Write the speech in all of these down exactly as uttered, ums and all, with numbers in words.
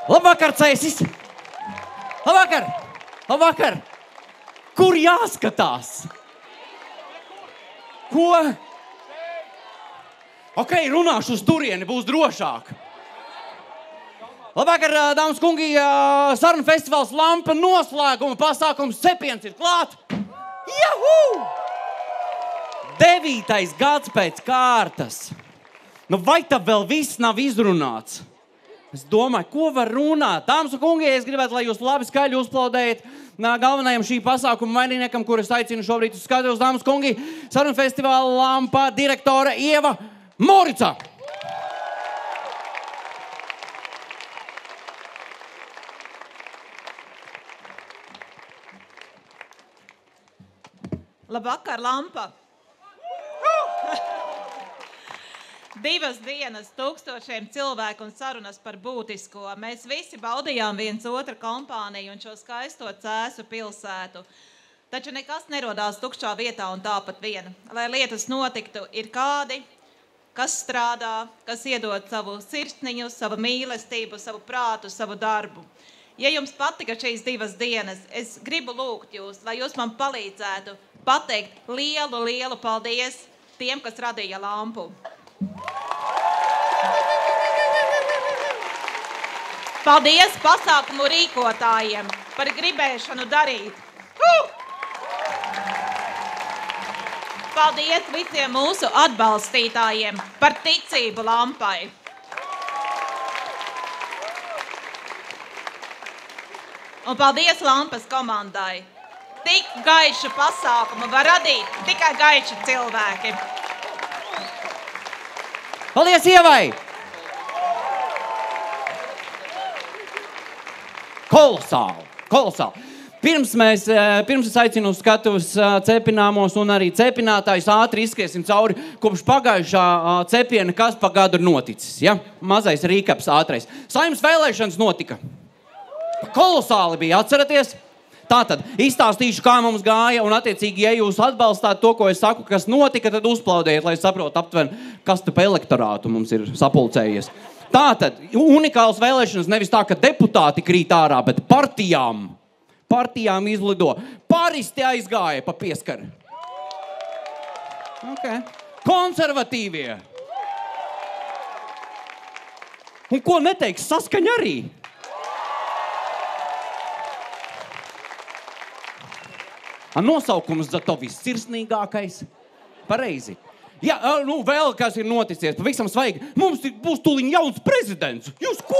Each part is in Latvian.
Labvakar, cēsis! Labvakar! Labvakar! Kur jāskatās? Ko? Ok, runāšu uz turieni, būs drošāk. Labvakar, dāmas kungi, sarunu festivāls Lampa noslēguma pasākums Cepiens ir klāt. Juhu! Devītais gads pēc kārtas. Nu vai tā vēl viss nav izrunāts? Es domāju, ko var runāt? Dāmas un kungi, es gribētu, lai jūs labi skaļi uzplaudējat galvenajam šī pasākuma vaininiekam, kur es aicinu šobrīd uz skatos. Dāmas un kungi, sarunu festivāla Lampa direktore Ieva Morica. Labvakar, Lampa! Divas dienas tūkstošiem cilvēku un sarunas par būtisko. Mēs visi baudījām viens otra kompāniju un šo skaisto Cēsu pilsētu. Taču nekas nerodās tukšā vietā un tāpat viena. Lai lietas notiktu, ir kādi, kas strādā, kas iedod savu sirsniņu, savu mīlestību, savu prātu, savu darbu. Ja jums patika šīs divas dienas, es gribu lūgt jūs, lai jūs man palīdzētu pateikt lielu, lielu paldies tiem, kas radīja Lampu. Paldies pasākumu rīkotājiem par gribēšanu darīt. Uh! Paldies visiem mūsu atbalstītājiem par ticību Lampai. Un paldies Lampas komandai. Tik gaišu pasākumu var radīt tikai gaiši cilvēki. Paldies Ievai! Kolosāli, kolosāli. Pirms, mēs, pirms es aicinu uz skatuves cepināmos un arī cepinātājus ātri izskriesim cauri kopš pagājušā cepiena, kas pa gadu ir noticis. Ja? Mazais rīkaps ātrais. Saeimas vēlēšanas notika. Kolosāli bija, atceraties? Tātad, izstāstīšu, kā mums gāja, un attiecīgi, ja jūs atbalstāt to, ko es saku, kas notika, tad uzplaudējiet, lai saprotu aptuveni, kas tu pa elektorātu mums ir sapulcējies. Tātad, unikāls vēlēšanas nevis tā, ka deputāti krīt ārā, bet partijām, partijām izlido. Paristi aizgāja pa pieskari. Okay. Konservatīvie. Un ko neteiks, saskaņa arī. Nosaukums zato vissirsnīgākais. Pareizi. Jā, nu vēl kas ir noticies, pavisam svaigi. Mums būs tūliņ jauns prezidents. Jūs ko?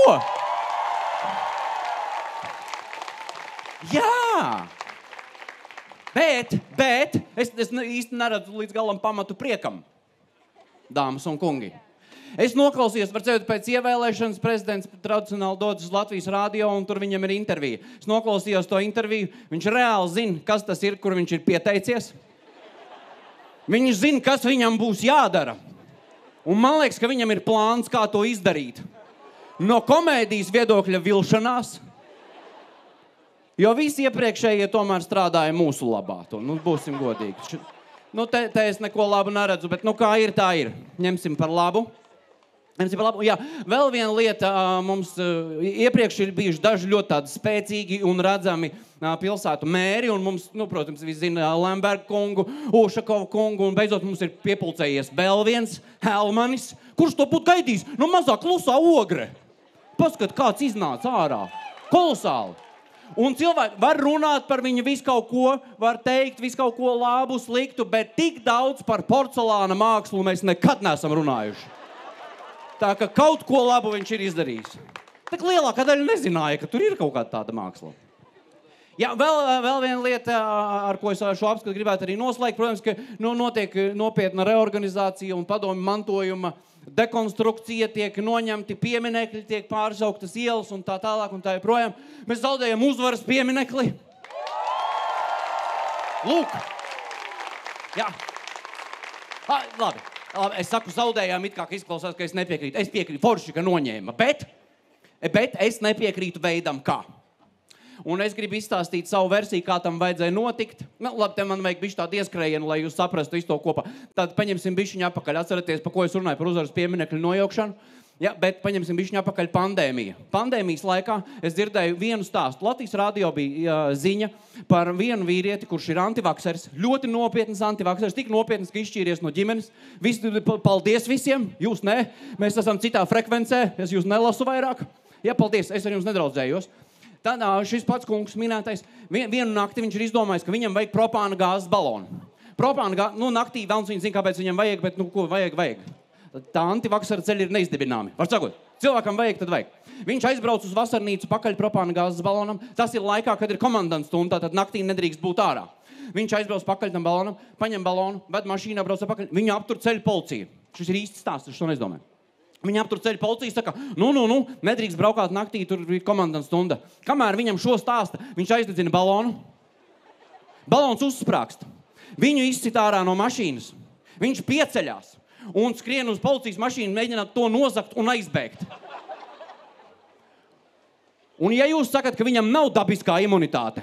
Jā. Bet, bet, es, es īsti neredzu līdz galam pamatu priekam, dāmas un kungi. Es noklausījos, var ceļot pēc ievēlēšanas, prezidents tradicionāli dodas uz Latvijas radio, un tur viņam ir intervija. Es noklausījos to interviju, viņš reāli zina, kas tas ir, kur viņš ir pieteicies. Viņš zina, kas viņam būs jādara. Un man liekas, ka viņam ir plāns, kā to izdarīt. No komēdijas viedokļa vilšanās, jo visi iepriekšējie tomēr strādāja mūsu labā. To, nu, būsim godīgi. Nu, te, te es neko labu neredzu, bet nu, kā ir, tā ir. Ņemsim par labu. Jā, vēl viena lieta, mums iepriekš ir bijuši daži ļoti tādi spēcīgi un redzami pilsētu mēri, un mums, nu, protams, visi zina Lemberga kungu, Ušakovu kungu, un beidzot mums ir piepulcējies vēl viens Helmanis, kurš to būtu gaidījis, nu, mazā klusā ogre. Paskat, kāds iznāca ārā. Kolosāli. Un cilvēki var runāt par viņu visu kaut ko, var teikt visu kaut ko labu, sliktu, bet tik daudz par porcelāna mākslu mēs nekad neesam runājuši. Tā ka kaut ko labu viņš ir izdarījis. Tā lielākā daļa nezināja, ka tur ir kaut kāda tāda māksla. Jā, vēl, vēl viena lieta, ar ko es šo apskatu gribētu arī noslēgt, protams, ka nu, notiek nopietna reorganizācija un padomju mantojuma dekonstrukcija, tiek noņemti pieminekļi, tiek pārsauktas ielas un tā tālāk un tā joprojām. Mēs zaudējam uzvaras pieminekli. Lūk. Jā. Ha, labi. Es saku, zaudējām, it kā izklausās, ka es nepiekrītu. Es piekrītu, forši, ka noņēma, bet, bet es nepiekrītu veidam, kā. Un es gribu izstāstīt savu versiju, kā tam vajadzēja notikt. Nu, labi, te man vajag bišķi tādu ieskrējienu, lai jūs saprastu visu to kopā. Tad paņemsim bišķiņu apakaļ. Atceraties, pa ko es runāju par uzvaras pieminekļu nojaukšanu. Ja, bet paņemsim bišķiņ apakaļ pandēmija. Pandēmijas laikā es dzirdēju vienu stāstu. Latvijas radio bija uh, ziņa par vienu vīrieti, kurš ir antivaksers. Ļoti nopietnas antivaksers, tik nopietnas, ka izšķīries no ģimenes. Visi, paldies visiem, jūs ne. Mēs esam citā frekvencē, es jūs nelasu vairāk. Ja, paldies, es ar jums nedraudzējos. Tad uh, šis pats kungs minētais, vien, vienu nakti viņš ir izdomājis, ka viņam vajag propāna gāzes balonu. Propāna gāzes, nu naktī velns viņi zina, kāpēc viņam vajag, bet nu ko vajag, vajag. Tā antivaksera ceļi ir neizdibināmi. Var sakot, cilvēkam vajag, tad vajag. Viņš aizbrauc uz vasarnīcu pakaļ propāna gāzes balonam. Tas ir laikā, kad ir komandants stunda, tātad naktī nedrīkst būt ārā. Viņš aizbrauc pakaļ tam balonam, paņem balonu, ved mašīnā, brauc pakaļ. Viņu aptur ceļu policija. Šis ir īsts stāsts, es to neizdomāju. Viņa aptur ceļu policija, saka, nu, nu, nu, nedrīkst braukāt naktī, tur ir komandants stunda. Kamēr viņam šo stāsta, viņš aizdedzina balonu. Balons uzsprākst. Viņu izcit ārā no mašīnas. Viņš pieceļās. Un skrien uz policijas mašīnu, mēģināt to nozakt un aizbēgt. Un ja jūs sakat, ka viņam nav dabiskā imunitāte,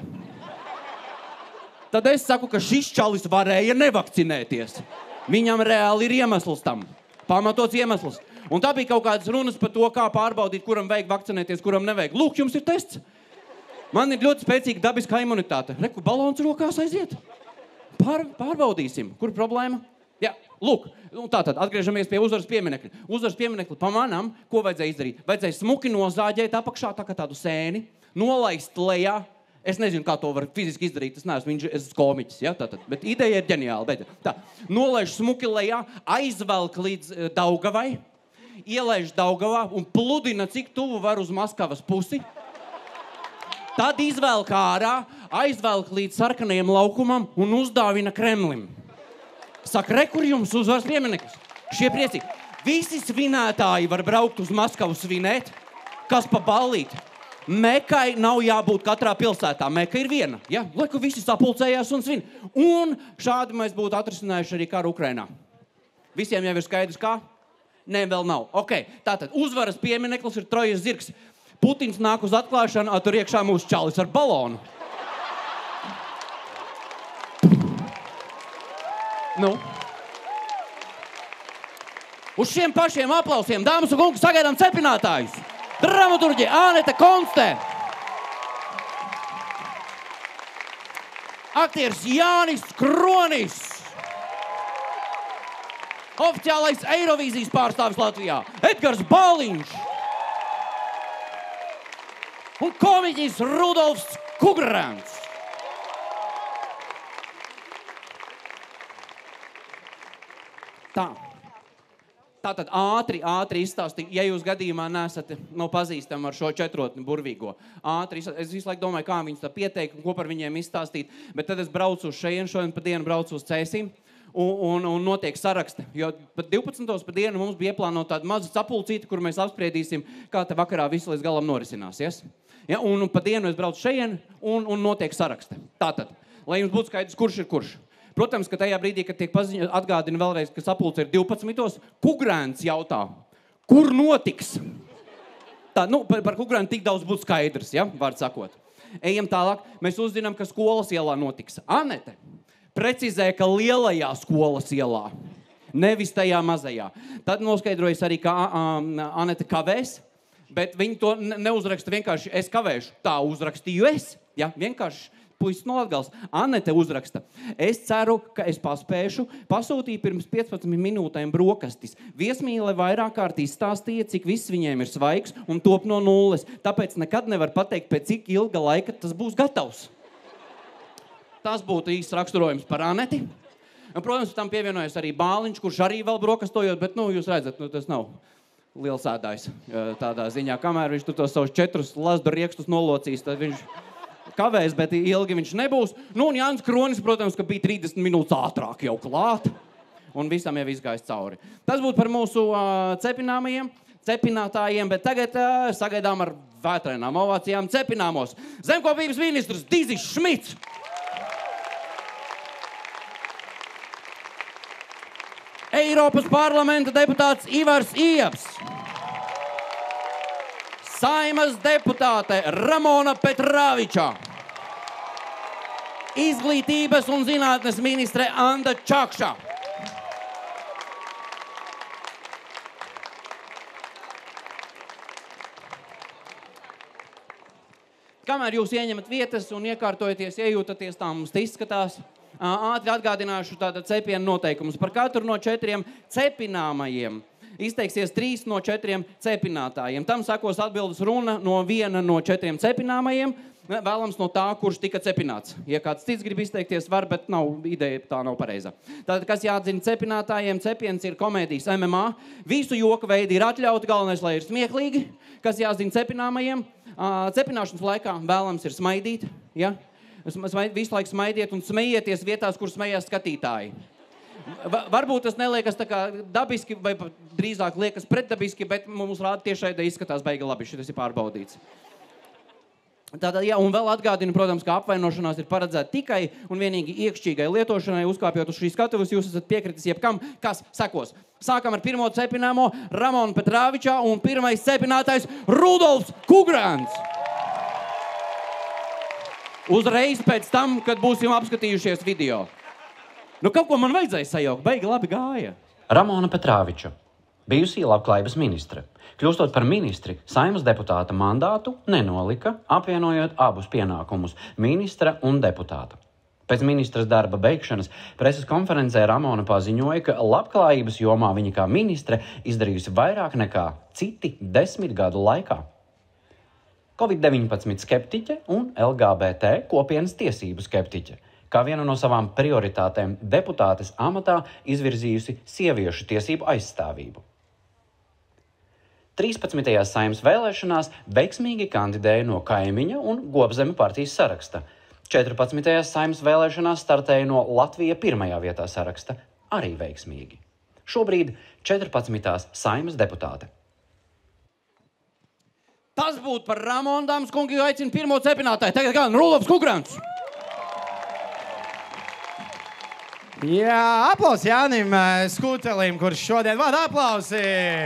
tad es saku, ka šis čalis varēja nevakcinēties. Viņam reāli ir iemesls tam. Pamatots iemesls. Un tā bija kaut kādas runas par to, kā pārbaudīt, kuram vajag vakcinēties, kuram nevajag. Lūk, jums ir tests. Man ir ļoti spēcīga dabiskā imunitāte. Reku, balons rokās aiziet. Pār, pārbaudīsim. Kur problēma? Jā, lūk, un tātad atgriežamies pie uzvaras pieminekļa. Uzvaras pieminekļa pamanām, ko vajadzēja izdarīt. Vajadzēja smuki nozāģēt apakšā tā kā tādu sēni, nolaist lejā. Es nezinu, kā to var fiziski izdarīt, es neesmu, viņš, es esmu komiķis, ja, tātad. Bet ideja ir ģeniāla. Bet, tā, nolaiž smuki lejā, aizvelk līdz uh, Daugavai, ielaiž Daugavā un pludina, cik tuvu var uz Maskavas pusi. Tad izvelk ārā, aizvelk līdz sarkanajam laukumam un uzdāvina Kremlim. Saka, re, kur jums uzvaras piemineklis? Šie priecīgi. Visi svinētāji var braukt uz Maskavu svinēt, kas pa ballīti. Mekai nav jābūt katrā pilsētā. Meka ir viena, ja? Lai, ka visi sapulcējās un svin. Un šādi mēs būtu atrisinājuši arī karu Ukrainā. Visiem jau ir skaidrs, kā? Nē, vēl nav. Ok, tātad uzvaras piemineklis ir Trojas zirgs. Putins nāk uz atklāšanu, a tur iekšā mūsu čalis ar balonu. Nu. Uz šiem pašiem aplausiem, dāmas un kungi, sagaidām cepinātājus. Dramaturģi Ānete Konste. Aktieris Jānis Kronis. Oficiālais Eirovīzijas pārstāvis Latvijā Edgars Bāliņš. Un komiķis Rudolfs Kugrants. Tā. Tātad ātri, ātri izstāstīt, ja jūs gadījumā nesat no pazīstami ar šo četrotni burvīgo. Ātri, es visu laiku domāju, kā viņus tā pieteikt un ko par viņiem izstāstīt, bet tad es braucu uz šeien, šodien pa dienu braucu uz Cēsīm un, un, un notiek saraksti. Jo pat divpadsmitos pa dienu mums bija ieplānota tāda maza sapulcīta, kur mēs apspriedīsim, kā te vakarā visu līdz galam norisināsies. Ja, un, un pa dienu es braucu šeien un, un notiek saraksti. Tātad, lai jums būtu skaidrs, kurš ir kurš. Protams, ka tajā brīdī, kad tiek paziņot, atgādina vēlreiz, ka sapulce ir divpadsmitos, Kugrēns jautā, kur notiks? Tā, nu, par, par Kugrēnu tik daudz būtu skaidrs, ja, vārds sakot. Ejam tālāk, mēs uzzinām, ka skolas ielā notiks. Anete precizē, ka lielajā skolas ielā, nevis tajā mazajā. Tad noskaidrojas arī, ka um, Anete kavēs, bet viņi to neuzraksta vienkārši es kavēšu. Tā uzrakstīju es, ja, vienkārši. Puisis no Latgales. Anete uzraksta. Es ceru, ka es paspēšu. Pasūtīju pirms piecpadsmit minūtēm brokastis. Viesmīle vairāk kārt izstāstīja, cik viss viņiem ir svaigs un top no nulles. Tāpēc nekad nevar pateikt, pēc cik ilga laika tas būs gatavs. Tas būtu īsts raksturojums par Aneti. Un, protams, tam pievienojas arī Bāliņš, kurš arī vēl brokastojot, bet, nu, jūs redzat, nu, tas nav liels ēdājs tādā ziņā. Kamēr viņš tur tos savus četrus lazdu riekstus nolocīs, tad viņš kavēs, bet ilgi viņš nebūs. Nu, un Jānis Kronis, protams, ka bija trīsdesmit minūtes ātrāk jau klāt. Un visam jau izgājis cauri. Tas būtu par mūsu uh, cepināmajiem, cepinātājiem, bet tagad uh, sagaidām ar vētrēnām ovācijām cepināmos. Zemkopības ministrs Dizis Šmits. Eiropas parlamenta deputāts Ivars Iebs. Saimas deputāte Ramona Petrāviča. Izglītības un zinātnes ministre Anda Čakša. kamēr jūs ieņemat vietas un iekārtojaties, iejūtaties, tā mums te izskatās, ātri atgādināšu tātad cepienu noteikumus. Par katru no četriem cepināmajiem izteiksies trīs no četriem cepinātājiem. Tam sakos atbildes runa no viena no četriem cepināmajiem, vēlams no tā, kurš tika cepināts. Ja kāds cits grib izteikties, var, bet nav, ideja tā nav pareiza. Tātad, kas jāatzina cepinātājiem, cepiens ir komēdijas M M A. Visu joka veidi ir atļauti, galvenais, lai ir smieklīgi. Kas jāzina cepināmajiem, cepināšanas laikā vēlams ir smaidīt, ja? Visu laiku smaidiet un smējieties vietās, kur smējās skatītāji. Varbūt tas neliekas tā kā dabiski, vai drīzāk liekas pretdabiski, bet mums rāda tiešai, da izskatās baigi labi, šitas ir pārbaudīts. Tātad, jā, un vēl atgādinu, protams, ka apvainošanās ir paredzēta tikai un vienīgi iekšķīgai lietošanai. Uzkāpjot uz šīs skatuves, jūs esat piekritis jebkam, kas sekos. Sākam ar pirmo cepināmo Ramona Petrāvičā un pirmais cepinātājs Rudolfs Kugrāns. Uzreiz pēc tam, kad būsim apskatījušies video. Nu, kaut ko man vajadzēja sajaukt, baigi labi gāja. Ramona Petrāviča, bijusī labklājības ministre. Kļūstot par ministri, Saeimas deputāta mandātu nenolika, apvienojot abus pienākumus – ministra un deputāta. Pēc ministras darba beigšanas preses konferencē Ramona paziņoja, ka labklājības jomā viņa kā ministre izdarījusi vairāk nekā citi desmit gadu laikā. covid deviņpadsmit skeptiķe un L G B T kopienas tiesību skeptiķe. Kā vienu no savām prioritātēm deputātes amatā izvirzījusi sieviešu tiesību aizstāvību. trīspadsmitajās Saeimas vēlēšanās veiksmīgi kandidēja no Kaimiņa un Gobzeme partijas saraksta. četrpadsmitajās Saeimas vēlēšanās startēja no Latvija pirmajā vietā saraksta, arī veiksmīgi. Šobrīd četrpadsmitās Saeimas deputāte. Tas būtu par Ramonu, dāmas kungi, jo aicinu pirmo cepinātāju. Tagad gan Rudolfs Kugrāns. Jā, aplaus Jānim Skutelim, kurš šodien vada aplausi.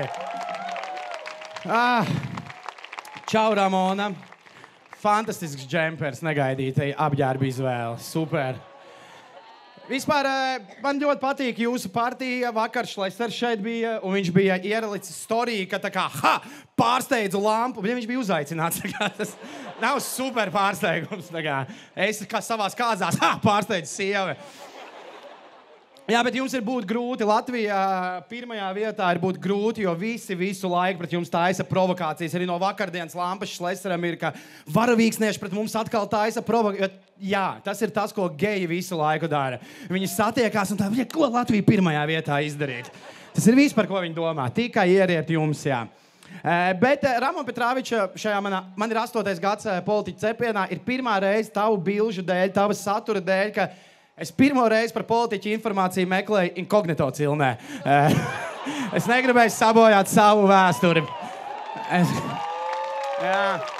Ah, čau, Ramona. Fantastisks džempers, negaidītai apģērba izvēle. Super. Vispār man ļoti patīk jūsu partija. Vakar Šlesers šeit bija, un viņš bija ieralicis storiju, ka tā kā, ha, pārsteidzu lampu. Ja viņš bija uzaicināts, tā kā, tas nav super pārsteigums. Tā kā, es kā savās kāzās, ha, pārsteidzu sievi. Jā, bet jums ir būt grūti. Latvijā pirmajā vietā ir būt grūti, jo visi visu laiku pret jums taisa provokācijas. Arī no vakardienas lampas Šleseram ir, ka varavīksnieši pret mums atkal taisa provokācijas. Jā, tas ir tas, ko geji visu laiku dara. Viņi satiekās un tā, ja, ko Latvija pirmajā vietā izdarīt? Tas ir viss, par ko viņi domā. Tikai ieriet jums, jā. Bet Ramona Petrāviča šajā manā, man ir astotais gads politiķa cepienā, ir pirmā reize tavu bilžu dēļ, tava satura dēļ, ka es pirmo reizi par politiķu informāciju meklēju inkognito cilnē. Es negribēju sabojāt savu vēsturi. Es... Jā.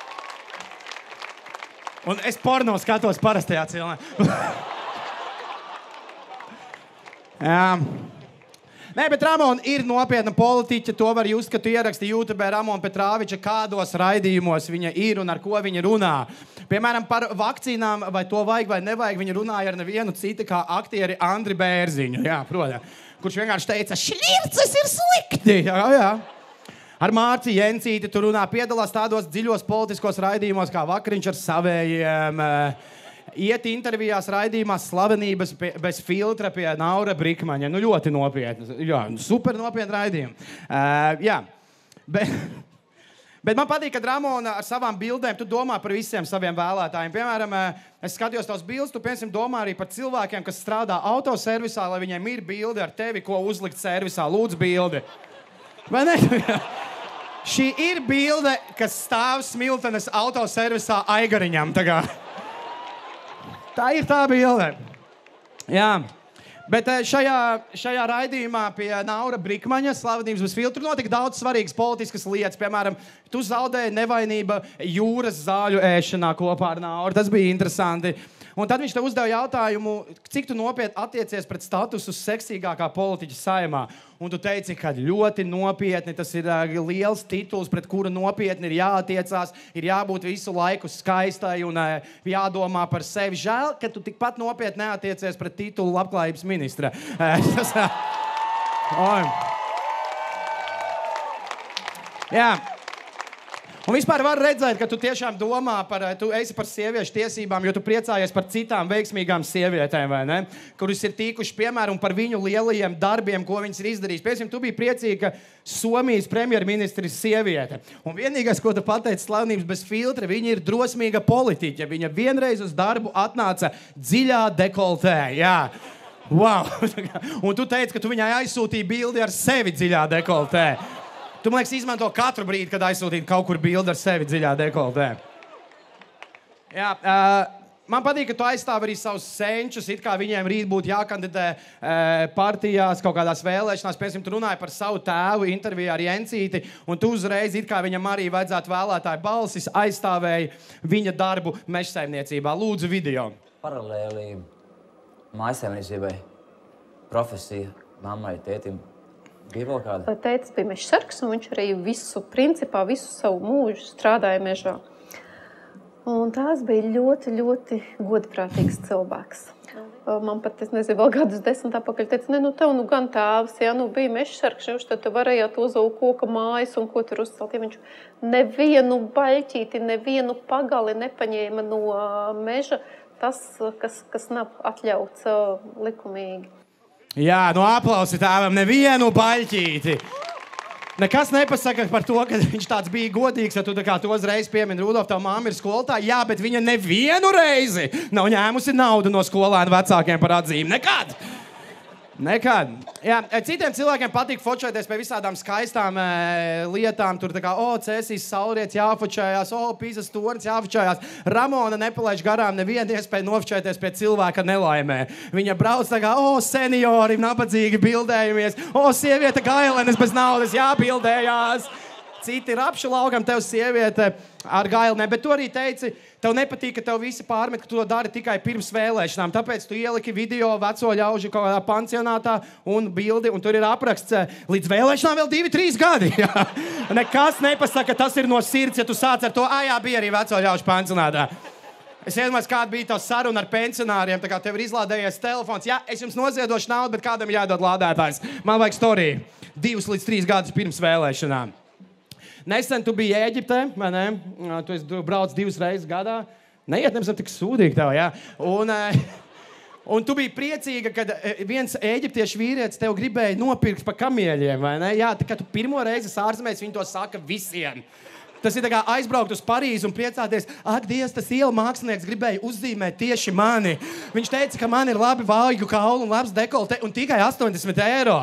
Un es porno skatos parastajā cilnē. Jā. Nē, bet Ramona ir nopietna politiķa. To var just, ka tu ieraksti YouTube Ramona Petrāviča, kādos raidījumos viņa ir un ar ko viņa runā. Piemēram, par vakcīnām, vai to vajag vai nevajag, viņa runāja ar nevienu citu kā aktieri Andri Bērziņu. Jā, protams. Kurš vienkārši teica, šļirces ir slikti. Jā, jā. Ar Mārci Jencīti tu runā, piedalās tādos dziļos politiskos raidījumos, kā Vakariņš ar savējiem. Iet intervijās raidījumās slavenības pie, bez filtra pie Naura Brikmaņa. Nu, ļoti nopietni. Jā, super nopietni raidījumi. Uh, jā. Bet, bet man patīk, ka Ramona ar savām bildēm tu domā par visiem saviem vēlētājiem. Piemēram, es skatījos tavs bildes, tu, piemēram, domā arī par cilvēkiem, kas strādā autoservisā, lai viņiem ir bildi ar tevi, ko uzlikt servisā. Lūdzu, bildi. Vai ne? Šī ir bilde, kas stāv Smiltenes autoservisā Aigariņam. Tā, tā ir tā bilde. Jā. Bet šajā, šajā raidījumā pie Naura Brikmaņa slavenības bez filtru notika daudz svarīgas politiskas lietas. Piemēram, tu zaudēji nevainība jūras zāļu ēšanā kopā ar Nauru. Tas bija interesanti. Un tad viņš tev uzdeva jautājumu, cik tu nopietni attiecies pret statusu seksīgākā politiķa Saeimā. Un tu teici, ka ļoti nopietni, tas ir uh, liels tituls, pret kuru nopietni ir jāattiecās, ir jābūt visu laiku skaistai un uh, jādomā par sevi. Žēl, ka tu tikpat nopietni neattiecies pret titulu labklājības ministra. Uh, tas, uh, Jā. Un vispār var redzēt, ka tu tiešām domā par, tu esi par sieviešu tiesībām, jo tu priecājies par citām veiksmīgām sievietēm, vai ne? Kuras ir tikuši, piemēram, par viņu lielajiem darbiem, ko viņas ir izdarījis. Piemēram, tu biji priecīga, ka Somijas premjerministra ir sieviete. Un vienīgais, ko tu pateici slavenības bez filtra, viņa ir drosmīga politiķe. Viņa vienreiz uz darbu atnāca dziļā dekoltē. Jā. Wow. Un tu teici, ka tu viņai aizsūtīji bildi ar sevi dziļā dekoltē. Tu, man liekas, izmanto katru brīdi, kad aizsūtītu kaut kur bildi ar sevi dziļā dekoltē. Jā, uh, man patīk, ka tu aizstāvi arī savus senčus, it kā viņiem rīt būtu jākandidē uh, partijās, kaut kādās vēlēšanās. Piemēram, tu runāji par savu tēvu intervijā ar Jencīti, un tu uzreiz, it kā viņam arī vajadzētu vēlētāju balsis, aizstāvēji viņa darbu mežsaimniecībā. Lūdzu, video. Paralēli mājsaimniecībai, profesija, mammai, tētim. Bija vēl kāda? Tētis bija mežsargs, un viņš arī visu, principā, visu savu mūžu strādāja mežā. Un tās bija ļoti, ļoti godprātīgs cilvēks. Man pat, es nezinu, vēl gadus desmit apakaļ teica, ne, nu tev nu gan tēvs, ja nu bija mežsargs, viņš tad tu varējāt uzaugt koka mājas un ko tur uzcelt. Ja viņš nevienu baļķīti, nevienu pagali nepaņēma no meža, tas, kas, kas nav atļauts likumīgi. Jā, nu aplausi tēvam, nevienu baļķīti. Nekas nepasaka par to, ka viņš tāds bija godīgs, ja tu tā kā to uzreiz piemini, Rudolf, tavu mamma ir skolotāja. Jā, bet viņa nevienu reizi nav ņēmusi naudu no skolēnu vecākiem par atzīmi. Nekad! Nekad. Jā, citiem cilvēkiem patīk fočēties pie visādām skaistām e, lietām. Tur tā kā, o, Cēsīs saulrietis jāfočējās, o, Pīzas tornis jāfočējās. Ramona nepalaiž garām nevienu iespēju nofočēties pie cilvēka nelaimē. Viņa brauc tā kā, o, seniori, nabadzīgi bildējamies. O, sieviete gailenes bez naudas jābildējās. Citi ir apšu laukam, tev sieviete ar gailnēm. Bet tu arī teici, tev nepatīk, ka tev visi pārmet, ka tu to dari tikai pirms vēlēšanām. Tāpēc tu ieliki video veco ļaužu kaut kādā pansionātā un bildi, un tur ir apraksts līdz vēlēšanām vēl divi, trīs gadi. Jā. Nekas nepasaka, ka tas ir no sirds, ja tu sāc ar to, ā, jā, bija arī veco ļaužu pansionātā. Es iedomājos, kāda bija tā saruna ar pensionāriem, tā kā tev ir izlādējies telefons. Jā, es jums noziedošu naudu, bet kādam jādod lādētājs. Man vajag storiju. Divus līdz trīs gadus pirms vēlēšanām. Nesen tu biji Ēģiptē, vai ne? Tu esi brauc divas reizes gadā. Neiet, nemaz tik sūdīgi tev, jā. Un, un tu biji priecīga, kad viens ēģiptiešu vīrietis tev gribēja nopirkt pa kamieļiem, vai ne? Jā, tā kā tu pirmo reizi ārzemēs, viņi to saka visiem. Tas ir tā kā aizbraukt uz Parīzi un priecāties, ak, Dievs, tas ielu mākslinieks gribēja uzzīmēt tieši mani. Viņš teica, ka man ir labi vāju kaulu un labs dekolte un tikai astoņdesmit eiro.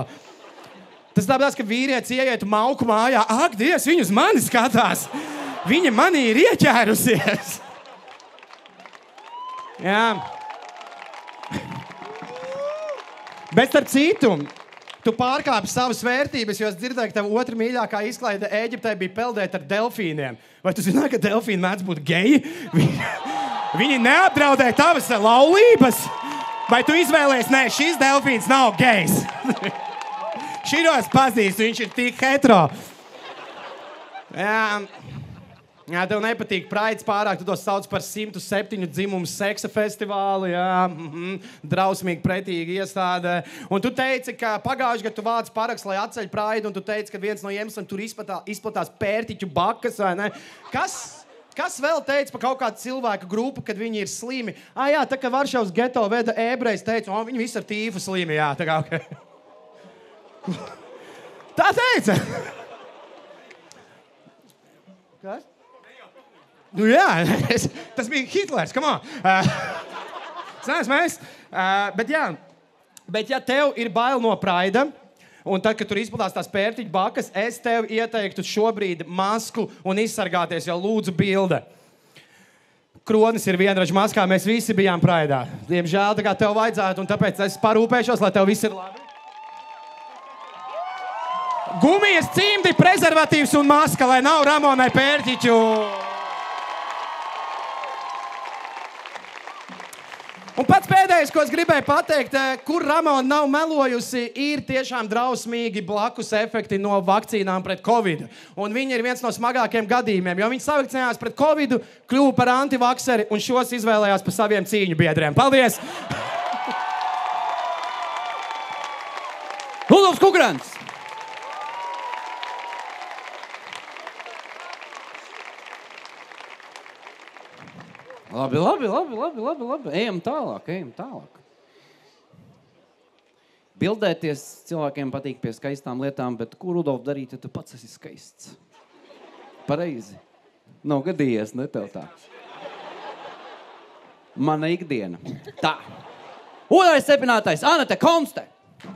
Tas tāpēc, ka vīrietis ieiet mauku mājā. Ak, Dievs, viņu uz mani skatās. Viņa manī ir ieķērusies. Jā. Bet starp citu, tu pārkāpi savas vērtības, jo es dzirdēju, ka tev otra mīļākā izklaide Ēģiptē bija peldēt ar delfīniem. Vai tu zināji, ka delfīni mēdz būt geji? Viņi, viņi neapdraudēja tavas laulības? Vai tu izvēlies, nē, šis delfīns nav gejs? Širos pazīst, viņš ir tik hetero. Jā, jā, tev nepatīk Praids pārāk, tu to sauc par simtu septiņu dzimumu seksa festivālu, jā, mm-hmm, drausmīgi pretīgi iestāde. Un tu teici, ka pagājuši, kad tu vāc parakstu, lai atceļ Praidu, un tu teici, ka viens no iemesliem tur izplatā, izplatās pērtiķu bakas, vai ne? Kas, kas vēl teica par kaut kādu cilvēku grupu, kad viņi ir slimi? Ā, jā, tā kā Varšavas geto veda ebrejs teica, o, viņi visi ar tīfu slimi, jā, tā kā, ok. Tā teica. Kas? Nu jā, tas bija Hitlers, come on. Tas neesmu es. Bet jā, bet ja tev ir bail no Praida, un tad, kad tur izplatās tās pērtiķu bakas, es tev ieteiktu šobrīd masku un izsargāties, jo lūdzu bilde. Kronis ir vienražu maskā, mēs visi bijām Praidā. Diemžēl, tā kā tev vajadzētu, un tāpēc es parūpēšos, lai tev viss ir labi. Gumijas cimdi, prezervatīvs un maska, lai nav Ramonai pērtiķu. Un pats pēdējais, ko es gribēju pateikt, kur Ramona nav melojusi, ir tiešām drausmīgi blakus efekti no vakcīnām pret Covid. Un viņa ir viens no smagākiem gadījumiem, jo viņa savakcinājās pret Covidu, kļuva par antivakseri un šos izvēlējās par saviem cīņu biedriem. Paldies! Rudolfs Kukrants! Labi, labi, labi, labi, labi, labi. Ejam tālāk, ejam tālāk. Bildēties cilvēkiem patīk pie skaistām lietām, bet ko, Rudolf, darīt, ja tu pats esi skaists? Pareizi. Nav gadījies, ne tev tā. Mana ikdiena. Tā. Otrais sepinātais, Anete Konste.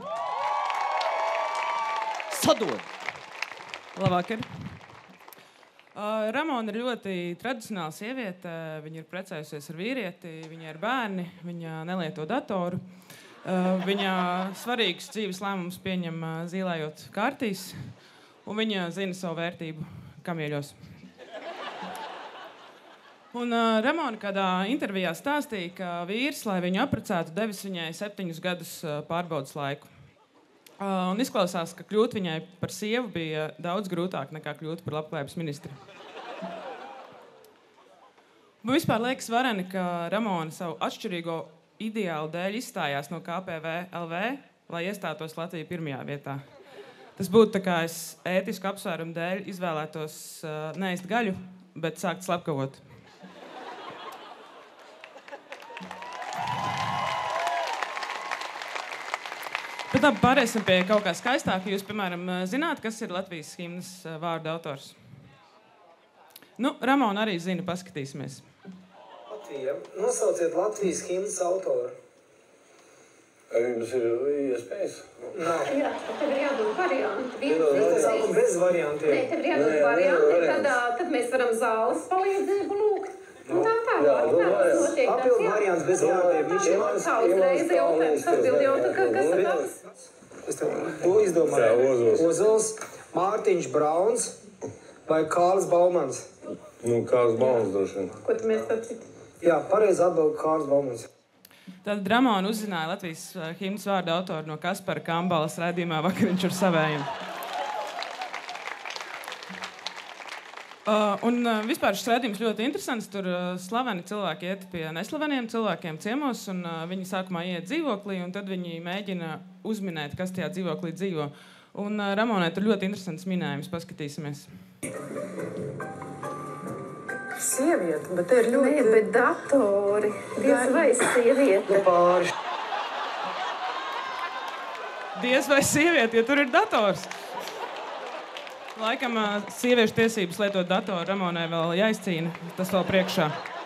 Sadod. Labvakar. Uh, Ramona ir ļoti tradicionāla sieviete. Viņa ir precējusies ar vīrieti, viņa ir bērni, viņa nelieto datoru. Uh, viņa svarīgus dzīves lēmumus pieņem uh, zīlējot kārtīs, un viņa zina savu vērtību kamieļos. Un uh, Ramona kādā intervijā stāstīja, ka vīrs, lai viņu apprecētu, devis viņai septiņus gadus uh, pārbaudas laiku. Uh, un izklausās, ka kļūt viņai par sievu bija daudz grūtāk nekā kļūt par labklājības ministri. Man vispār liekas vareni, ka Ramona savu atšķirīgo ideālu dēļ izstājās no K P V L V, lai iestātos Latviju pirmajā vietā. Tas būtu tā kā es ētisku apsvērumu dēļ izvēlētos uh, neēst gaļu, bet sākt slepkavot. Bet labi, pārēsim pie kaut kā skaistāka. Jūs, piemēram, zināt, kas ir Latvijas himnas vārda autors? Nu, Ramona arī zina, paskatīsimies. Latvija. Nosauciet Latvijas himnas autoru. Vai jums ir iespējas? Nav. Jā, tev ir jādod varianti. Es sāku bez variantiem. Nē, tev ir jādod varianti, tad, tad mēs varam zāles palīdzību lūgt. Un tā tālāk. Papildu variants bez variantiem. Viņš ir mans uzreiz jautājums, atbild jautājums, kas ir tas? Es tev to izdomāju. Ozols. Ozols, Mārtiņš Brauns vai Kārlis Baumans? Nu, Kārlis Baumans droši vien. Ko tu mēs sacīt? Jā, pareizi atbild Kārlis Baumans. Tad Ramona uzzināja Latvijas himnas vārda autoru no Kaspara Kambalas raidījumā Vakariņš ar savējiem. Uh, un uh, vispār šis raidījums ļoti interesants. Tur uh, slaveni cilvēki iet pie neslaveniem cilvēkiem ciemos, un uh, viņi sākumā iet dzīvoklī, un tad viņi mēģina uzminēt, kas tajā dzīvoklī dzīvo. Un uh, Ramonai tur ļoti interesants minējums, paskatīsimies. Sieviete, bet te ir ļoti... Nē, bet datori. Diez vai sieviete. Pāri. Diez vai sieviete, ja tur ir dators. Laikam sieviešu tiesības lietot datoru Ramonai vēl jāizcīna. Tas vēl priekšā.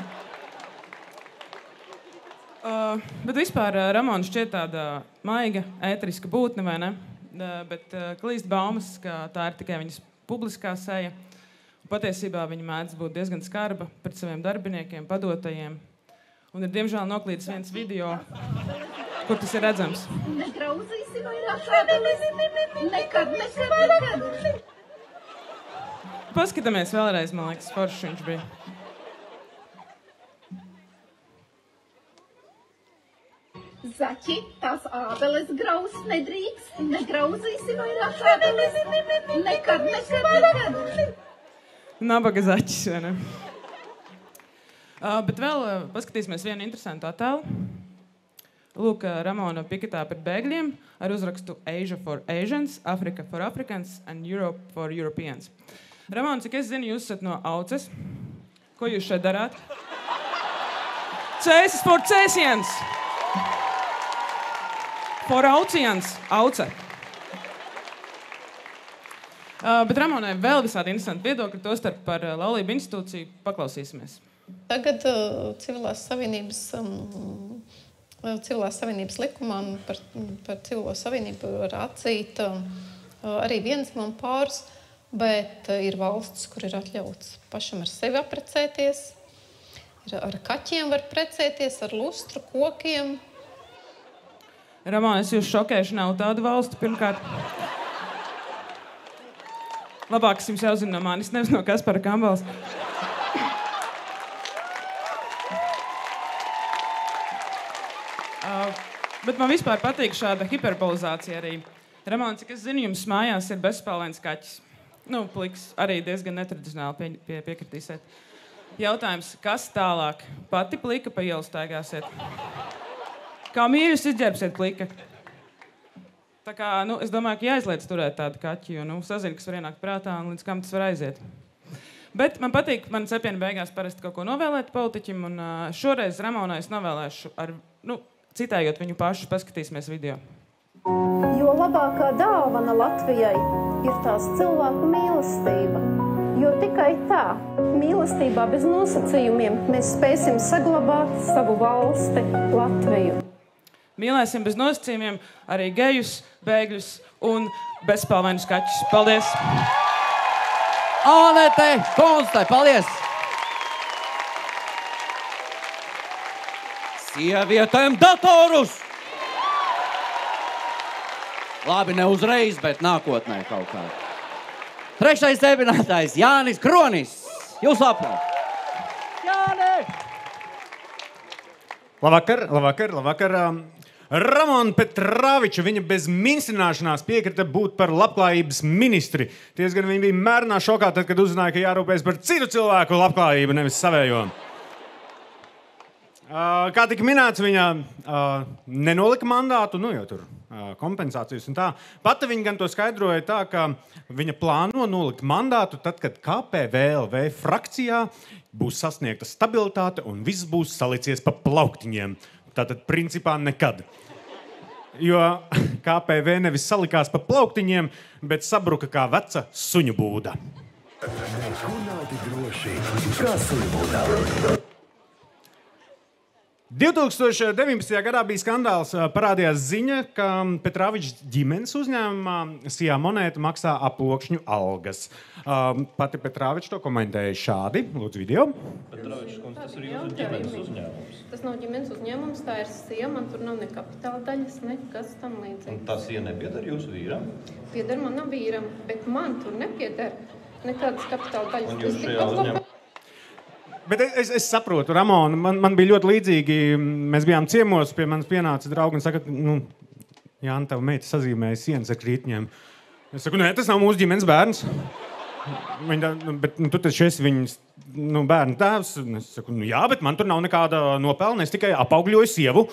Uh, bet vispār Ramona šķiet tāda maiga, ēteriska būtne, vai ne? Uh, bet uh, klīst baumas, ka tā ir tikai viņas publiskā seja. Patiesībā viņa mēdz būt diezgan skarba pret saviem darbiniekiem, padotajiem. Un ir diemžēl noklīdis viens video, kur tas ir redzams. Negrauzīsim vairāk šādamies. Nekad, nekad, nekad. Paskatāmies vēlreiz, man liekas, foršs viņš bija. Zaķi, tās ābeles grauz nedrīkst. Negrauzīsim vairāk šādamies. Nekad, nekad, nekad. Nabaga zaķis, vai ne? Uh, bet vēl uh, paskatīsimies vienu interesantu attēlu. Lūk, Ramona piketā pret bēgļiem ar uzrakstu Asia for Asians, Africa for Africans and Europe for Europeans. Ramona, cik es zinu, jūs esat no Auces. Ko jūs šeit darāt? Cēsis for Cēsiens! For Aucians, Auce. Uh, bet Ramonai vēl visādi interesanti viedokļi, tostarp par uh, laulību institūciju. Paklausīsimies. Tagad uh, civilās savienības, um, civilās savienības likumā par, par civilo savienību var atzīt um, arī vienzimuma pārus. Bet ir valstis, kur ir atļauts pašam ar sevi apprecēties. Ar kaķiem var precēties, ar lustru, kokiem. Ramona, es jūs šokēšu, nav tādu valstu pirmkārt. Labāk es jums jau zinu no manis, nevis no Kaspara Kambalas. uh, bet man vispār patīk šāda hiperbolizācija arī. Ramona, cik es zinu, jums mājās ir bezspēlēns kaķis. Nu, pliks arī diezgan netradicionāli pie, pie, piekritīsiet. Jautājums, kas tālāk? Pati plika pa ielu staigāsiet? Kā mīļus izģērbsiet plika? Tā kā, nu, es domāju, ka jāizliedz turēt tādu kaķi, jo, nu, sazinu, kas var ienākt prātā un līdz kam tas var aiziet. Bet man patīk, man cepiena beigās parasti kaut ko novēlēt politiķim, un uh, šoreiz Ramonai es novēlēšu ar, nu, citējot viņu pašu, paskatīsimies video. Jo labākā dāvana Latvijai ir tās cilvēku mīlestība. Jo tikai tā, mīlestībā bez nosacījumiem, mēs spēsim saglabāt savu valsti Latviju. Mīlēsim bez nosacījumiem arī gejus, bēgļus un bezspalvainus kaķus. Paldies! Anete Konstai, paldies! Sievietēm datorus! Labi, ne uzreiz, bet nākotnē kaut kā. Trešais debinātājs Jānis Kronis. Jūs aplaudat. Jāni! Labvakar, labvakar, labvakar. Ramona Petrāviča, viņa bez minstrināšanās piekrita būt par labklājības ministri. Tiesgan viņa bija mērnā šokā, tad, kad uzzināja, ka jārūpējas par citu cilvēku labklājību, nevis savējo. Kā tika minēts, viņa nenolika mandātu, nu jau tur kompensācijas un tā. Pati viņa gan to skaidroja tā, ka viņa plāno nolikt mandātu tad, kad K P V L V frakcijā būs sasniegta stabilitāte un viss būs salicies pa plauktiņiem. Tātad principā nekad. Jo K P V nevis salikās pa plauktiņiem, bet sabruka kā veca suņu būda. divtūkstoš deviņpadsmitajā gadā bija skandāls, parādījās ziņa, ka Petrāvičs ģimenes uzņēmumā Sijā Monēta maksā aploksņu algas. Pati Petrāvičs to komentēja šādi. Lūdzu, video. Petrāvičs, tas ir jūsu ģimenes uzņēmums. Tas nav ģimenes uzņēmums, tā ir Sija, man tur nav ne kapitāla daļas, nekas tam līdzīgi. Un tas Sija nepiedar jūsu vīram? Piedar manam vīram, bet man tur nepiedar nekādas kapitāla daļas. Un jūs šajā uzņēmumā? Bet es, es saprotu, Ramona, man, man bija ļoti līdzīgi, mēs bijām ciemos, pie manis pienāca draugi un saka, nu, Jāni, tava meita sazīmēja sienas ar krītņiem. Es saku, nē, tas nav mūsu ģimenes bērns. Viņa, bet nu, tu taču esi viņas nu, bērnu tēvs. Es saku, nu jā, bet man tur nav nekāda nopelna, es tikai apaugļoju sievu.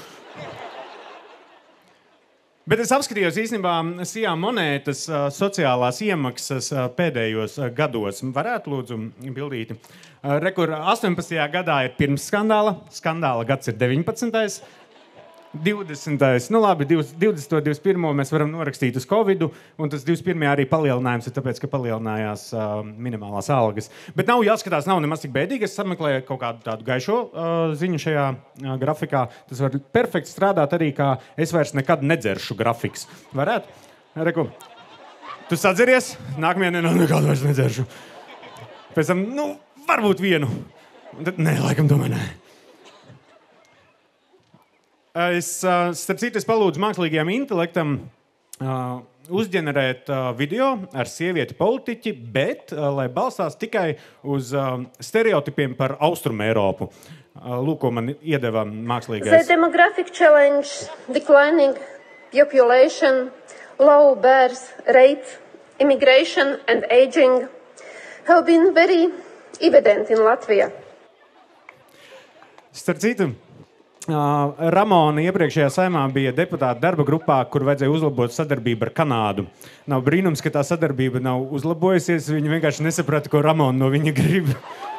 Bet es apskatījos īstenībā Sijā Monētas sociālās iemaksas pēdējos gados. Varētu lūdzu bildīti. Rekur astoņpadsmitajā gadā ir pirms skandāla. Skandāla gads ir deviņpadsmitais. divdesmitais. Nu labi, divdesmito, divdesmit pirmo mēs varam norakstīt uz Covidu. Un tas divdesmit pirmajā arī palielinājums ir tāpēc, ka palielinājās uh, minimālās algas. Bet nav jāskatās, nav nemaz tik bēdīgi. Es sameklēju kaut kādu tādu gaišo uh, ziņu šajā uh, grafikā. Tas var perfekti strādāt arī kā es vairs nekad nedzeršu grafiks. Varētu? Reku. Tu sadzeries? Nākamajā dienā nekādu vairs nedzeršu. Pēc tam, nu, varbūt vienu. Tad, nē, laikam domāju, nē. Es, starp citu, es palūdzu mākslīgajam intelektam uh, uzģenerēt uh, video ar sievieti politiķi, bet uh, lai balstās tikai uz uh, stereotipiem par Austrumu Eiropu. Uh, lūk, ko man iedeva mākslīgais. The demographic challenge, declining population, low birth rate, immigration and aging have been very evident in Latvia. Starp citu, Uh, Ramona iepriekšējā saimā bija deputāta darba grupā, kur vajadzēja uzlabot sadarbību ar Kanādu. Nav brīnums, ka tā sadarbība nav uzlabojusies, viņi vienkārši nesaprata, ko Ramona no viņa grib.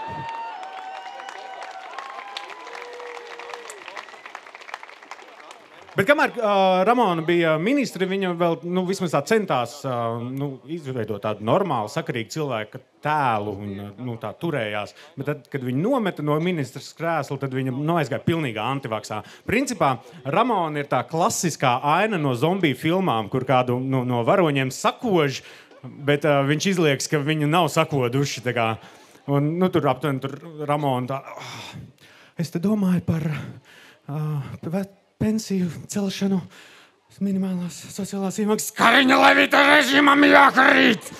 Bet kamēr uh, Ramona bija ministri, viņa vēl nu, vismaz tā centās uh, nu, izveidot tādu normālu, sakarīgu cilvēku tēlu un nu, tā turējās. Bet tad, kad viņa nometa no ministras krēsla, tad viņa nu, aizgāja pilnīgā antivaksā. Principā Ramona ir tā klasiskā aina no zombiju filmām, kur kādu nu, no varoņiem sakož, bet uh, viņš izlieks, ka viņu nav sakoduši. Tā kā. Un nu, tur aptuveni tur Ramona tā, oh, es te domāju par uh, pensiju celšanu, minimālās sociālās iemaksas. Kariņa Levita režīmam jākrīt!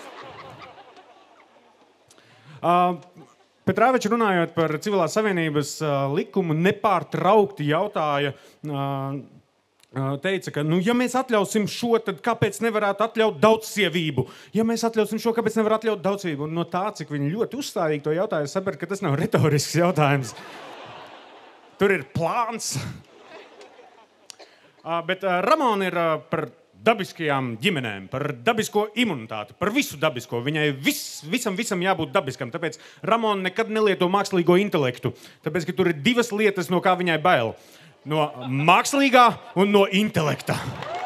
Uh, Petrāvičs runājot par civilās savienības uh, likumu nepārtraukti jautāja, uh, teica, ka, nu, ja mēs atļausim šo, tad kāpēc nevarētu atļaut daudzsievību? Ja mēs atļausim šo, kāpēc nevar atļaut daudzsievību? Un no tā, cik viņi ļoti uzstājīgi to jautāja, sapratu, ka tas nav retorisks jautājums. Tur ir plāns. Uh, bet uh, Ramona ir uh, par dabiskajām ģimenēm, par dabisko imunitāti, par visu dabisko. Viņai vis, visam, visam jābūt dabiskam. Tāpēc Ramona nekad nelieto mākslīgo intelektu. Tāpēc, ka tur ir divas lietas, no kā viņai bail. No mākslīgā un no intelekta.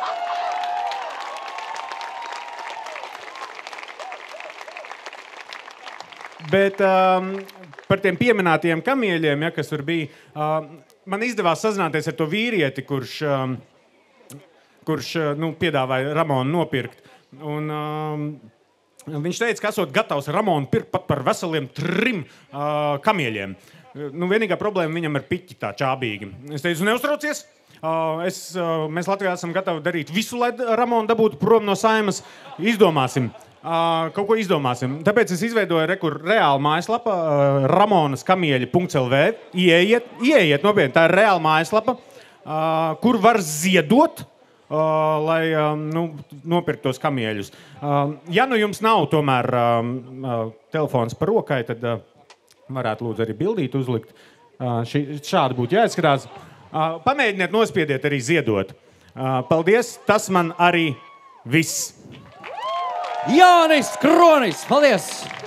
Bet um, par tiem pieminētajiem kamieļiem, ja, kas tur bija, uh, man izdevās sazināties ar to vīrieti, kurš, um, kurš uh, nu, piedāvāja Ramonu nopirkt. Un, um, viņš teica, ka esot gatavs Ramonu pirkt pat par veseliem trim uh, kamieļiem. Nu, vienīgā problēma viņam ir piķi tā čābīgi. Es teicu, neuztraucies. Uh, es, uh, mēs Latvijā esam gatavi darīt visu, lai Ramonu dabūtu prom no Saimas. Izdomāsim. Uh, kaut ko izdomāsim. Tāpēc es izveidoju rekur reāli mājaslapa uh, ramonas kamieļi punkts el vē. Ieiet, ieiet nopietni. Tā ir reāli mājaslapa, uh, kur var ziedot, uh, lai uh, nu, nopirkt tos kamieļus. Uh, ja nu jums nav tomēr uh, uh, telefons par rokai, tad uh, varētu lūdzu arī bildīt uzlikt. Uh, ši, šādi būtu jāizskatās. Uh, pamēģiniet nospiediet arī ziedot. Uh, paldies, tas man arī viss. Jānis Kronis, paldies!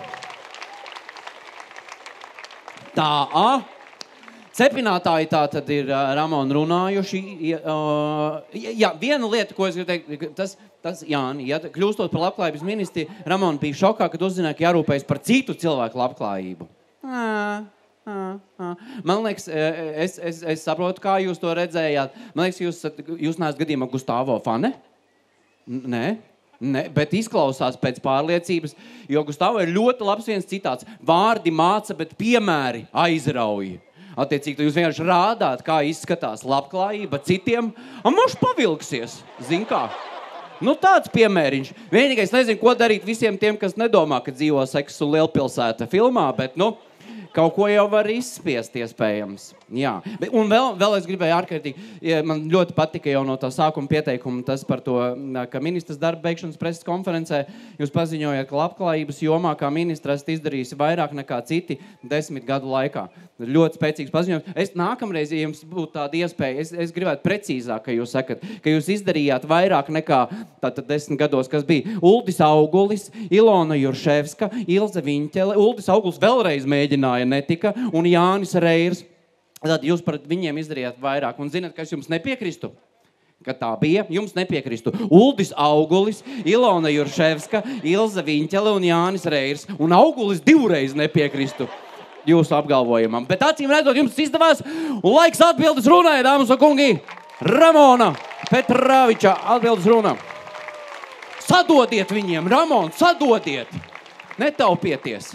Tā, a? Cepinātāji tā tad ir uh, Ramona runājuši. Uh, jā, viena lieta, ko es gribu teikt, tas, tas Jāni, ja, kļūstot par labklājības ministri, Ramona bija šokā, kad uzzināja, ka jārūpējas par citu cilvēku labklājību. À, à, à. Man liekas, es, es, es saprotu, kā jūs to redzējāt. Man liekas, jūs, jūs neesat gadījumā Gustavo fane? Nē? Ne, bet izklausās pēc pārliecības, jo Gustavo ir ļoti labs viens citāts. Vārdi māca, bet piemēri aizrauja. Attiecīgi, jūs vienkārši rādāt, kā izskatās labklājība citiem, un moš pavilksies, zin kā. Nu, tāds piemēriņš. Vienīgais nezinu, ko darīt visiem tiem, kas nedomā, ka dzīvo seksu lielpilsēta filmā, bet, nu, kaut ko jau var izspiest iespējams. Jā. Un vēl, vēl es gribēju ārkārtīgi, man ļoti patika jau no tā sākuma pieteikuma tas par to, ka ministras darba beigšanas preses konferencē jūs paziņojat, ka labklājības jomā kā ministra esat izdarījusi vairāk nekā citi desmit gadu laikā. Ļoti spēcīgs paziņojums. Es nākamreiz, ja jums būtu tāda iespēja, es, es gribētu precīzāk, ka jūs sakat, ka jūs izdarījāt vairāk nekā tātad desmit gados, kas bija Uldis Augulis, Ilona Jurševska, Ilze Viņķele, Uldis Augulis vēlreiz mēģināja netika, un Jānis Reirs. Tad jūs par viņiem izdarījāt vairāk. Un zināt, ka es jums nepiekristu? Ka tā bija, jums nepiekristu. Uldis Augulis, Ilona Jurševska, Ilze Viņķele un Jānis Reirs. Un Augulis divreiz nepiekristu jūsu apgalvojumam. Bet acīm redzot, jums izdevās. Un laiks atbildes runai, dāmas un kungi. Ramona Petraviča atbildes runā. Sadodiet viņiem, Ramona, sadodiet. Netaupieties.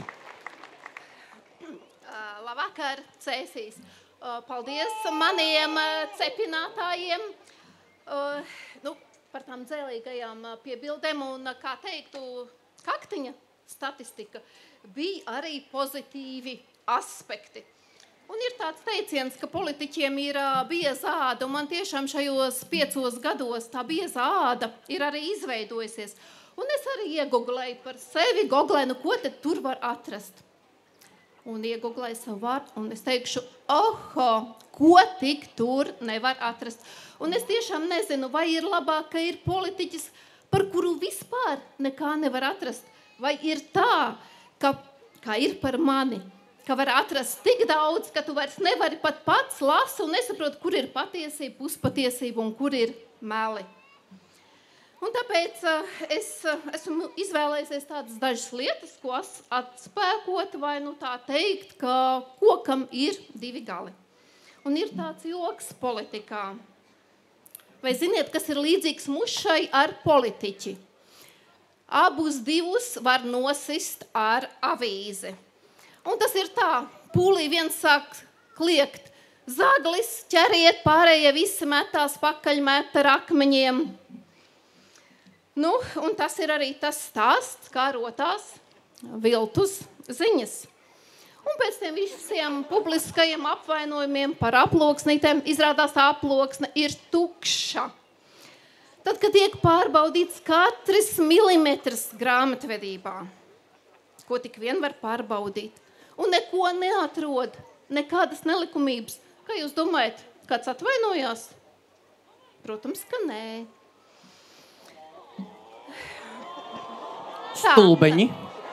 Labvakar, Cēsīs. Paldies maniem cepinātājiem nu, par tām dzēlīgajām piebildēm un, kā teiktu, kaktiņa statistika bija arī pozitīvi aspekti. Un ir tāds teiciens, ka politiķiem ir bieza āda, un man tiešām šajos piecos gados tā bieza āda ir arī izveidojusies. Un es arī ieguglēju par sevi, googlēju, nu ko tad tur var atrast. Un ieguglēju savu vārdu, un es teikšu, oho, ko tik tur nevar atrast. Un es tiešām nezinu, vai ir labāk, ka ir politiķis, par kuru vispār nekā nevar atrast. Vai ir tā, ka, kā ir par mani, ka var atrast tik daudz, ka tu vairs nevari pat pats lasi un nesaprot, kur ir patiesība, puspatiesība un kur ir meli. Un tāpēc uh, es uh, esmu izvēlējusies tādas dažas lietas, ko atspēkot vai nu tā teikt, ka kokam ir divi gali. Un ir tāds joks politikā. Vai ziniet, kas ir līdzīgs mušai ar politiķi? Abus divus var nosist ar avīzi. Un tas ir tā, pūlī viens sāk kliegt. Zaglis, ķeriet, pārējie visi metās pakaļ, met ar akmeņiem. Nu, un tas ir arī tas stāsts, kā rotās viltus ziņas. Un pēc tiem visiem publiskajiem apvainojumiem par aploksnītēm izrādās tā aploksne ir tukša. Tad, kad tiek pārbaudīts katrs milimetrs grāmatvedībā, ko tik vien var pārbaudīt, un neko neatrod, nekādas nelikumības. Kā jūs domājat, kāds atvainojās? Protams, ka nē. Stulbeņi.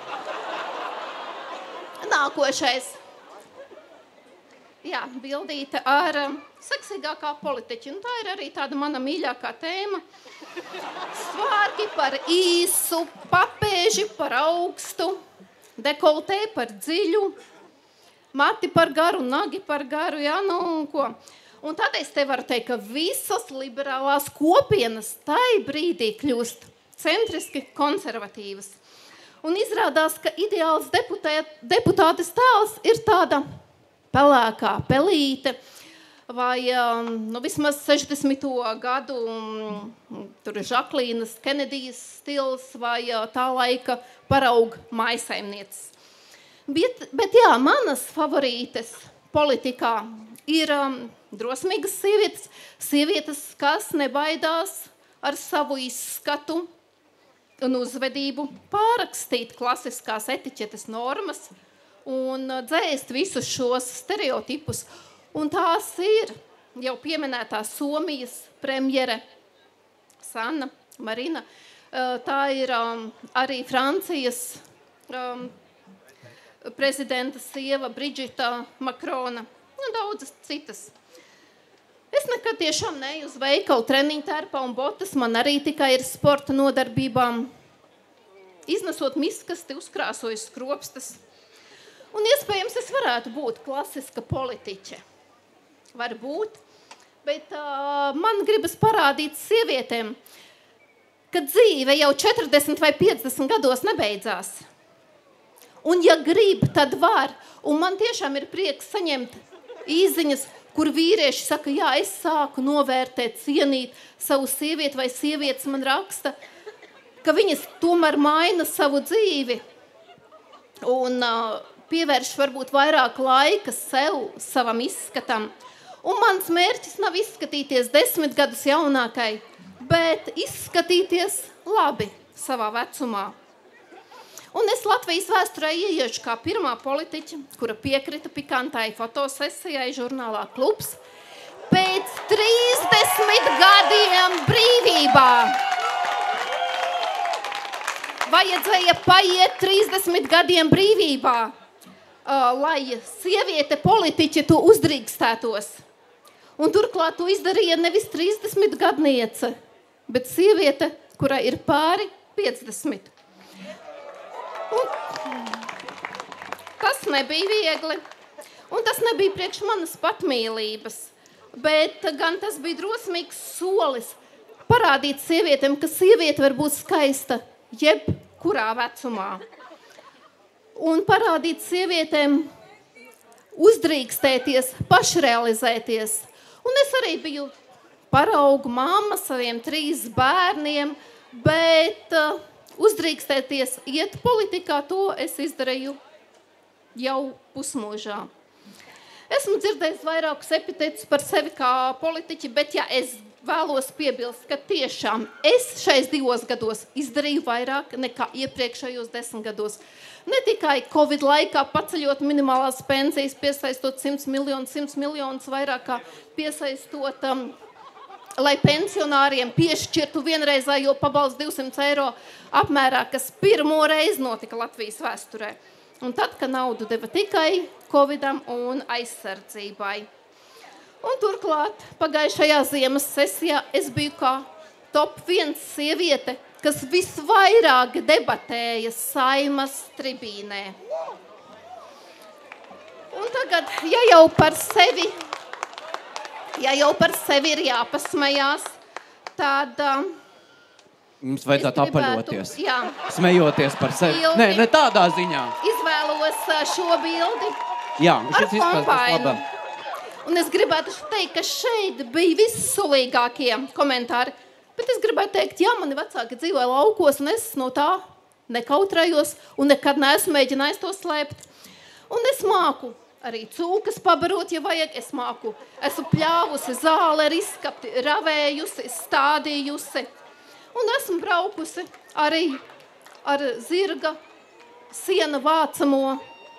Nākošais. Jā, bildīte ar um, seksīgākā politiķi. Un tā ir arī tāda mana mīļākā tēma. Svārki par īsu, papēži par augstu, dekoltē par dziļu, mati par garu, nagi par garu, jā, nu un ko. Un tad es te varu teikt, ka visas liberālās kopienas tai brīdī kļūst centriski konservatīvas. Un izrādās, ka ideāls deputē, deputātes tēls ir tāda pelēkā pelīte vai um, nu, vismaz sešdesmito gadu um, tur ir Žaklīnas Kenedijas stils vai uh, tā laika parauga maisaimnieces. Bet, bet jā, manas favorītes politikā ir um, drosmīgas sievietes, sievietes, kas nebaidās ar savu izskatu un uzvedību pārrakstīt klasiskās etiķetes normas un dzēst visus šos stereotipus. Un tās ir jau pieminētā Somijas premjere Sanna Marina. Tā ir um, arī Francijas um, prezidenta sieva Brigitte Macrona un daudzas citas. Es nekad tiešām neju uz veikalu treniņu tērpā un botas, man arī tikai ir sporta nodarbībām. Iznesot miskasti, uzkrāsojas skropstas. Un iespējams es varētu būt klasiska politiķe. Varbūt, bet uh, man gribas parādīt sievietēm, ka dzīve jau četrdesmit vai piecdesmit gados nebeidzās. Un ja grib, tad var. Un man tiešām ir prieks saņemt īziņas, kur vīrieši saka, jā, es sāku novērtēt, cienīt savu sievieti vai sievietes man raksta, ka viņas tomēr maina savu dzīvi un uh, pievērš varbūt vairāk laika sev, savam izskatam. Un mans mērķis nav izskatīties desmit gadus jaunākai, bet izskatīties labi savā vecumā. Un es Latvijas vēsturē ieiešu kā pirmā politiķa, kura piekrita pikantai fotosesijai žurnālā Klubs pēc trīsdesmit gadiem brīvībā. Vajadzēja paiet trīsdesmit gadiem brīvībā, uh, lai sieviete politiķe to uzdrīkstētos. Un turklāt to izdarīja nevis trīsdesmit gadniece, bet sieviete, kurai ir pāri piecdesmit. Un tas nebija viegli, un tas nebija priekš manas patmīlības, bet gan tas bija drosmīgs solis parādīt sievietēm, ka sieviete var būt skaista jebkurā vecumā. Un parādīt sievietēm uzdrīkstēties, pašrealizēties. Un es arī biju paraugu mamma saviem trīs bērniem, bet uh, uzdrīkstēties iet politikā, to es izdarīju jau pusmūžā. Esmu dzirdējis vairākus epitetus par sevi kā politiķi, bet ja es vēlos piebilst, ka tiešām es šais divos gados izdarīju vairāk nekā iepriekšējos desmit gados. Ne tikai Covid laikā paceļot minimālās pensijas, piesaistot simts miljonus, simts miljonus vairāk kā piesaistot, um, lai pensionāriem piešķirtu vienreizējo pabalstu divsimt eiro apmērā, kas pirmo reizi notika Latvijas vēsturē. Un tad, ka naudu deva tikai Covidam un aizsardzībai. Un turklāt pagājušajā ziemas sesijā es biju kā top viens sieviete, kas visvairāk debatēja Saimas tribīnē. Un tagad, ja jau par sevi, ja jau par sevi ir jāpasmejās, tad uh, mums vajadzētu apaļoties, jā, smejoties par sevi. Bildi. Nē, ne tādā ziņā. Izvēlos uh, šo bildi Jā, ar kompainu. Un es gribētu teikt, ka šeit bija vissulīgākie komentāri. Bet es gribētu teikt, jā, mani vecāki dzīvoja laukos, un es no tā nekautrējos, un nekad neesmu mēģinājis to slēpt. Un es māku arī cūkas pabarot, ja vajag. Es māku, esmu pļāvusi zāli ar izskapti, ravējusi, stādījusi. Un esmu braukusi arī ar zirga siena vācamo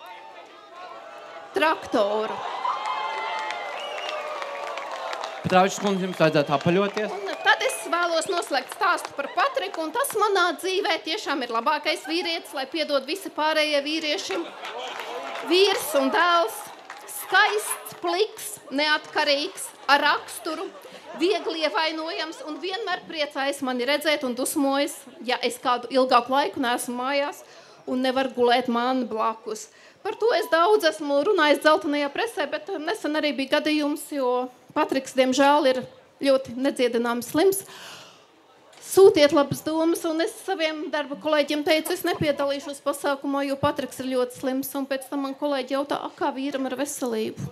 traktoru. Petrāvičs kundze, jums vajadzētu apaļoties. Un tad es vēlos noslēgt stāstu par Patriku, un tas manā dzīvē tiešām ir labākais vīrietis, lai piedod visi pārējie vīriešiem. Vīrs un dēls, skaists, pliks, neatkarīgs, ar raksturu, viegli ievainojams un vienmēr priecājas mani redzēt un dusmojas, ja es kādu ilgāku laiku neesmu mājās un nevar gulēt man blakus. Par to es daudz esmu runājis dzeltenajā presē, bet nesen arī bija gadījums, jo Patriks, diemžēl, ir ļoti nedziedināms slims. Sūtiet labas domas, un es saviem darba kolēģiem teicu, es nepiedalīšos pasākumā, jo Patriks ir ļoti slims, un pēc tam man kolēģi jautā, a, kā vīram ar veselību?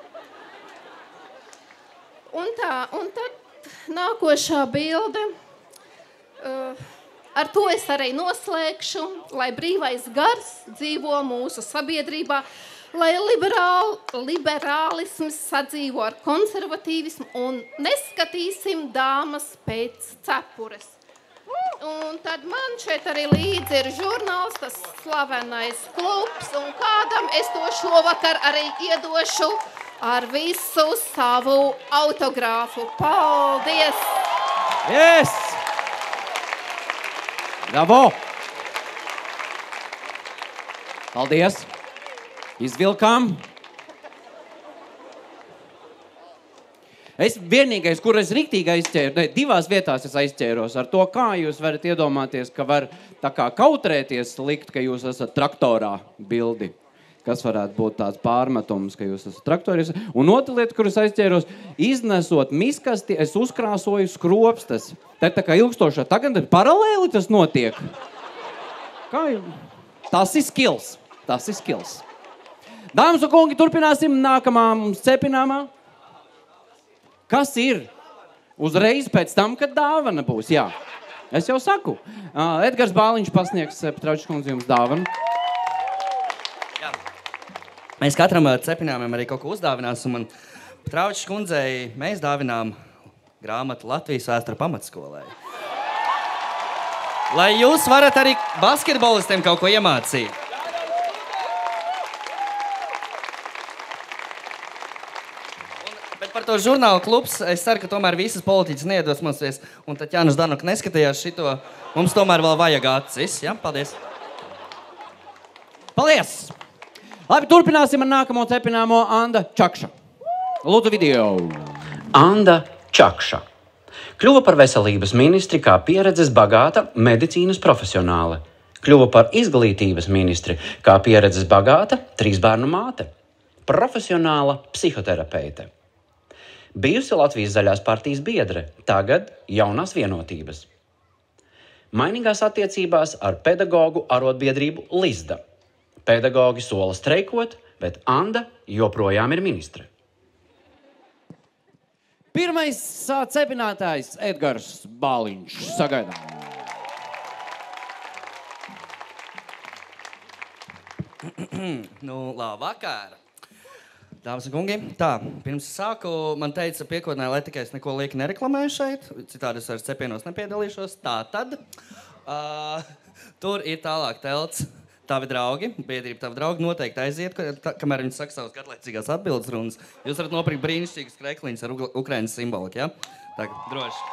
Un tā, un tad nākošā bilde, uh, ar to es arī noslēgšu, lai brīvais gars dzīvo mūsu sabiedrībā, lai liberāl, liberālisms sadzīvo ar konservatīvismu un neskatīsim dāmas pēc cepures. Un tad man šeit arī līdzi ir žurnāls, tas slavenais klubs, un kādam es to šovakar arī iedošu ar visu savu autogrāfu. Paldies! Yes! Bravo! Paldies! Izvilkām. Es vienīgais, kur es riktīgi aizķēru, ne, divās vietās es aizķēros ar to, kā jūs varat iedomāties, ka var tā kā kautrēties likt, ka jūs esat traktorā bildi. Kas varētu būt tāds pārmetums, ka jūs esat traktorā. Un otra lieta, kur es aizķēros, iznesot miskasti, es uzkrāsoju skropstas. Tā ir tā kā ilgstošā. Tagad paralēli tas notiek. Kā jau? Tas ir skills. Tas ir skills. Dāmas un kungi, turpināsim nākamā mums cepināmā. Kas ir? Uzreiz pēc tam, kad dāvana būs, jā. Es jau saku. Uh, Edgars Bāliņš pasniegs Petraučs kundzi jums dāvanu. Jā. Mēs katram cepināmiem arī kaut ko uzdāvināsim, un Petraučs kundzei mēs dāvinām grāmatu Latvijas vēsture pamatskolai. Lai jūs varat arī basketbolistiem kaut ko iemācīt. Par to žurnālu klubs, es ceru, ka tomēr visas politiķas neiedosmosies, un tad Jānis Danuka neskatījās šito. Mums tomēr vēl vajag acis, ja? Paldies. Paldies! Labi, turpināsim ar nākamo cepināmo Anda Čakša. Lūdzu video. Anda Čakša kļuva par veselības ministri kā pieredzes bagāta medicīnas profesionāle. Kļuva par izglītības ministri kā pieredzes bagāta trīsbērnu māte. Profesionāla psihoterapeite. Bijusi Latvijas zaļās partijas biedre, tagad jaunās vienotības. Mainīgās attiecībās ar pedagogu arotbiedrību Lizda. Pedagogi sola streikot, bet Anda joprojām ir ministre. Pirmais cepinātājs Edgars Bāliņš. Sagaidām. Nu, labvakar! Dāmas un kungi, tā, pirms sāku, man teica piekodnē, lai tikai es neko lieki nereklamēju šeit, citādi es vairs cepienos nepiedalīšos. Tā tad, uh, tur ir tālāk telts tavi draugi, biedrība tavi draugi noteikti aiziet, tā, kamēr viņi saka savas garlaicīgās atbildes runas. Jūs varat nopirkt brīnišķīgas krekliņas ar Ukrainas simboliku, ja? Tā, droši.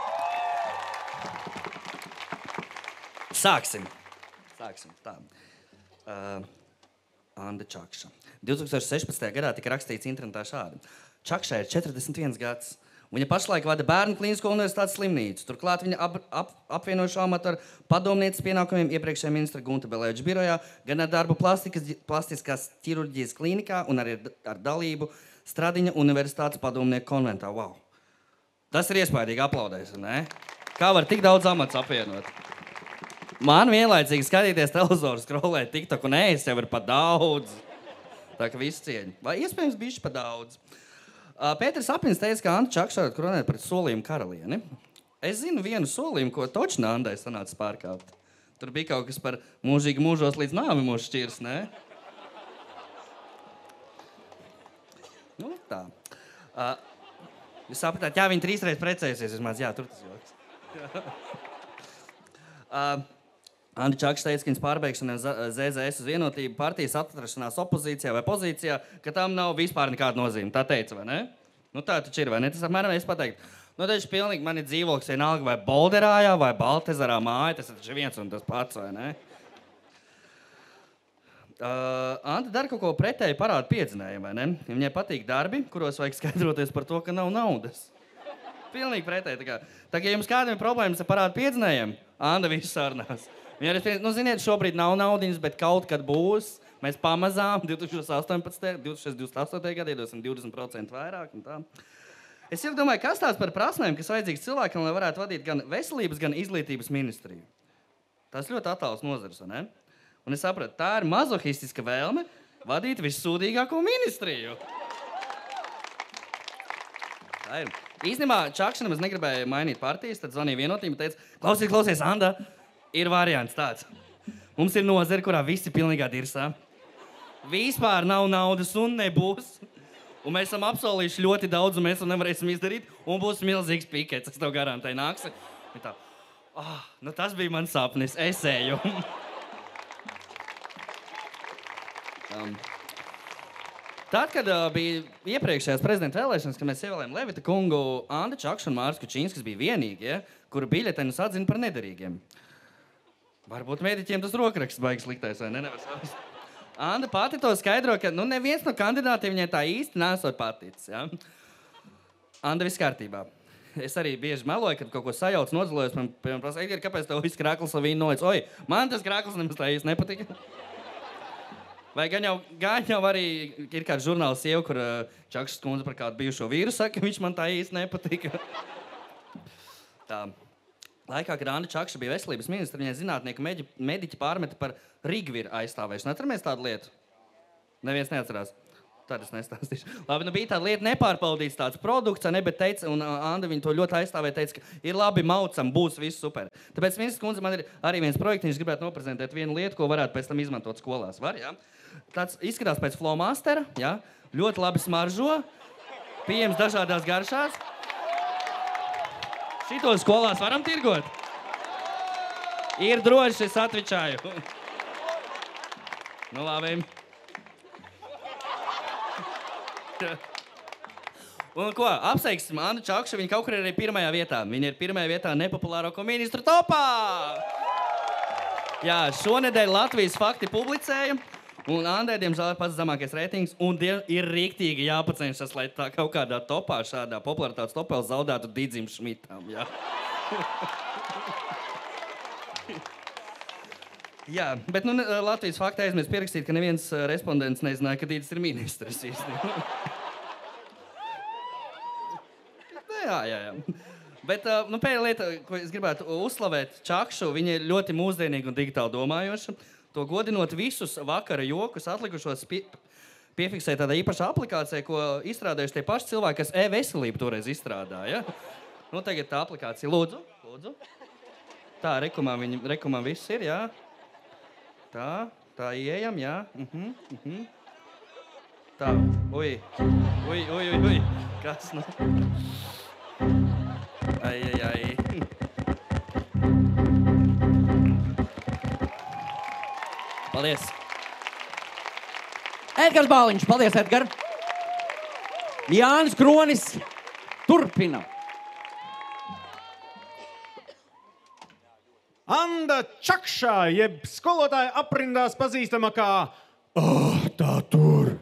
Sāksim. Sāksim, tā. Uh, Anda Čakša. divtūkstoš sešpadsmitajā gadā tika rakstīts internetā šādi. Čakšai ir četrdesmit viens gads. Viņa pašlaik vada Bērnu klīnisko universitātes slimnīcu. Turklāt viņa ap, ap, apvienošu amatu ar padomnieces pienākumiem iepriekšējā ministra Gunta Belēģa birojā, gan ar darbu plastikas, plastiskās ķirurģijas klīnikā un arī ar dalību Stradiņa universitātes padomnieku konventā. Wow. Tas ir iespaidīgi, aplaudēs, ne? Kā var tik daudz amats apvienot? Man vienlaicīgi skatīties televizoru, skrolēt TikTok un ēst jau ir pa daudz. Tā ka visu cieņu. Vai iespējams bišķi pa daudz. Uh, Pēters Apins teica, ka Anda Čakša var kronēt pret solījumu karalieni. Es zinu vienu solījumu, ko točnā Andai sanāca pārkāpt. Tur bija kaut kas par mūžīgi mūžos līdz nāvi mūs šķirs, ne? Nu, tā. Uh, jūs sapratāt, jā, viņi trīsreiz precējusies, vismaz, jā, tur tas joks. uh, Anda Čakša teica, ka viņas pārbeigšana Z Z S uz vienotību partijas atrašanās opozīcijā vai pozīcijā, ka tam nav vispār nekāda nozīme. Tā teica, vai ne? Nu tā taču ir, vai ne? Tas apmēram es pateiktu. Nu, taču pilnīgi man ir dzīvoklis vienalga vai Bolderājā, vai Baltezarā māja, tas ir taču viens un tas pats, vai ne? Uh, Anta dara kaut ko pretēji parādu piedzinējiem, vai ne? Viņai patīk darbi, kuros vajag skaidroties par to, ka nav naudas. Pilnīgi pretēji. Tā kā, tā kā jums kādiem ir problēmas ar parādu piedzinējiem, Anta visu sarunās. Viņa arī, nu, ziniet, šobrīd nav naudiņas, bet kaut kad būs. Mēs pamazām divi tūkstoši astoņpadsmitajā, divi tūkstoši divdesmit astotajā gadā iedosim divdesmit procenti vairāk un tā. Es jau domāju, kas tās par prasmēm, kas vajadzīgs cilvēkam, lai varētu vadīt gan veselības, gan izglītības ministriju. Tas ļoti attāls nozars, vai ne? Un es sapratu, tā ir mazohistiska vēlme vadīt vissūdīgāko ministriju. Tā ir. Īstenībā Čakša nemaz negribēja mainīt partijas, tad zvanīja vienotību un teica, klausies, klausies, Anda, ir variants tāds. Mums ir nozara, kurā visi pilnīgā dirsā. Vispār nav naudas un nebūs. Un mēs esam apsolījuši ļoti daudz, un mēs to nevarēsim izdarīt, un būs milzīgs pikets, es tev garantēju nāksi. Un tā, oh, nu tas bija mans sapnis, es eju. Um, tad, kad uh, bija iepriekšējās prezidenta vēlēšanas, kad mēs ievēlējām Levita kungu, Anda Čakša un Māris Kučīnskis bija vienīgie, kuru biļetenus atzina par nederīgiem. Varbūt mediķiem tas rokraksts baigs liktais, vai ne? Nevar saprast. Anda pati to skaidro, ka nu, neviens no kandidātiem viņai tā īsti nesot paticis. Ja? Anda, viss kārtībā. Es arī bieži meloju, kad kaut ko sajauc, nodzalojos, man, piemēram, prasa, Edgar, kāpēc tev viss krāklis ar vīnu noliec? Oi, man tas krāklis nemaz tā īsti nepatika. Vai gan jau, gan jau arī ir kāds žurnāls sieva, kur uh, Čakšas kundze par kādu bijušo vīru saka, viņš man tā īsti nepatika. Tā. Laikā, kad Anda Čakša bija veselības ministra, viņai zinātnieki meģi, mediķi pārmeta par Rigviru aizstāvēšanu. Atceramies tādu lietu? Neviens neatcerās. Tad es nestāstīšu. Labi, nu bija tāda lieta nepārbaudīts tāds produkts, ne, bet teica, un Anda viņu to ļoti aizstāvēja, teica, ka ir labi maucam, būs viss super. Tāpēc ministrs kundze man ir arī viens projektiņš, gribētu noprezentēt vienu lietu, ko varētu pēc tam izmantot skolās. Var, jā? Tāds izskatās pēc flomastera, jā? Ļoti labi smaržo, pieejams dažādās garšās. Šito skolās varam tirgot? Ir droši, es atvičāju. Nu, labi. Un ko, apsveiksim Andu Čakšu, viņa kaut kur ir arī pirmajā vietā. Viņa ir pirmajā vietā nepopulārāko ministru topā. Jā, šonedēļ Latvijas fakti publicēja, un Andai, diemžēl, ir pats zemākais reitings, un ir rīktīgi jāpacenšas, lai tā kaut kādā topā, šādā popularitātes topā zaudētu Didzim Šmitam, jā. Jā, bet nu, Latvijas fakti aizmies pierakstīt, ka neviens respondents nezināja, ka Dīdis ir ministrs īstenībā. jā, jā, jā. Bet nu, pēdējā lieta, ko es gribētu uzslavēt Čakšu, viņa ir ļoti mūsdienīga un digitāli domājoša. To godinot visus vakara jokus atlikušos pie, piefiksē tādā īpašā aplikācijā, ko izstrādājuši tie paši cilvēki, kas e-veselību toreiz izstrādāja. Nu, tagad tā aplikācija. Lūdzu, lūdzu. Tā, rekumā, viņi, rekumā viss ir, jā. Tā, tā ieejam, jā. Uh-huh, uh-huh. Tā, ui, ui, ui, ui, ui. Kas, nu? Ai, ai, ai. Paldies. Edgars Bāliņš, paldies, Edgar. Jānis Kronis turpina. Anda Čakša, jeb skolotāja aprindās pazīstama kā oh, tā tur.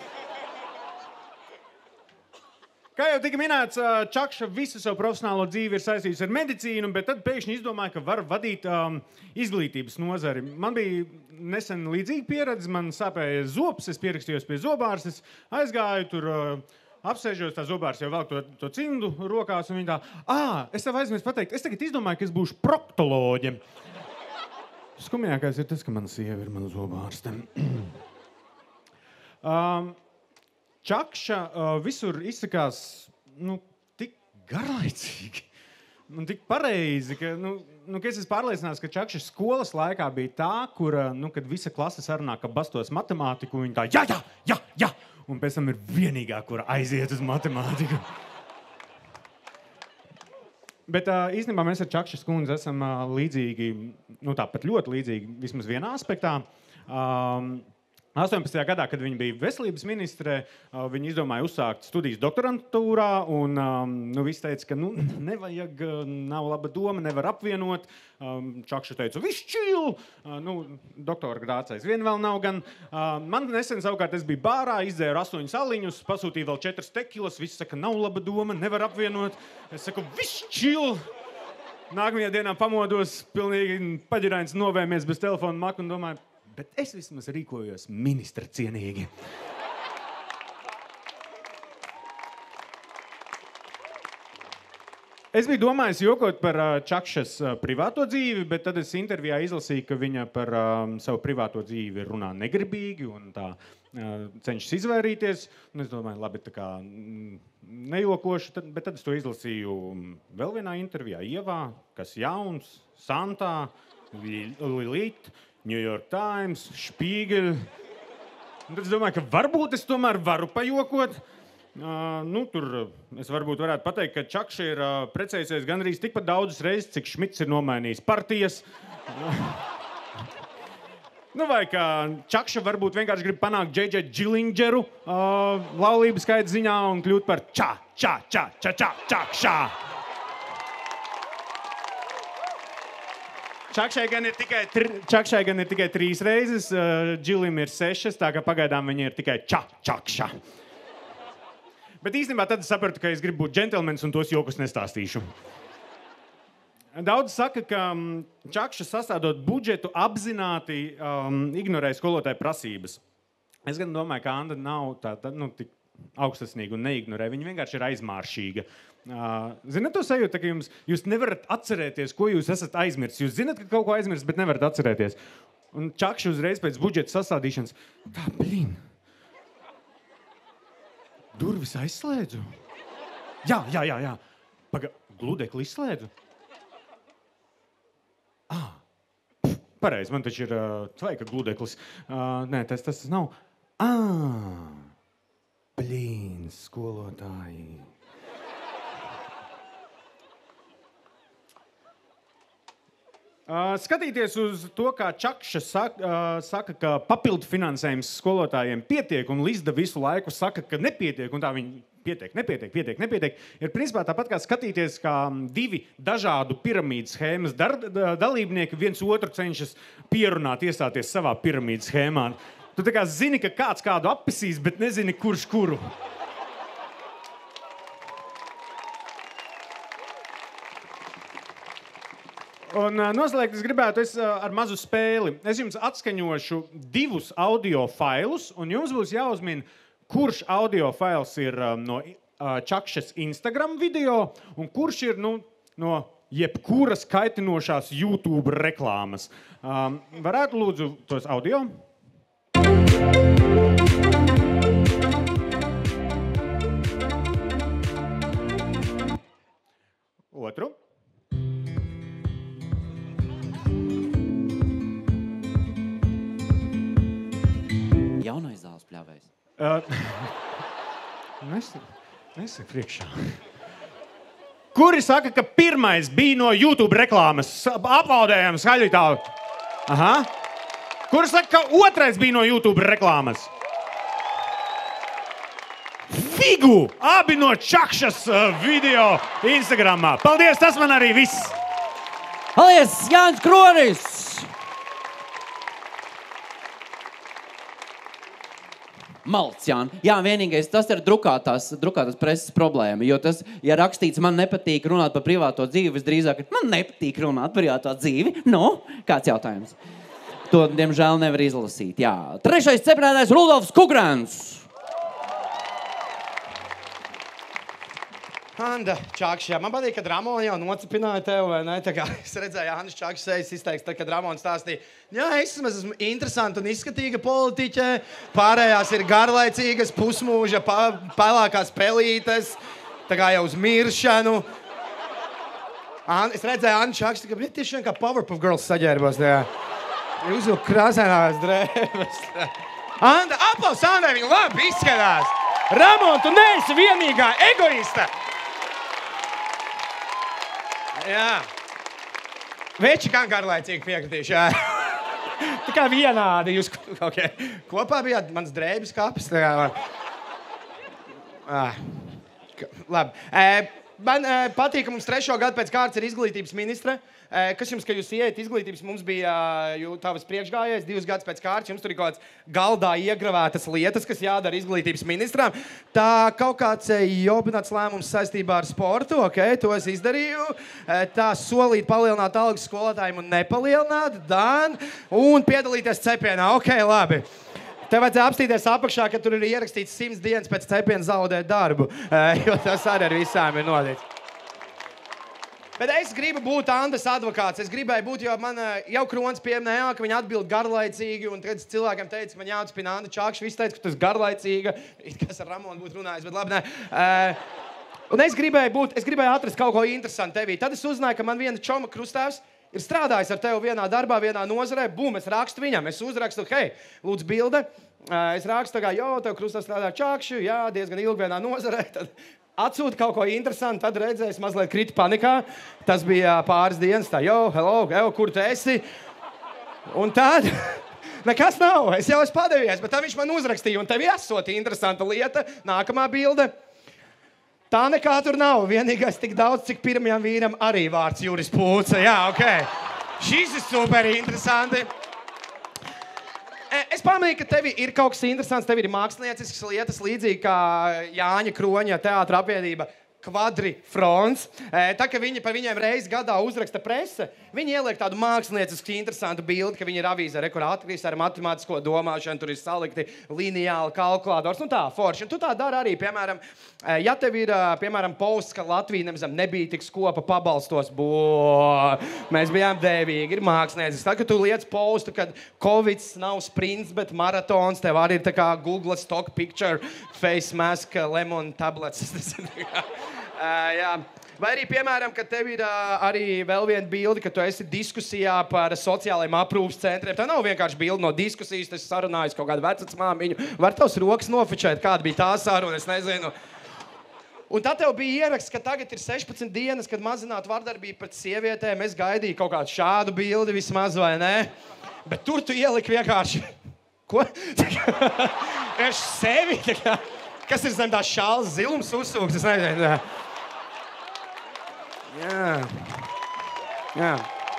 Kā jau tika minēts, Čakša visu savu profesionālo dzīvi ir saistījusi ar medicīnu, bet tad pēkšņi izdomāja, ka var vadīt um, izglītības nozari. Man bija nesen līdzīga pieredze, man sāpēja zobs, es pierakstījos pie zobārstes, aizgāju tur, uh, apsēžos, tā zobārs jau velk to, to cimdu rokās, un viņa tā, ā, es tev aizmies pateikt, es tagad izdomāju, ka es būšu proktoloģe. Skumjākais ir tas, ka mana sieva ir mana zobārste. um, Čakša uh, visur izsakās nu, tik garlaicīgi un tik pareizi, ka, nu, nu, ka es esmu pārliecināts, ka Čakša skolas laikā bija tā, kur, nu, kad visa klase sarunā, ka bastos matemātiku, viņa tā, jā, jā, jā, jā, un pēc tam ir vienīgā, kura aiziet uz matemātiku. Bet uh, īstenībā mēs ar Čakšas kundzi esam uh, līdzīgi, nu tāpat ļoti līdzīgi, vismaz vienā aspektā. Um, astoņpadsmitajā gadā, kad viņa bija veselības ministre, viņa izdomāja uzsākt studijas doktorantūrā, un nu, visi teica, ka nu, nevajag, nav laba doma, nevar apvienot. Čakša teica, viss čil! Nu, doktora grācais vien vēl nav gan. Man nesen savukārt es biju bārā, izdzēru astoņus aliņus, pasūtīju vēl četras tekilas, visi saka, nav laba doma, nevar apvienot. Es saku, viss čil! Nākamajā dienā pamodos, pilnīgi paģirains novēmies bez telefona maku un domāju, bet es vismaz rīkojos ministra cienīgi. Es biju domājis jokot par Čakšas privāto dzīvi, bet tad es intervijā izlasīju, ka viņa par um, savu privāto dzīvi runā negribīgi un tā uh, cenšas izvairīties. Un es domāju, labi, tā kā nejokoši, tad, bet tad es to izlasīju vēl vienā intervijā Ievā, kas jauns, Santā, Lilit, New York Times, Spiegel. Un tad es domāju, ka varbūt es tomēr varu pajokot. Uh, nu, tur es varbūt varētu pateikt, ka Čakša ir uh, precējusies gandrīz tikpat daudzas reizes, cik Šmits ir nomainījis partijas. Nu, vai kā Čakša varbūt vienkārši grib panākt Džei Džei Džilindžeru uh, laulības skaita ziņā un kļūt par ča, ča, ča, ča, ča, Čakšā. Čakšai gan ir tikai, tri, Čakšai gan ir tikai trīs reizes, uh, Džilim ir sešas, tā ka pagaidām viņa ir tikai ča, Čakša. Bet īstenībā tad es sapratu, ka es gribu būt džentelmenis un tos jokus nestāstīšu. Daudz saka, ka Čakša sastādot budžetu apzināti um, ignorē skolotāju prasības. Es gan domāju, ka Anda nav tā, tā nu, tik augstasnīga un neignorē. Viņa vienkārši ir aizmāršīga. Uh, zināt to sajūtu, ka jums, jūs nevarat atcerēties, ko jūs esat aizmirsis. Jūs zināt, ka kaut ko aizmirst, bet nevarat atcerēties. Un Čakša uzreiz pēc budžeta sastādīšanas, tā, blīn, durvis aizslēdzu? Jā, jā, jā, jā. Paga, gludekli izslēdzu? Ah, pareizi, man taču ir uh, tvaika gludeklis. Uh, nē, tas tas nav. Ah, blīn, skolotāji. Uh, skatīties uz to, kā Čakša saka, uh, saka, ka papildu finansējums skolotājiem pietiek, un Lizda visu laiku saka, ka nepietiek, un tā viņi pietiek, nepietiek, pietiek, nepietiek, ir principā tāpat kā skatīties, kā divi dažādu piramīdas schēmas dar, dalībnieki viens otru cenšas pierunāt, iestāties savā piramīdas schēmā. Tu tā kā zini, ka kāds kādu appisīs, bet nezini, kurš kuru. Un noslēgt es gribētu es ar mazu spēli. Es jums atskaņošu divus audio failus, un jums būs jāuzmina, kurš audio fails ir no Čakšas Instagram video, un kurš ir nu, no jebkuras kaitinošās YouTube reklāmas. Um, varētu lūdzu tos audio? Otru. Jaunais zāles pļāvējs. Uh, Nesi, nesi priekšā. Kuri saka, ka pirmais bija no YouTube reklāmas? Aplaudējam skaļi tā. Aha. Kuri saka, ka otrais bija no YouTube reklāmas? Figu! Abi no Čakšas video Instagramā. Paldies, tas man arī viss. Paldies, Jānis Kronis! Malts, Jāni. Jā, vienīgais, tas ir drukātās, drukātās preses problēma, jo tas, ja rakstīts, man nepatīk runāt par privāto dzīvi, visdrīzāk, man nepatīk runāt par privāto dzīvi. Nu, kāds jautājums? To, diemžēl, nevar izlasīt, jā. Trešais cepinātājs Rudolfs Kugrāns. Anda, Čakša, man patīk, kad Ramona jau nocipināja tev, vai ne? Tā kā es redzēju, Andis Čakša sejas izteiks, tad, kad Ramona stāstīja, jā, es esmu interesanta un izskatīga politiķe, pārējās ir garlaicīgas, pusmūža, pa, pelākās pelītes, tā kā jau uz miršanu. And, es redzēju, Andis Čakša, ka tieši vien kā Powerpuff Girls saģērbos, tajā. Jūs jau krāsainās drēbes. Anda, aplaus Andai, viņa labi izskatās. Ramona, tu neesi vienīgā egoista. Jā. Veči kā garlaicīgi piekritīšu, jā. Tā kā vienādi jūs okay. Kopā bijāt mans drēbes kapis. Tā kā... ah. Labi. E, man e, patīk, ka mums trešo gadu pēc kārtas ir izglītības ministre. E, kas jums, ka jūs ieiet izglītības, mums bija jū, tavas priekšgājējs divus gadus pēc kārtas. Jums tur ir kaut kāds galdā iegravētas lietas, kas jādara izglītības ministrām. Tā kaut kāds jobināts lēmums saistībā ar sportu, ok, to es izdarīju. E, tā solīt palielināt algas skolotājiem un nepalielināt, dan, un piedalīties cepienā, ok, labi. Tev vajadzēja apstīties apakšā, ka tur ir ierakstīts simts dienas pēc cepiena zaudēt darbu, jo tas arī ar visām ir nodīts. Bet es gribu būt Andas advokāts. Es gribēju būt, jo man jau Kronis pieminēja, ka viņi atbild garlaicīgi, un tad cilvēkiem teica, ka man jāatspina Anda Čakša. Visi teica, ka tas garlaicīga, kas ar Ramonu būtu runājis, bet labi, nē. Un es gribēju būt, es gribēju atrast kaut ko interesantu tevī. Tad es uzzināju, ka man viena čoma krustāvs ir strādājis ar tevi vienā darbā, vienā nozarē. Bum, es rakstu viņam, es uzrakstu, hei, lūdzu bilde. Es rakstu tā kā, jo, tev krustā strādā Čakši, jā, diezgan ilgi vienā nozarē. Tad atsūta kaut ko interesantu, tad redzēs, mazliet krita panikā. Tas bija pāris dienas, tā, jo, hello, evo, kur tu esi? Un tad, nekas nav, es jau esmu padevies, bet tad viņš man uzrakstīja, un tev esot interesanta lieta, nākamā bilde. Tā nekā tur nav. Vienīgais tik daudz, cik pirmajam vīram arī vārds Juris Pūce. Jā, ok. Šis ir super interesanti. Es pamanīju, ka tev ir kaut kas interesants, tev ir mākslinieciskas lietas, līdzīgi kā Jāņa Kroņa teātra apvienība Kvadrifrons. Tā, ka viņi par viņiem reizi gadā uzraksta prese, viņi ieliek tādu māksliniecisku interesantu bildi, ka viņi ir avīzē, re, kur atkrīs ar matemātisko domāšanu, tur ir salikti lineāli kalkulators, nu tā, forši. Un tu tā dari arī, piemēram, ja tev ir, piemēram, posts, ka Latvija nemazam nebija tik skopa pabalstos, bo, mēs bijām dēvīgi, ir māksliniecisks. Tā, ka tu liec postu, kad Covids nav sprints, bet maratons, tev arī ir tā kā Google stock picture, face mask, lemon tablets. Uh, jā. Vai arī, piemēram, ka tev ir uh, arī vēl viena bilde, ka tu esi diskusijā par sociālajiem aprūpas centriem. Tā nav vienkārši bilde no diskusijas, tas sarunājas kaut kādu vecacmāmiņu. Var tavs rokas nofičēt, kāda bija tā saruna, es nezinu. Un tad tev bija ieraksts, ka tagad ir sešpadsmit dienas, kad mazināt vardarbību pret sievietēm. Es gaidīju kaut kādu šādu bildi vismaz, vai ne? Bet tur tu ieliki vienkārši... Ko? Es sevi, tā kā... Kas ir zem tā šāls zilums uzsūks? Es nezinu. Jā. Jā.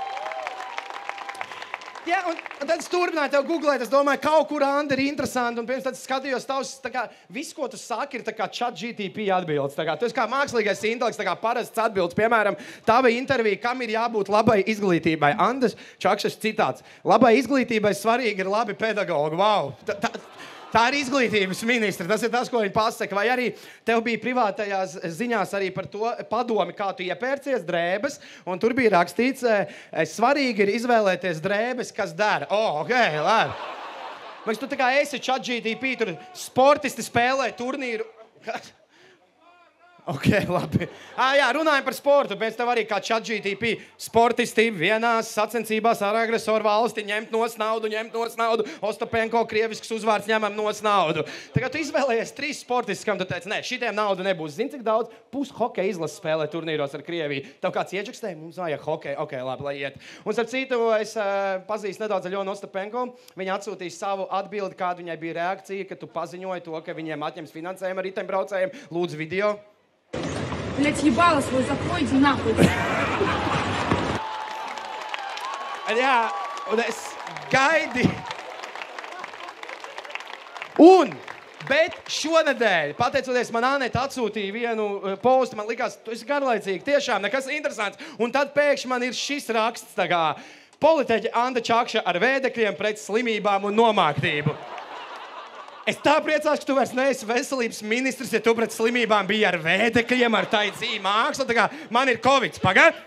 Jā, un, un tad es turpināju tev googlēt, es domāju, kaut kur Anda ir interesanti, un pirms tad skatījos tavs, tā kā, viss, ko tu saki, ir tā kā chat G T P atbildes. Tā kā, tu esi kā mākslīgais intelekts, tā kā parasts atbildes. Piemēram, tava intervija, kam ir jābūt labai izglītībai. Andas Čakšas citāts. Labai izglītībai svarīgi ir labi pedagogi. Wow! Tā, tā, Tā ir izglītības ministra, tas ir tas, ko viņi pasaka. Vai arī tev bija privātajās ziņās arī par to padomi, kā tu iepērcies drēbes, un tur bija rakstīts, svarīgi ir izvēlēties drēbes, kas dara. O, oh, ok, labi. Vai tu tā kā esi chat G T P, tur sportisti spēlē turnīru. Kas? Ok, labi. Ah, jā, runājam par sportu, pēc tev arī kā chat G T P sportisti vienās sacensībās ar agresoru valsti ņemt nos naudu, ņemt nos naudu, Ostapenko krievisks uzvārds ņemam nos naudu. Tagad tu izvēlējies trīs sportistus, kam tu teici, nē, šitiem naudu nebūs. Zini, cik daudz pus hokeja izlases spēlē turnīros ar Krieviju. Tev kāds iečakstēja, mums vajag hokeja, ok, labi, lai iet. Un starp citu, es uh, pazīstu nedaudz Aļonu Ostapenko. Viņa atsūtīja savu atbildi, kāda viņai bija reakcija, ka tu paziņoji to, ka viņiem atņems finansējumu ar riteņbraucējiem. Lūdzu video. Блять, ебало свой, закройте нахуй. Jā, un es gaidīju. Un, bet šonedēļ, pateicoties man Aneta atsūtīja vienu postu, man likās, tu esi garlaicīgi, tiešām nekas interesants. Un tad pēkšņi man ir šis raksts, tā kā politiķe Anda Čakša ar vēdekļiem pret slimībām un nomāktību. Es tā priecās, ka tu vairs neesi veselības ministrs, ja tu pret slimībām biji ar vēdekļiem, ar tai dzīvi mākslu. Tā kā man ir Covids, pagad?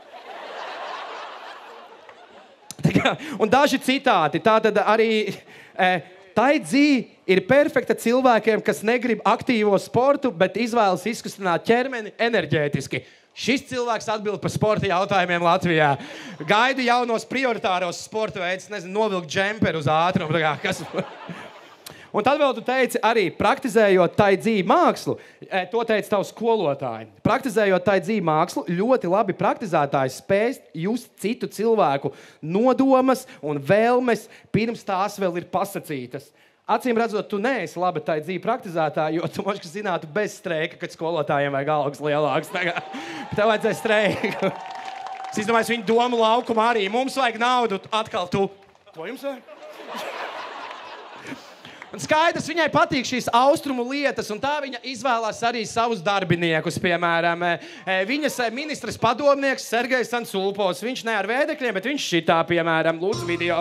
Tā kā, un daži citāti. Tātad arī e, tai dzīve ir perfekta cilvēkiem, kas negrib aktīvo sportu, bet izvēlas izkustināt ķermeni enerģētiski. Šis cilvēks atbild par sporta jautājumiem Latvijā. Gaidu jaunos prioritāros sporta veidus, nezinu, novilkt džemperu uz ātrumu. Tā kā, kas... Un tad vēl tu teici arī, praktizējot tai dzīvi mākslu, to teica tavs skolotāji. Praktizējot tai dzīvi mākslu, ļoti labi praktizētājs spēj just citu cilvēku nodomas un vēlmes, pirms tās vēl ir pasacītas. Acīm redzot, tu neesi labi tai dzīvi praktizētāji, jo tu možda zinātu bez streika, kad skolotājiem vajag algas lielākas. Tev vajadzēja streiku. Es izdomāju, viņu domu laukumu arī. Mums vajag naudu, atkal tu. Ko jums vajag? Un skaidrs, viņai patīk šīs austrumu lietas, un tā viņa izvēlās arī savus darbiniekus, piemēram. Viņas ministres padomnieks Sergejs Ansulpovs. Viņš ne ar vēdekļiem, bet viņš šitā, piemēram, lūdzu video.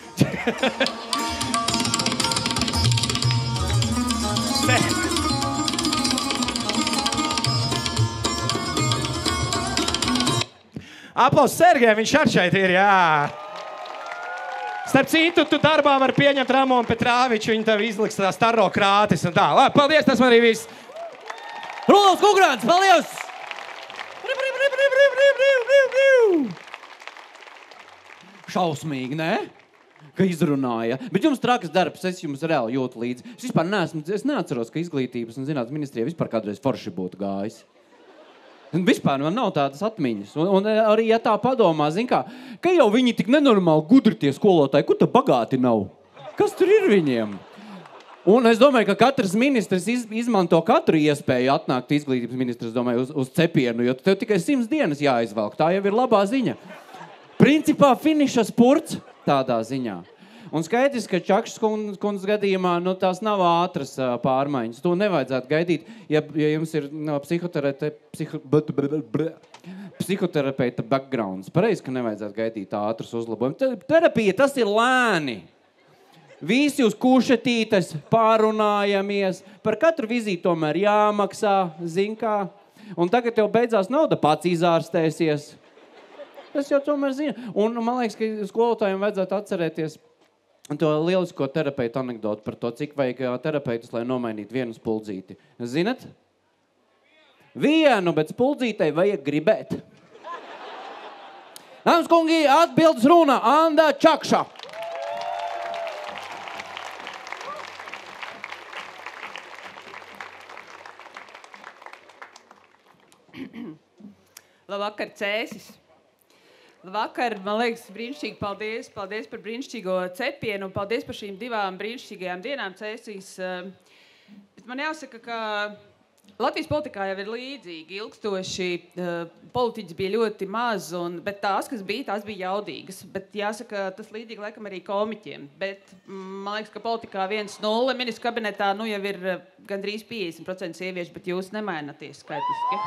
Aplaus Sergejam, viņš ar šeit ir, jā. Starp citu, tu darbā var pieņemt Ramonu Petrāviču, viņi tev izliks tā staro krātis un tā. Labi, paldies, tas man arī viss. Rudolfs Kungrāns, paldies! Šausmīgi, ne? Ka izrunāja. Bet jums trakas darbs, es jums reāli jūtu līdzi. Es vispār neesmu, es neatceros, ka izglītības un zinātnes ministrijā vispār kādreiz forši būtu gājis. Un vispār man nav tādas atmiņas. Un, un arī, ja tā padomā, zin kā, ka jau viņi tik nenormāli gudri tie skolotāji, kur tā bagāti nav? Kas tur ir viņiem? Un es domāju, ka katrs ministrs iz, izmanto katru iespēju atnākt izglītības ministrs, domāju, uz, uz cepienu, jo tev tikai simts dienas jāizvelk. Tā jau ir labā ziņa. Principā finiša spurts tādā ziņā. Un skaidrs, ka Čakšas kundzes gadījumā nu, tās nav ātras uh, pārmaiņas. To nevajadzētu gaidīt, ja, ja jums ir no, psihoterape, psiho, psihoterapeita backgrounds. Pareizi, ka nevajadzētu gaidīt ātras uzlabojumus. Terapija, tas ir lēni. Visi uz kušetītes pārunājamies. Par katru vizīti tomēr jāmaksā, zin kā. Un tagad jau beidzās nauda, pats izārstēsies. Tas jau tomēr zina. Un man liekas, ka skolotājiem vajadzētu atcerēties to lielisko terapeitu anekdotu par to, cik vajag terapeitus, lai nomainītu vienu spuldzīti. Zinat? Vienu, bet spuldzītei vajag gribēt. Dāmas kungi, atbildes runa Anda Čakša. Labvakar, Cēsis. Vakar, man liekas, brīnišķīgi paldies. Paldies par brīnišķīgo cepienu un paldies par šīm divām brīnišķīgajām dienām Cēsīs. Bet man jāsaka, ka Latvijas politikā jau ir līdzīgi. Ilgstoši politiķi bija ļoti maz, un, bet tās, kas bija, tās bija jaudīgas. Bet jāsaka, tas līdzīgi laikam arī komiķiem. Bet man liekas, ka politikā viens nulle ministru kabinetā nu jau ir gandrīz piecdesmit procenti sieviešu, bet jūs nemaināties skaitliski.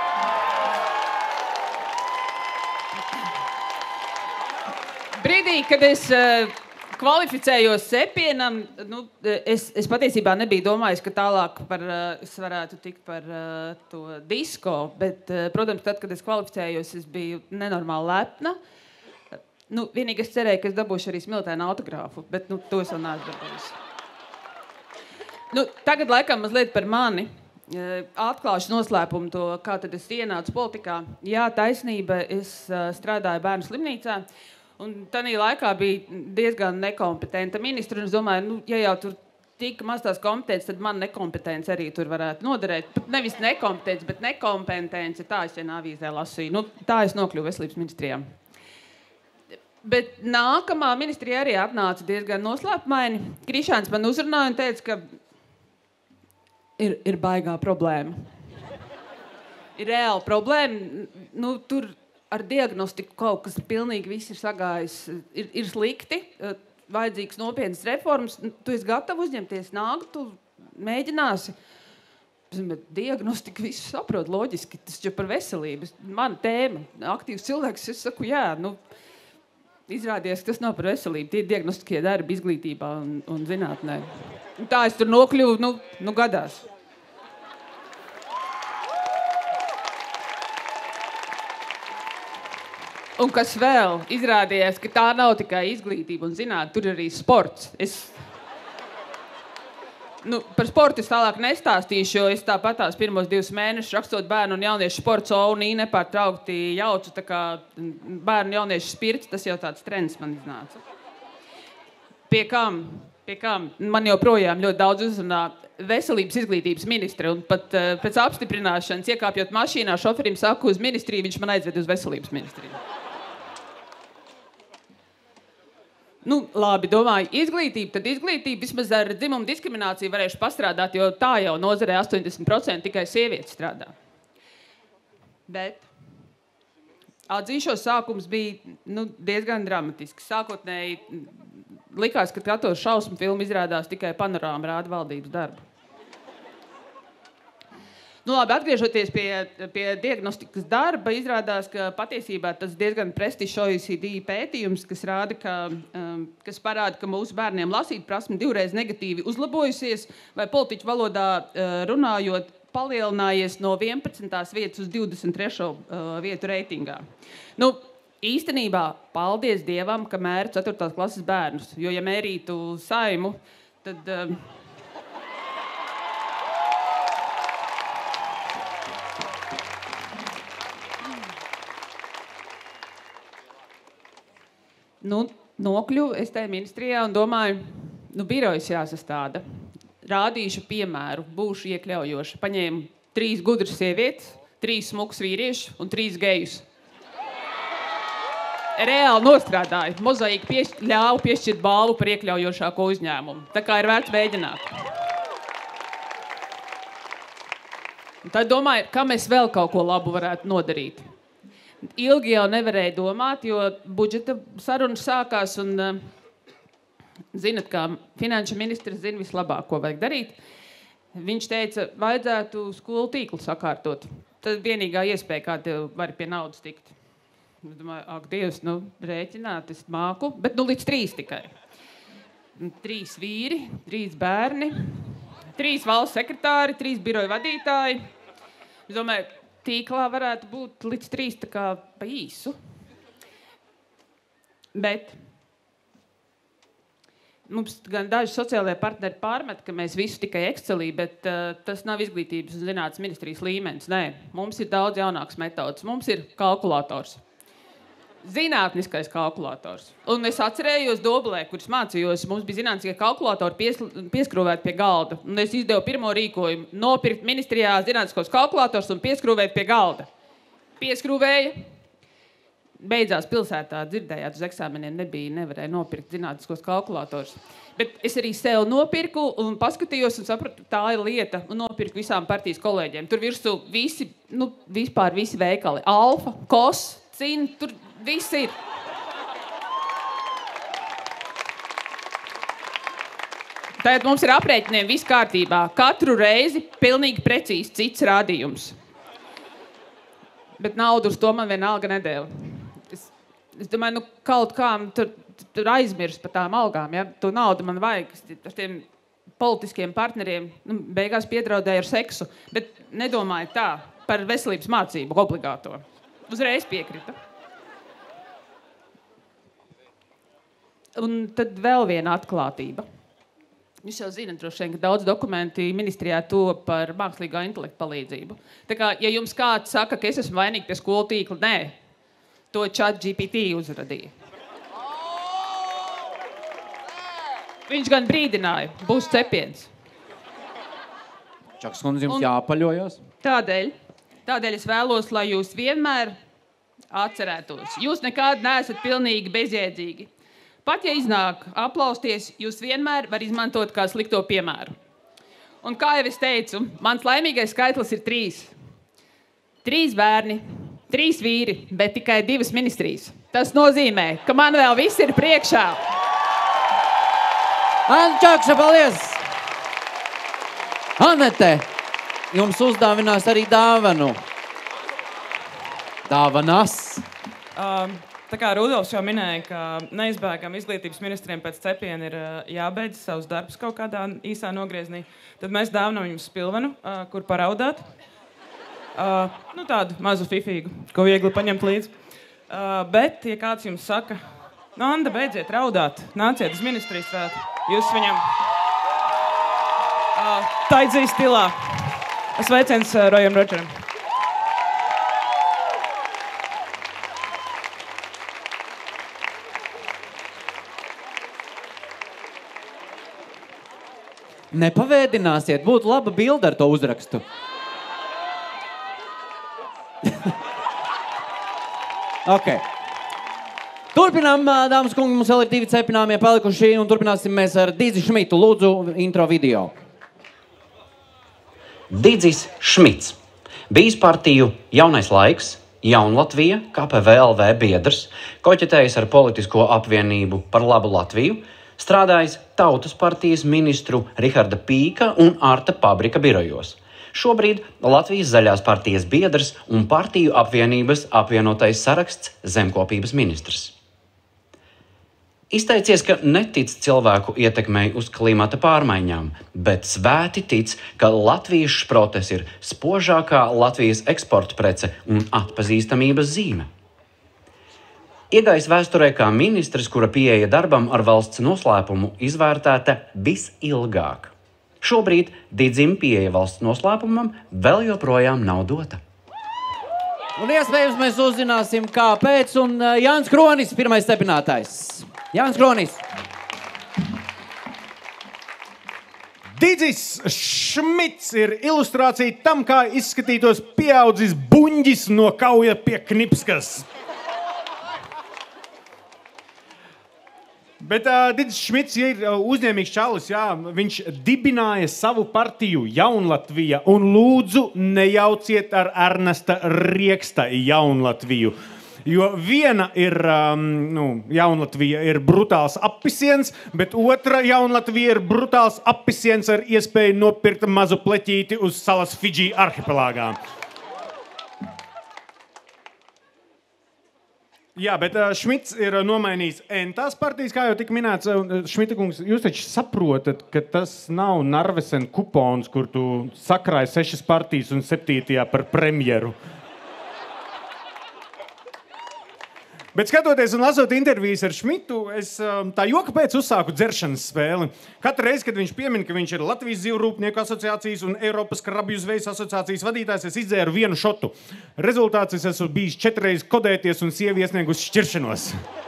Brīdī, kad es uh, kvalificējos cepienam, nu, es, es patiesībā nebiju domājis, ka tālāk par, uh, es varētu tikt par uh, to disko, bet, uh, protams, tad, kad es kvalificējos, es biju nenormāli lepna. Nu, vienīgi es cerēju, ka es dabūšu arī smiltēnu autogrāfu, bet nu, to es vēl neesmu dabūjusi. Nu, tagad laikam mazliet par mani. Uh, atklāšu noslēpumu to, kā tad es ienācu politikā. Jā, taisnība, es uh, strādāju bērnu slimnīcā. Un tādā laikā bija diezgan nekompetenta ministra, un es domāju, nu, ja jau tur tika maz tās kompetences, tad man nekompetence arī tur varētu noderēt. Pat nevis nekompetence, bet nekompetence, tā es vienā avīzē lasīju. Nu, tā es nokļuvu veselības ministrijā. Bet nākamā ministrija arī atnāca diezgan noslēpumaini. Krišāns man uzrunāja un teica, ka ir, ir baigā problēma. Ir reāla problēma. Nu, tur ar diagnostiku kaut kas pilnīgi viss ir sagājis, ir, ir slikti, vajadzīgs nopietnas reformas. Tu esi gatava uzņemties nāgu, tu mēģināsi. Bet diagnostika visu saprot loģiski, tas jau par veselību. Mana tēma, aktīvs cilvēks, es saku, jā, nu, izrādījās, ka tas nav par veselību. Tie diagnostiskie darbi izglītībā un, un zinātnē. Un tā es tur nokļuvu, nu, nu gadās. Un kas vēl izrādījās, ka tā nav tikai izglītība un zinātne, tur ir arī sports. Es, nu, par sportu es tālāk nestāstīšu, jo es tāpat tās pirmos divus mēnešus rakstot bērnu un jauniešu sports un nepārtraukti jaucu, tā kā bērnu jauniešu spirts, tas jau tāds trends man iznāca. Pie kam? Pie kam man joprojām ļoti daudz uzrunā veselības izglītības ministre, un pat uh, pēc apstiprināšanas, iekāpjot mašīnā, šoferim saku uz ministriju, viņš man aizved uz veselības ministriju. Nu, labi, domāju, izglītība, tad izglītība vismaz ar dzimumu diskrimināciju varēšu pastrādāt, jo tā jau nozarē astoņdesmit procenti tikai sievietes strādā. Bet atzīšos, sākums bija nu, diezgan dramatisks. Sākotnēji likās, ka katrs šausmu filmu izrādās tikai panorāma rāda valdības darbu. Nu, labi, atgriežoties pie, pie diagnostikas darba, izrādās, ka patiesībā tas diezgan prestižs O E C D pētījums, kas, rāda, ka, um, kas parāda, ka mūsu bērniem lasīt prasme divreiz negatīvi uzlabojusies, vai politiķu valodā uh, runājot, palielinājies no vienpadsmitās vietas uz divdesmit trešo uh, vietu reitingā. Nu, īstenībā, paldies Dievam, ka mēra ceturtās klases bērnus, jo, ja mērītu Saimu, tad... Uh, nu, nokļuvu es tajā ministrijā un domāju, nu, birojas jāsastāda. Rādīšu piemēru, būšu iekļaujoša. Paņēmu trīs gudras sievietes, trīs smukus vīriešus un trīs gejus. Reāli nostrādāju. Mozaika pieš... ļāva piešķirt balvu par iekļaujošāko uzņēmumu. Tā kā ir vērts mēģināt. Un tad domāju, kā mēs vēl kaut ko labu varētu nodarīt. Ilgi jau nevarēju domāt, jo budžeta sarunas sākās un... Zinat, kā finanšu ministrs zina vislabāk, ko vajag darīt. Viņš teica, vajadzētu skolu tīklu sakārtot. Tad vienīgā iespēja, kā tev var pie naudas tikt. Es domāju, ak, Dievs, nu, rēķināt, es māku, bet nu līdz trīs tikai. Trīs vīri, trīs bērni, trīs valsts sekretāri, trīs biroju vadītāji. Es domāju, tīklā varētu būt līdz trīs tā kā pa īsu. Bet... Mums gan daži sociālajie partneri pārmet, ka mēs visu tikai Excelī, bet uh, tas nav izglītības un zinātnes ministrijas līmenis. Nē, mums ir daudz jaunāks metodas. Mums ir kalkulators. Zinātniskais kalkulators. Un es atcerējos Dobelē, kuras mācījos, mums bija zinātniskie kalkulatori pies, pieskrūvēt pie galda. Un es izdevu pirmo rīkojumu, nopirkt ministrijā zinātniskos kalkulators un pieskrūvēt pie galda. Pieskrūvēja. Beidzās pilsētā, dzirdējāt, uz eksāmeniem nebija, nevarēja nopirkt zinātniskos kalkulators. Bet es arī sev nopirku un paskatījos un sapratu, tā ir lieta, un nopirku visām partijas kolēģiem. Tur virsū visi, nu, vispār visi veikali. Alfa, Kos, Cin, tur viss ir. Tātad mums ir aprēķiniem viss kārtībā. Katru reizi pilnīgi precīzi cits rādījums. Bet naudu uz to man vienalga nedēļa. Es domāju, nu, kaut kā tur, tur aizmirst par tām algām, ja? To naudu man vajag ar tiem politiskiem partneriem, nu, beigās piedraudēju ar seksu, bet nedomāju tā par veselības mācību obligāto. Uzreiz piekrita. Un tad vēl viena atklātība. Jūs jau zināt, droši vien, ka daudz dokumenti ministrijā to par mākslīgā intelekta palīdzību. Tā kā, ja jums kāds saka, ka es esmu vainīgi pie skolu tīkla, nē. To Chat G P T uzradīja. Viņš gan brīdināja, būs cepiens. Čakas kundze, jums jāpaļojas? Tādēļ, tādēļ es vēlos, lai jūs vienmēr atcerētos. Jūs nekad neesat pilnīgi bezjēdzīgi. Pat ja iznāk aplausties, jūs vienmēr var izmantot kā slikto piemēru. Un kā jau es teicu, mans laimīgais skaitlis ir trīs. Trīs bērni. Trīs vīri, bet tikai divas ministrijas. Tas nozīmē, ka man vēl viss ir priekšā. Anna Čakša, paldies! Anete, jums uzdāvinās arī dāvanu. Dāvanas. Um, tā kā Rudolfs jau minēja, ka neizbēgam izglītības ministriem pēc cepiena ir uh, jābeidz savus darbus kaut kādā īsā nogrieznī, tad mēs dāvinām jums spilvenu, uh, kur paraudāt. Uh, nu, tādu mazu fifīgu, ko viegli paņemt līdzi. Uh, bet, ja kāds jums saka, nu, Anda, beidziet raudāt, nāciet uz ministrijas svētku, jūs viņam uh, taidzīs stilā. Sveiciens uh, Rojam Rodžeram. Nepavēdināsiet, būtu laba bilde ar to uzrakstu. Ok. Turpinām, dāmas kungi, mums vēl ir divi cepināmie palikuši, un turpināsim mēs ar Didzi Šmitu. Lūdzu, intro video. Didzis Šmits. Bijis partiju Jaunais laiks, Jaunlatvija, K P V L V biedrs, koķetējis ar politisko apvienību par labu Latviju, strādājis Tautas partijas ministru Riharda Pīka un Arta Pabrika birojos. Šobrīd Latvijas zaļās partijas biedrs un partiju apvienības apvienotais saraksts zemkopības ministrs. Izteicies, ka netic cilvēku ietekmei uz klimata pārmaiņām, bet svēti tic, ka Latvijas šprotes ir spožākā Latvijas eksporta prece un atpazīstamības zīme. Iegājis vēsturē kā ministrs, kura pieeja darbam ar valsts noslēpumu izvērtēta visilgāk. Šobrīd Didzim pieeja valsts noslēpumam vēl joprojām nav dota. Un iespējams mēs uzzināsim, kāpēc, un Jānis Kronis, pirmais cepinātājs. Jānis Kronis. Didzis Šmits ir ilustrācija tam, kā izskatītos pieaudzis buņģis no kauja pie Knipskas. Bet uh, Didzis Šmits ir uh, uzņēmīgs čalis, jā. Viņš dibināja savu partiju Jaunlatvija un lūdzu nejauciet ar Ernesta Rieksta Jaunlatviju. Jo viena ir, um, nu, Jaunlatvija ir brutāls apisiens, bet otra Jaunlatvija ir brutāls apisiens ar iespēju nopirkt mazu pleķīti uz salas Fidži arhipelāgā. Jā, bet uh, Šmits ir nomainījis entās partijas, kā jau tika minēts. Uh, Šmita kungs, jūs taču saprotat, ka tas nav Narvesen kupons, kur tu sakrāji sešas partijas un septītajā par premjeru. Bet skatoties un lasot intervijas ar Šmitu, es tā joka pēc uzsāku dzeršanas spēli. Katru reizi, kad viņš piemin, ka viņš ir Latvijas zivrūpnieku asociācijas un Eiropas krabju zvejas asociācijas vadītājs, es izdzēru vienu šotu. Rezultāts es esmu bijis četreiz kodēties un sievi iesniegus šķiršanos.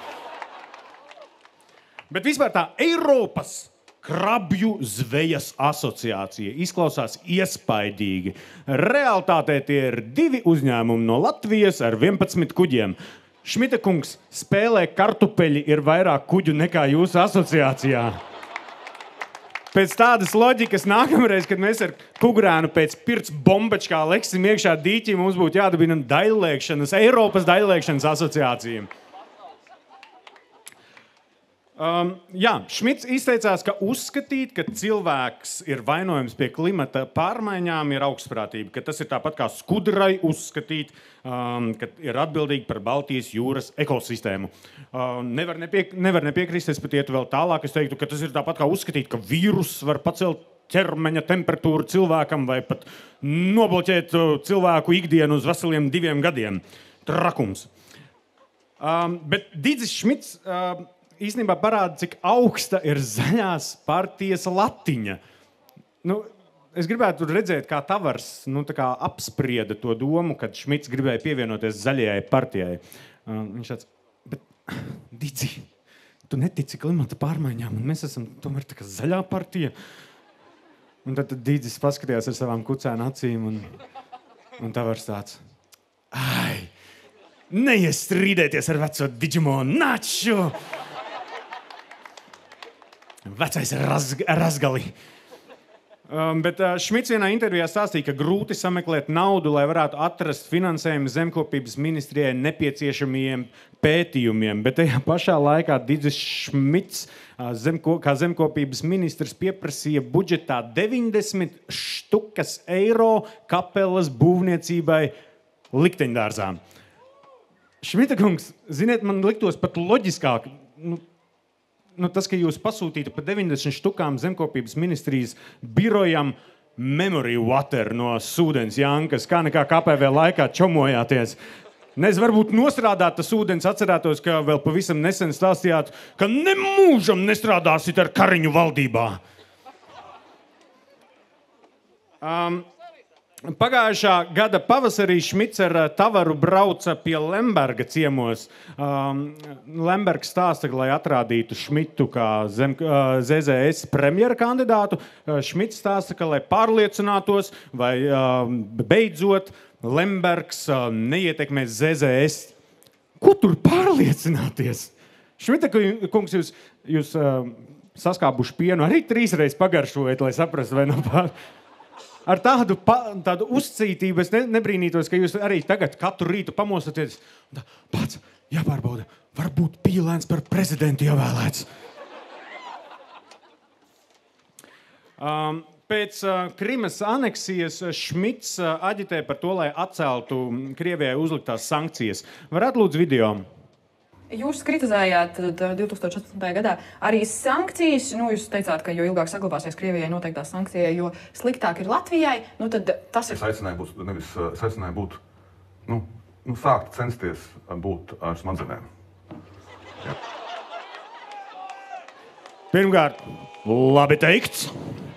Bet vispār tā Eiropas krabju zvejas asociācija izklausās iespaidīgi. Realtātē tie ir divi uzņēmumi no Latvijas ar vienpadsmit kuģiem. Šmita kungs, spēlē kartupeļi ir vairāk kuģu nekā jūsu asociācijā. Pēc tādas loģikas nākamreiz, kad mēs ar Kugrānu pēc pirts bombačkā leksim iekšā dīķī, mums būtu jādabina daļlēkšanas, Eiropas daļlēkšanas asociācija. Um, jā, Šmits izteicās, ka uzskatīt, ka cilvēks ir vainojams pie klimata pārmaiņām, ir augstprātība, ka tas ir tāpat kā skudrai uzskatīt, um, ka ir atbildīgi par Baltijas jūras ekosistēmu. Um, nevar, nepiek, nevar nepiekrist, es pat ietu vēl tālāk, es teiktu, ka tas ir tāpat kā uzskatīt, ka vīrus var pacelt ķermeņa temperatūru cilvēkam vai pat nobloķēt cilvēku ikdienu uz veseliem diviem gadiem. Trakums. Um, bet Didzis Šmits um, īstenībā parāda, cik augsta ir zaļās partijas latiņa. Nu, es gribētu redzēt, kā Tavars nu, tā kā apsprieda to domu, kad Šmits gribēja pievienoties zaļajai partijai. Uh, viņš tāds, bet Didzi, tu netici klimata pārmaiņām, un mēs esam tomēr tā kā zaļā partija. Un tad, tad Didzis paskatījās ar savām kucēnu acīm, un, un Tavars tāds, ai, neiestrīdēties ar veco Digimonu Naču! Vecais razg, razgali. Um, bet uh, Šmits vienā intervijā stāstīja, ka grūti sameklēt naudu, lai varētu atrast finansējumu zemkopības ministrijai nepieciešamiem pētījumiem. Bet tajā pašā laikā Didzis Šmits, uh, zemko, kā zemkopības ministrs, pieprasīja budžetā deviņdesmit štukas eiro kapelas būvniecībai likteņdārzām. Šmita kungs, ziniet, man liktos pat loģiskāk, nu, Nu, tas, ka jūs pasūtītu pa deviņdesmit štukām zemkopības ministrijas birojam memory water no Sūdens Jankas, kā nekā K P V laikā čomojāties. Nez varbūt nostrādāt tas ūdens, atcerētos, ka vēl pavisam nesen stāstījāt, ka nemūžam nestrādāsit ar Kariņu valdībā. Um, Pagājušā gada pavasarī Šmits ar Tavaru brauca pie Lemberga ciemos. Um, Lembergs stāsta, lai atrādītu Šmitu kā zem, uh, Z Z S premjera kandidātu. Uh, Šmits stāsta, ka, lai pārliecinātos, vai uh, beidzot Lembergs uh, neietekmēs Z Z S. Ko tur pārliecināties? Šmita kungs, jūs, jūs uh, saskābuši pienu arī trīsreiz pagaršojat, lai saprastu, vai nav pār... Ar tādu, pa, tādu uzcītību es ne, nebrīnītos, ka jūs arī tagad katru rītu pamostaties. Tā, pats jāpārbauda, varbūt Pīlēns par prezidentu ievēlēts. Um, pēc uh, Krimas aneksijas Šmits uh, aģitē par to, lai atceltu Krievijai uzliktās sankcijas. Varētu lūdzu video? Jūs kritizējāt divtūkstoš astoņpadsmitajā gadā arī sankcijas. Nu, jūs teicāt, ka jo ilgāk saglabāsies Krievijai noteiktās sankcijai, jo sliktāk ir Latvijai. Nu, tad tas ir... Es aicināju būt, nevis, es aicināju būt, nu, nu, sākt censties būt ar smadzenēm. Jā. Pirmkārt, labi teikts.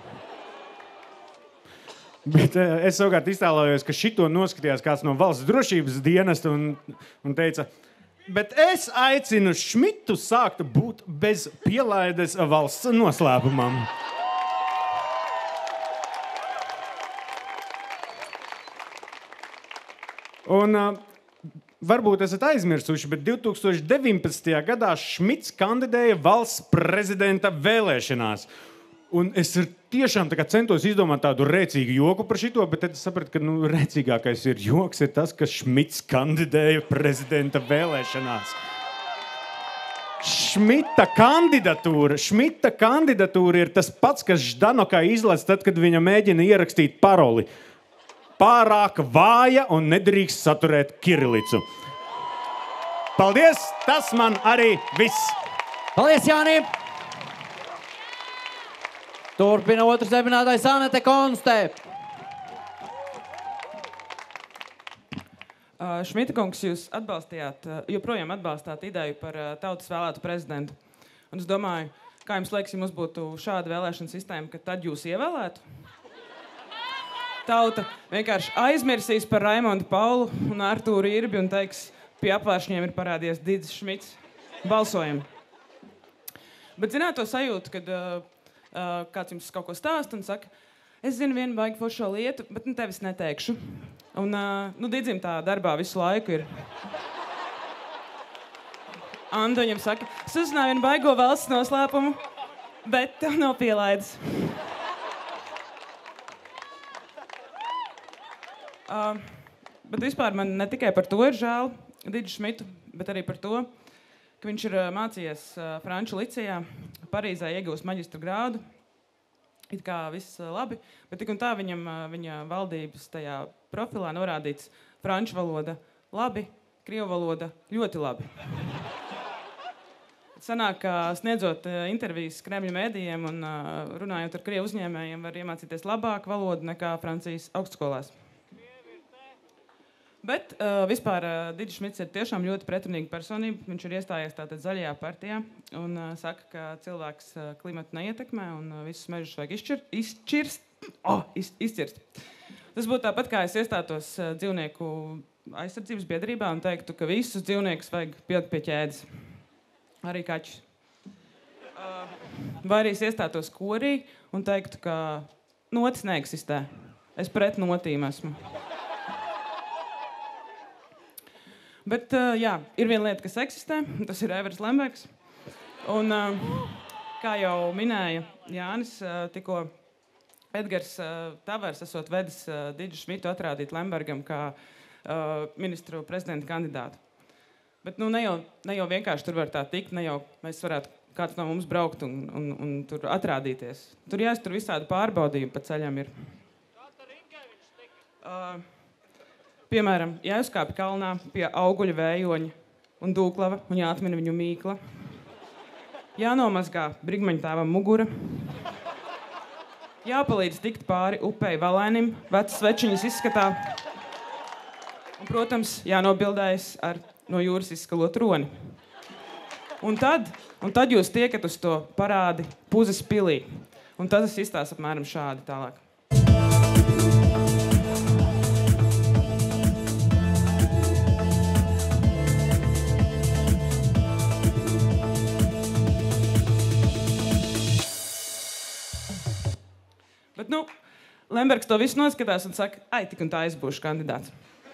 Bet es savukārt iztēlojos, ka šito noskatījās kāds no valsts drošības dienesta un, un teica... Bet es aicinu Šmitu sākt būt bez pielaides valsts noslēpumam. Un uh, varbūt esat aizmirsuši, bet divtūkstoš deviņpadsmitajā gadā Šmits kandidēja valsts prezidenta vēlēšanās. Un es tiešām tā kā centos izdomāt tādu rēcīgu joku par šito, bet tad es sapratu, ka nu, rēcīgākais ir joks ir tas, ka Šmits kandidēja prezidenta vēlēšanās. Šmita kandidatūra, Šmita kandidatūra ir tas pats, kas Ždanokai izlaiž tad, kad viņa mēģina ierakstīt paroli. Pārāk vāja un nedrīkst saturēt kirilicu. Paldies, tas man arī viss. Paldies, Jāni! Turpina otrs debinātājs Anete Konste. Uh, Šmita kungs, jūs atbalstījāt, uh, joprojām atbalstāt ideju par uh, tautas vēlētu prezidentu. Un es domāju, kā jums liekas, ja mums būtu šāda vēlēšana sistēma, ka tad jūs ievēlētu? Tauta vienkārši aizmirsīs par Raimondu Paulu un Artūru Irbi un teiks, pie apvēršņiem ir parādies Didis Šmits. Balsojam. Bet zināt to sajūtu, kad uh, uh, kāds jums kaut ko stāst un saka, es zinu vienu baigi foršo lietu, bet nu tevis neteikšu. Un, uh, nu, Didzim tā darbā visu laiku ir. Anda viņam saka, es uzzināju vienu baigo valsts noslēpumu, bet tev nav pielaides. Uh, bet vispār man ne tikai par to ir žēl Didu Šmitu, bet arī par to, ka viņš ir uh, mācījies uh, Franču licejā, Parīzē iegūst maģistra grādu. It kā viss uh, labi, bet tik un tā viņam, uh, viņa valdības tajā profilā norādīts franču valoda labi, krievu valoda ļoti labi. Sanāk, ka sniedzot uh, intervijas Kremļa mēdījiem un uh, runājot ar krievu uzņēmējiem, var iemācīties labāku valodu nekā Francijas augstskolās. Bet uh, vispār uh, Didis Šmits ir tiešām ļoti pretrunīga personība. Viņš ir iestājies tātad zaļajā partijā un uh, saka, ka cilvēks uh, klimatu neietekmē un uh, visus mežus vajag izšķir, izšķirst, oh, iz, izcirst. Tas būtu tāpat, kā es iestātos uh, dzīvnieku aizsardzības biedrībā un teiktu, ka visus dzīvniekus vajag pielikt pie ķēdes. Arī kaķus. Uh, vai arī es iestātos korī un teiktu, ka notis neeksistē. Es pret notīm esmu. Bet, uh, jā, ir viena lieta, kas eksistē, tas ir Evers Lembergs. Un, uh, kā jau minēja Jānis, uh, tikko Edgars uh, Tavers esot vedis uh, Didu Šmitu atrādīt Lembergam kā uh, ministru prezidenta kandidātu. Bet, nu, ne jau, ne jau vienkārši tur var tā tikt, ne jau mēs varētu kāds no mums braukt un, un, un tur atrādīties. Tur jāiztur visādi pārbaudījumi pa ceļam ir. Uh, Piemēram, jāuzkāpj kalnā pie auguļa vējoņa un dūklava un jāatmina viņu mīkla. Jānomazgā brigmaņtēvam mugura. Jāpalīdz tikt pāri upei Valainim, vecas svečiņas izskatā. Un, protams, jānobildējas ar no jūras izskalot roni. Un tad, un tad jūs tiekat uz to parādi Puzes pilī. Un tad tas izstāsta apmēram šādi tālāk. Bet, nu, Lembergs to visu noskatās un saka, ai, tik un tā es būšu kandidāts.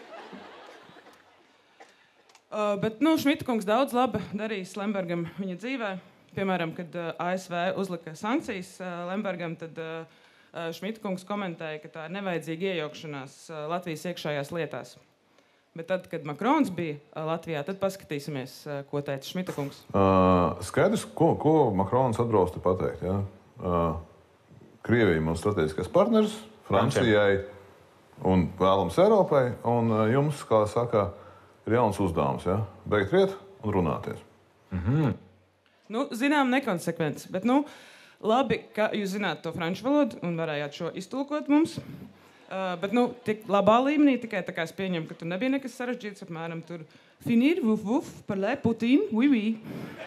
Uh, bet, nu, Šmita kungs daudz laba darījis Lembergam viņa dzīvē. Piemēram, kad uh, A S V uzlika sankcijas uh, Lembergam, tad uh, uh, Šmita kungs komentēja, ka tā ir nevajadzīga iejaukšanās uh, Latvijas iekšējās lietās. Bet tad, kad Makrons bija uh, Latvijā, tad paskatīsimies, uh, ko teica Šmita kungs. Uh, skaidrs, ko, ko Makrons atbrauc te pateikt. Ja? Uh, Krievija mums strateģiskais partners, Francijai un vēlams Eiropai. Un uh, jums, kā saka, ir jauns uzdevums. Ja? Beigt riet un runāties. Mm-hmm. Nu, zinām, nekonsekvents. Bet, nu, labi, ka jūs zināt to franču valodu un varējāt šo iztulkot mums. Uh, bet, nu, tik labā līmenī, tikai tā kā es pieņemu, ka tur nebija nekas sarežģīts, apmēram tur finir, vuf, vuf, parlē, Putin, oui, oui.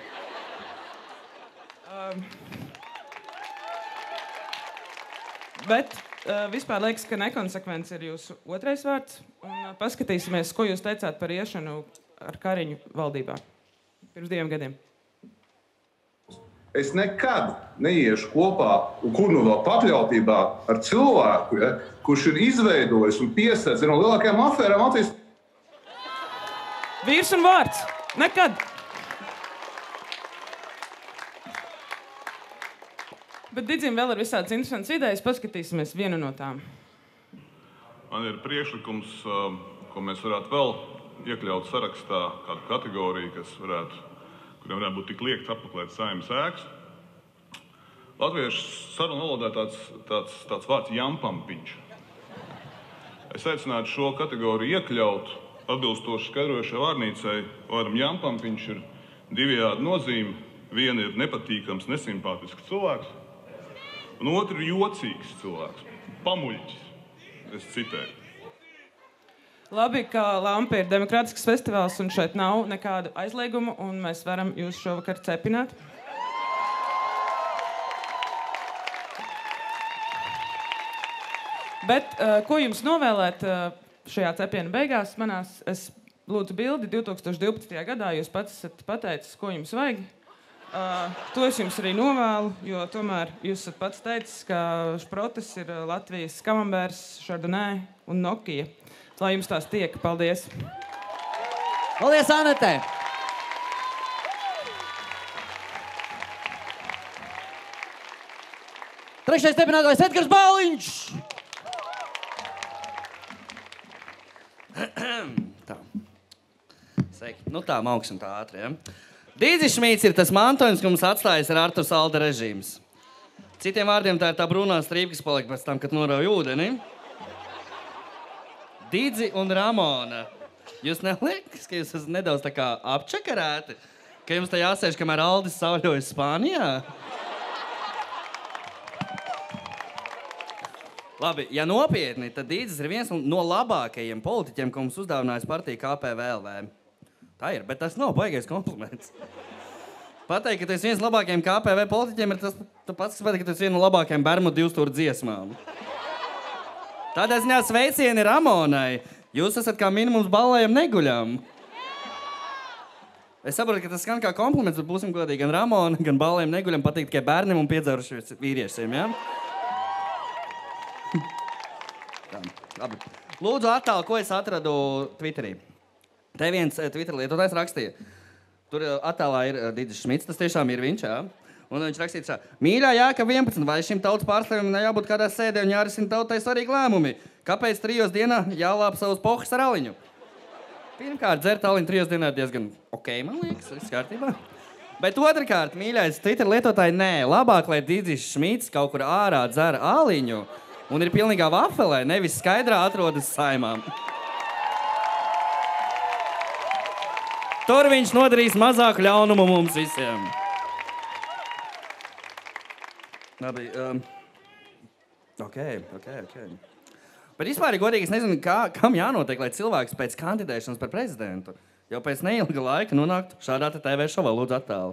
Uh, bet uh, vispār liekas, ka nekonsekvents ir jūsu otrais vārds. Un uh, paskatīsimies, ko jūs teicāt par iešanu ar Kariņu valdībā pirms diviem gadiem. Es nekad neiešu kopā, kur nu vēl pakļautībā ar cilvēku, ja, kurš ir izveidojis un piesēdz no lielākajām afērām Latvijas. Vīrs un vārds. Nekad. Bet Didzim vēl ir visādas interesantas idejas. Paskatīsimies vienu no tām. Man ir priekšlikums, ko mēs varētu vēl iekļaut sarakstā kādu kategoriju, kas varētu kuriem varētu būt tik liekts apmeklēt Saeimas ēkas. Latviešu sarunu valodā tāds, tāds, tāds vārds jampampiņš. Es aicinātu šo kategoriju iekļaut atbilstoši skaidrojušai vārnīcai. Vārdam jampampiņš ir divējādi nozīme. Viena ir nepatīkams, nesimpātisks cilvēks, un otra ir jocīgs cilvēks, pamuļķis. Es citēju. Labi, ka Lampa ir demokrātisks festivāls un šeit nav nekādu aizliegumu, un mēs varam jūs šovakar cepināt. Bet uh, ko jums novēlēt uh, šajā cepiena beigās manās? Es lūdzu bildi divi tūkstoši divpadsmitajā gadā, jūs pats esat pateicis, ko jums vajag. Uh, to es jums arī novēlu, jo tomēr jūs esat pats teicis, ka Šprotes ir Latvijas Kamambērs, Chardonnay un Nokia. Lai jums tās tiek. Paldies! Paldies, Anete! Trešais stepinātājs Edgars Bāliņš! Tā. Sveiki. Nu tā, mauksim tā ātri, ja? Dīdzis Šmīts ir tas mantojums, ko mums atstājis ar Arturs Alda režīms. Citiem vārdiem tā ir tā brūnā strīpa, kas palika pēc tam, kad norauj ūdeni. Dīdzi un Ramona. Jūs neliekas, ka jūs esat nedaudz tā kā apčakarēti? Ka jums tā jāsēž, kamēr Aldis sauļojas Spānijā? Labi, ja nopietni, tad Dīdzis ir viens no labākajiem politiķiem, ko mums uzdāvinājis partija K P V L V. Tā ir, bet tas nav baigais kompliments. Pateikt, ka tu esi viens no labākajiem K P V politiķiem, ir tas pats, kas pateikt, ka tu esi viens no labākajiem Bermudu divstūra dziesmām. Tādā ziņā sveicieni Ramonai. Jūs esat kā minimums ballējam neguļam. Es saprotu, ka tas skan kā kompliments, bet būsim godīgi. Gan Ramona, gan ballējam neguļam patīk tikai bērniem un piedzērušiem vīriešiem, ja? Tā, labi. Lūdzu attēlu, ko es atradu Twitterī. Te viens Twitter lietotājs rakstīja. Tur attēlā ir Dīdzis Šmits, tas tiešām ir viņš, jā? Un viņš rakstīja šā, mīļā Jākab vienpadsmit, vai šim tautas pārstāvjiem nejābūt kādā sēdē un jārisina tautai svarīgi lēmumi? Kāpēc trijos dienā jālāp savus pohas ar aliņu? Pirmkārt, dzert aliņu trijos dienā ir diezgan ok, man liekas, viss kārtībā. Bet otrkārt, mīļais Twitter lietotāji, nē, labāk, lai Dīdzis Šmits kaut kur ārā dzer aliņu un ir pilnīgā vafelē, nevis skaidrā atrodas Saeimām. Tur viņš nodarīs mazāku ļaunumu mums visiem. Labi, um, ok, ok, ok. Bet vispār, godīgi, es nezinu, kā, kam jānotiek, lai cilvēks pēc kandidēšanas par prezidentu jau pēc neilga laika nonāktu šādā te T V šovā, lūdzu attēlu.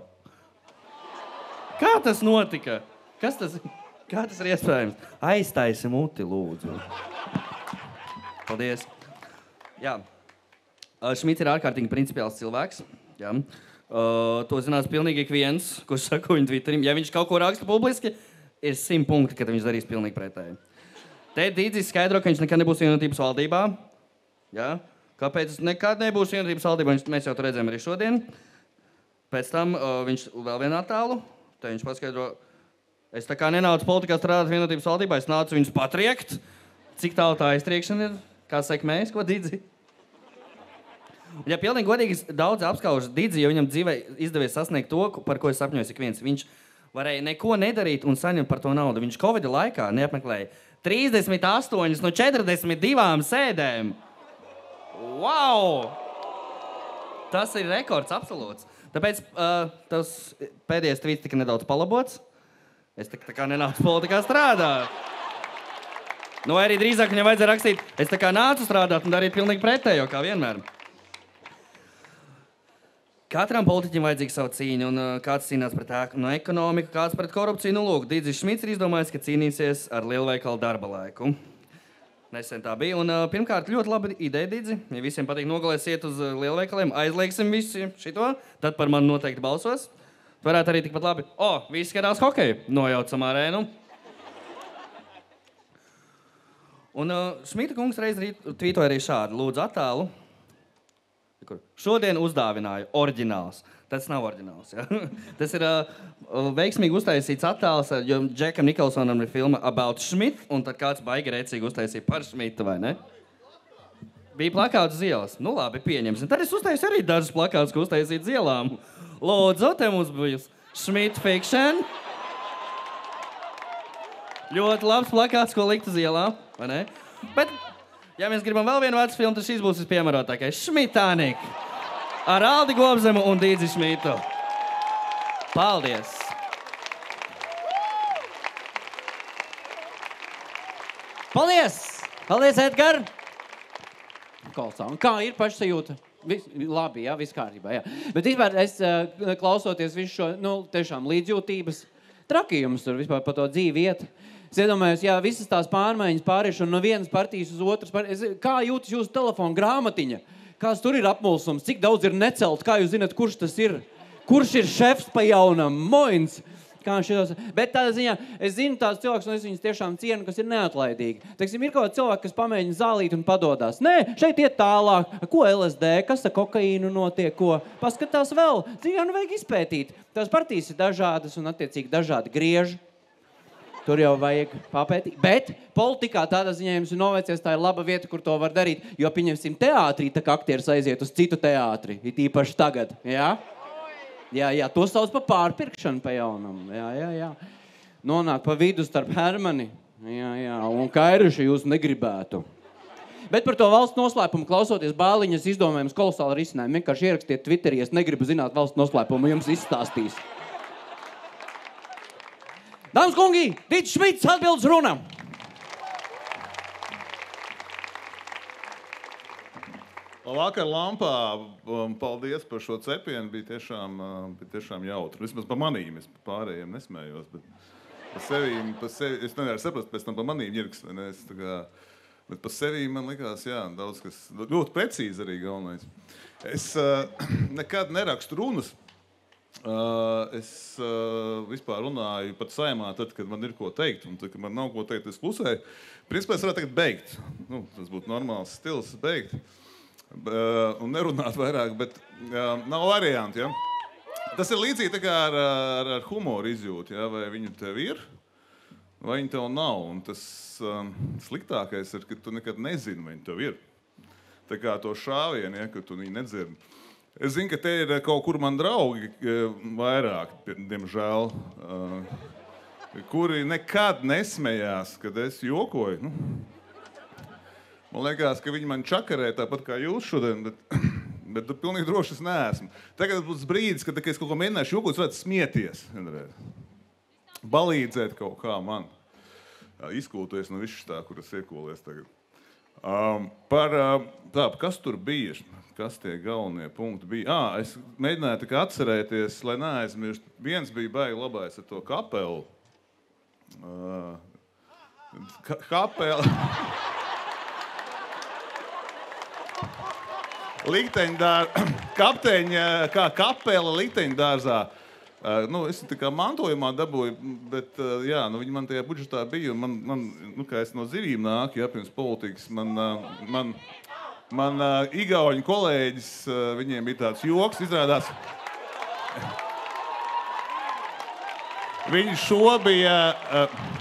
Kā tas notika? Kas tas, kā tas ir iespējams? Aiztaisi muti, lūdzu. Paldies. Jā. Šmits ir ārkārtīgi principiāls cilvēks. Jā. Uh, to zinās pilnīgi ik viens, kurš sako viņu Twitterim. Ja viņš kaut ko raksta publiski, ir simt punkti, kad viņš darīs pilnīgi pretēji. Te Dīdzis skaidro, ka viņš nekad nebūs vienotības valdībā. Ja? Kāpēc nekad nebūs vienotības valdībā? Mēs jau to redzējām arī šodien. Pēc tam uh, viņš vēl vienu attēlu. Te viņš paskaidro, es tā kā nenācu politikā strādāt vienotības valdībā, es nācu viņus patriekt. Cik tālu tā aiztriekšana ir? Kā saka mēs, ko Dīdzi? Ja pilnīgi godīgi daudz apskauž Dīdzi, jo viņam dzīvē izdevies sasniegt to, par ko es sapņoju ik viens. Viņš varēja neko nedarīt un saņemt par to naudu. Viņš Covida laikā neapmeklēja trīsdesmit astoņas no četrdesmit divām sēdēm. Wow! Tas ir rekords absolūts. Tāpēc uh, tas pēdējais tvīts tika nedaudz palabots. Es tā, tā kā nenācu politikā strādāt. Nu, arī drīzāk viņam vajadzēja rakstīt, es tā kā nācu strādāt un darīt pilnīgi pretējo, kā vienmēr. Katram politiķim vajadzīga savu cīņu, un uh, kāds cīnās pret ēku no ekonomiku, kāds pret korupciju. Nu, lūk, Dīdzis Šmits ir izdomājis, ka cīnīsies ar lielveikalu darba laiku. Nesen tā bija, un uh, pirmkārt ļoti laba ideja, Dīdzi. Ja visiem patīk nogalēs iet uz uh, lielveikaliem, aizliegsim visi šito, tad par mani noteikti balsos. Varētu arī tikpat labi. O, visi skatās hokeju, nojaucam arēnu. Un uh, Šmita kungs reiz tvītoja arī šādu, lūdzu attēlu. Šodien uzdāvināju oriģināls. Tas nav oriģināls, ja? Tas ir uh, veiksmīgi uztaisīts attēls, jo Džekam Nikolsonam ir filma About Schmidt, un tad kāds baigi rēcīgi uztaisīja par Šmitu, vai ne? Bija plakāts uz ielas. Nu labi, pieņemsim. Tad es uztaisīju arī dažus plakātus, ko uztaisīt uz ielām. Lūdzu, te mums bija Schmidt Fiction. Ļoti labs plakāts, ko likt uz ielām, vai ne? Bet... ja mēs gribam vēl vienu vecu filmu, tad šis būs vispiemērotākais. Šmitānik ar Aldi Gobzemu un Dīdzi Šmitu. Paldies! Paldies! Paldies, Edgar! Kolsā. Un kā ir pašsajūta? Vis, labi, jā, viss kārtībā, jā. Bet vispār es uh, klausoties visu šo, nu, tiešām līdzjūtības trakījumus tur vispār par to dzīvi iet. Es iedomājos, jā, visas tās pārmaiņas pāriešana no vienas partijas uz otras partijas. Kā jūtas jūsu telefona grāmatiņa? Kāds tur ir apmulsums? Cik daudz ir necelt? Kā jūs zināt, kurš tas ir? Kurš ir šefs pa jaunam? Moins! Kā šitos... Bet tādā ziņā, es zinu tās cilvēks, un es viņus tiešām cienu, kas ir neatlaidīgi. Teiksim, ir kaut cilvēki, kas pamēģina zālīt un padodās. Nē, šeit iet tālāk. Ko L S D? Kas ar kokaīnu notiek? Ko? Paskatās vēl. Dzīvē, nu vajag izpētīt. Tās partijas ir dažādas un attiecīgi dažādi grieži. Tur jau vajag papētīt. Bet politikā tādā ziņā jums ir noveicies, tā ir laba vieta, kur to var darīt. Jo, pieņemsim, teātrī, tā kā aktieris aiziet uz citu teātri. Ir īpaši tagad. Jā? Jā, jā, to sauc pa pārpirkšanu pa jaunam. Jā, jā, jā. Nonāk pa vidu starp Hermani. Jā, jā. Un Kairuši jūs negribētu. Bet par to valsts noslēpumu klausoties Bāliņas izdomājums kolosāli risinājumu. Vienkārši ierakstiet Twitterī, es negribu zināt valsts noslēpumu, jums izstāstīs. Dāmas kungi, Dīdzis Šmits atbildes runa. Vakar Lampā, paldies par šo cepienu, bija tiešām, bija tiešām jautri. Vismaz pa manīm, es pārējiem nesmējos, bet pa sevīm, pa sevi, es nevaru saprast, pēc tam pa manīm ņirks, vai ne, es tā kā, bet pa sevīm man likās, jā, daudz kas, ļoti precīzi arī galvenais. Es uh, nekad nerakstu runas. Uh, es uh, vispār runāju pat saimā tad, kad man ir ko teikt, un tad, kad man nav ko teikt, es klusēju. Principā es varētu tagad beigt. Nu, tas būtu normāls stils beigt. Uh, un nerunāt vairāk, bet uh, nav varianti, ja? Tas ir līdzīgi tā kā ar, ar, ar humoru izjūtu, ja? Vai viņu tev ir, vai viņu tev nav. Un tas um, sliktākais ir, ka tu nekad nezini, vai viņu tev ir. Tā kā to šāvienu, ja, ka tu viņu nedzirdi. Es zinu, ka te ir kaut kur man draugi vairāk, diemžēl, kuri nekad nesmējās, kad es jokoju. Nu, man liekas, ka viņi man čakarē tāpat kā jūs šodien, bet, bet pilnīgi droši es neesmu. Tagad būs brīdis, kad es kaut ko mēģināšu jokot, es varētu smieties. Balīdzēt kaut kā man. Izkūties no visu tā, kur es iekolies tagad. Um, par, tā, kas tur bija? Kas tie galvenie punkti bija? Ā, es mēģināju tā kā atcerēties, lai neaizmirst. Viens bija baigi labais ar to kapelu. Uh, ka kapela. Likteņdār, kapteņa, kā kapela likteņdārzā. Uh, nu, es tā kā mantojumā dabūju, bet uh, jā, nu, viņi man tajā budžetā bija. Man, man, nu, kā es no zivīm nāku, ja, pirms politikas, man, uh, man, man uh, igauņu kolēģis, uh, viņiem bija tāds joks, izrādās. Viņi šo bija... Uh,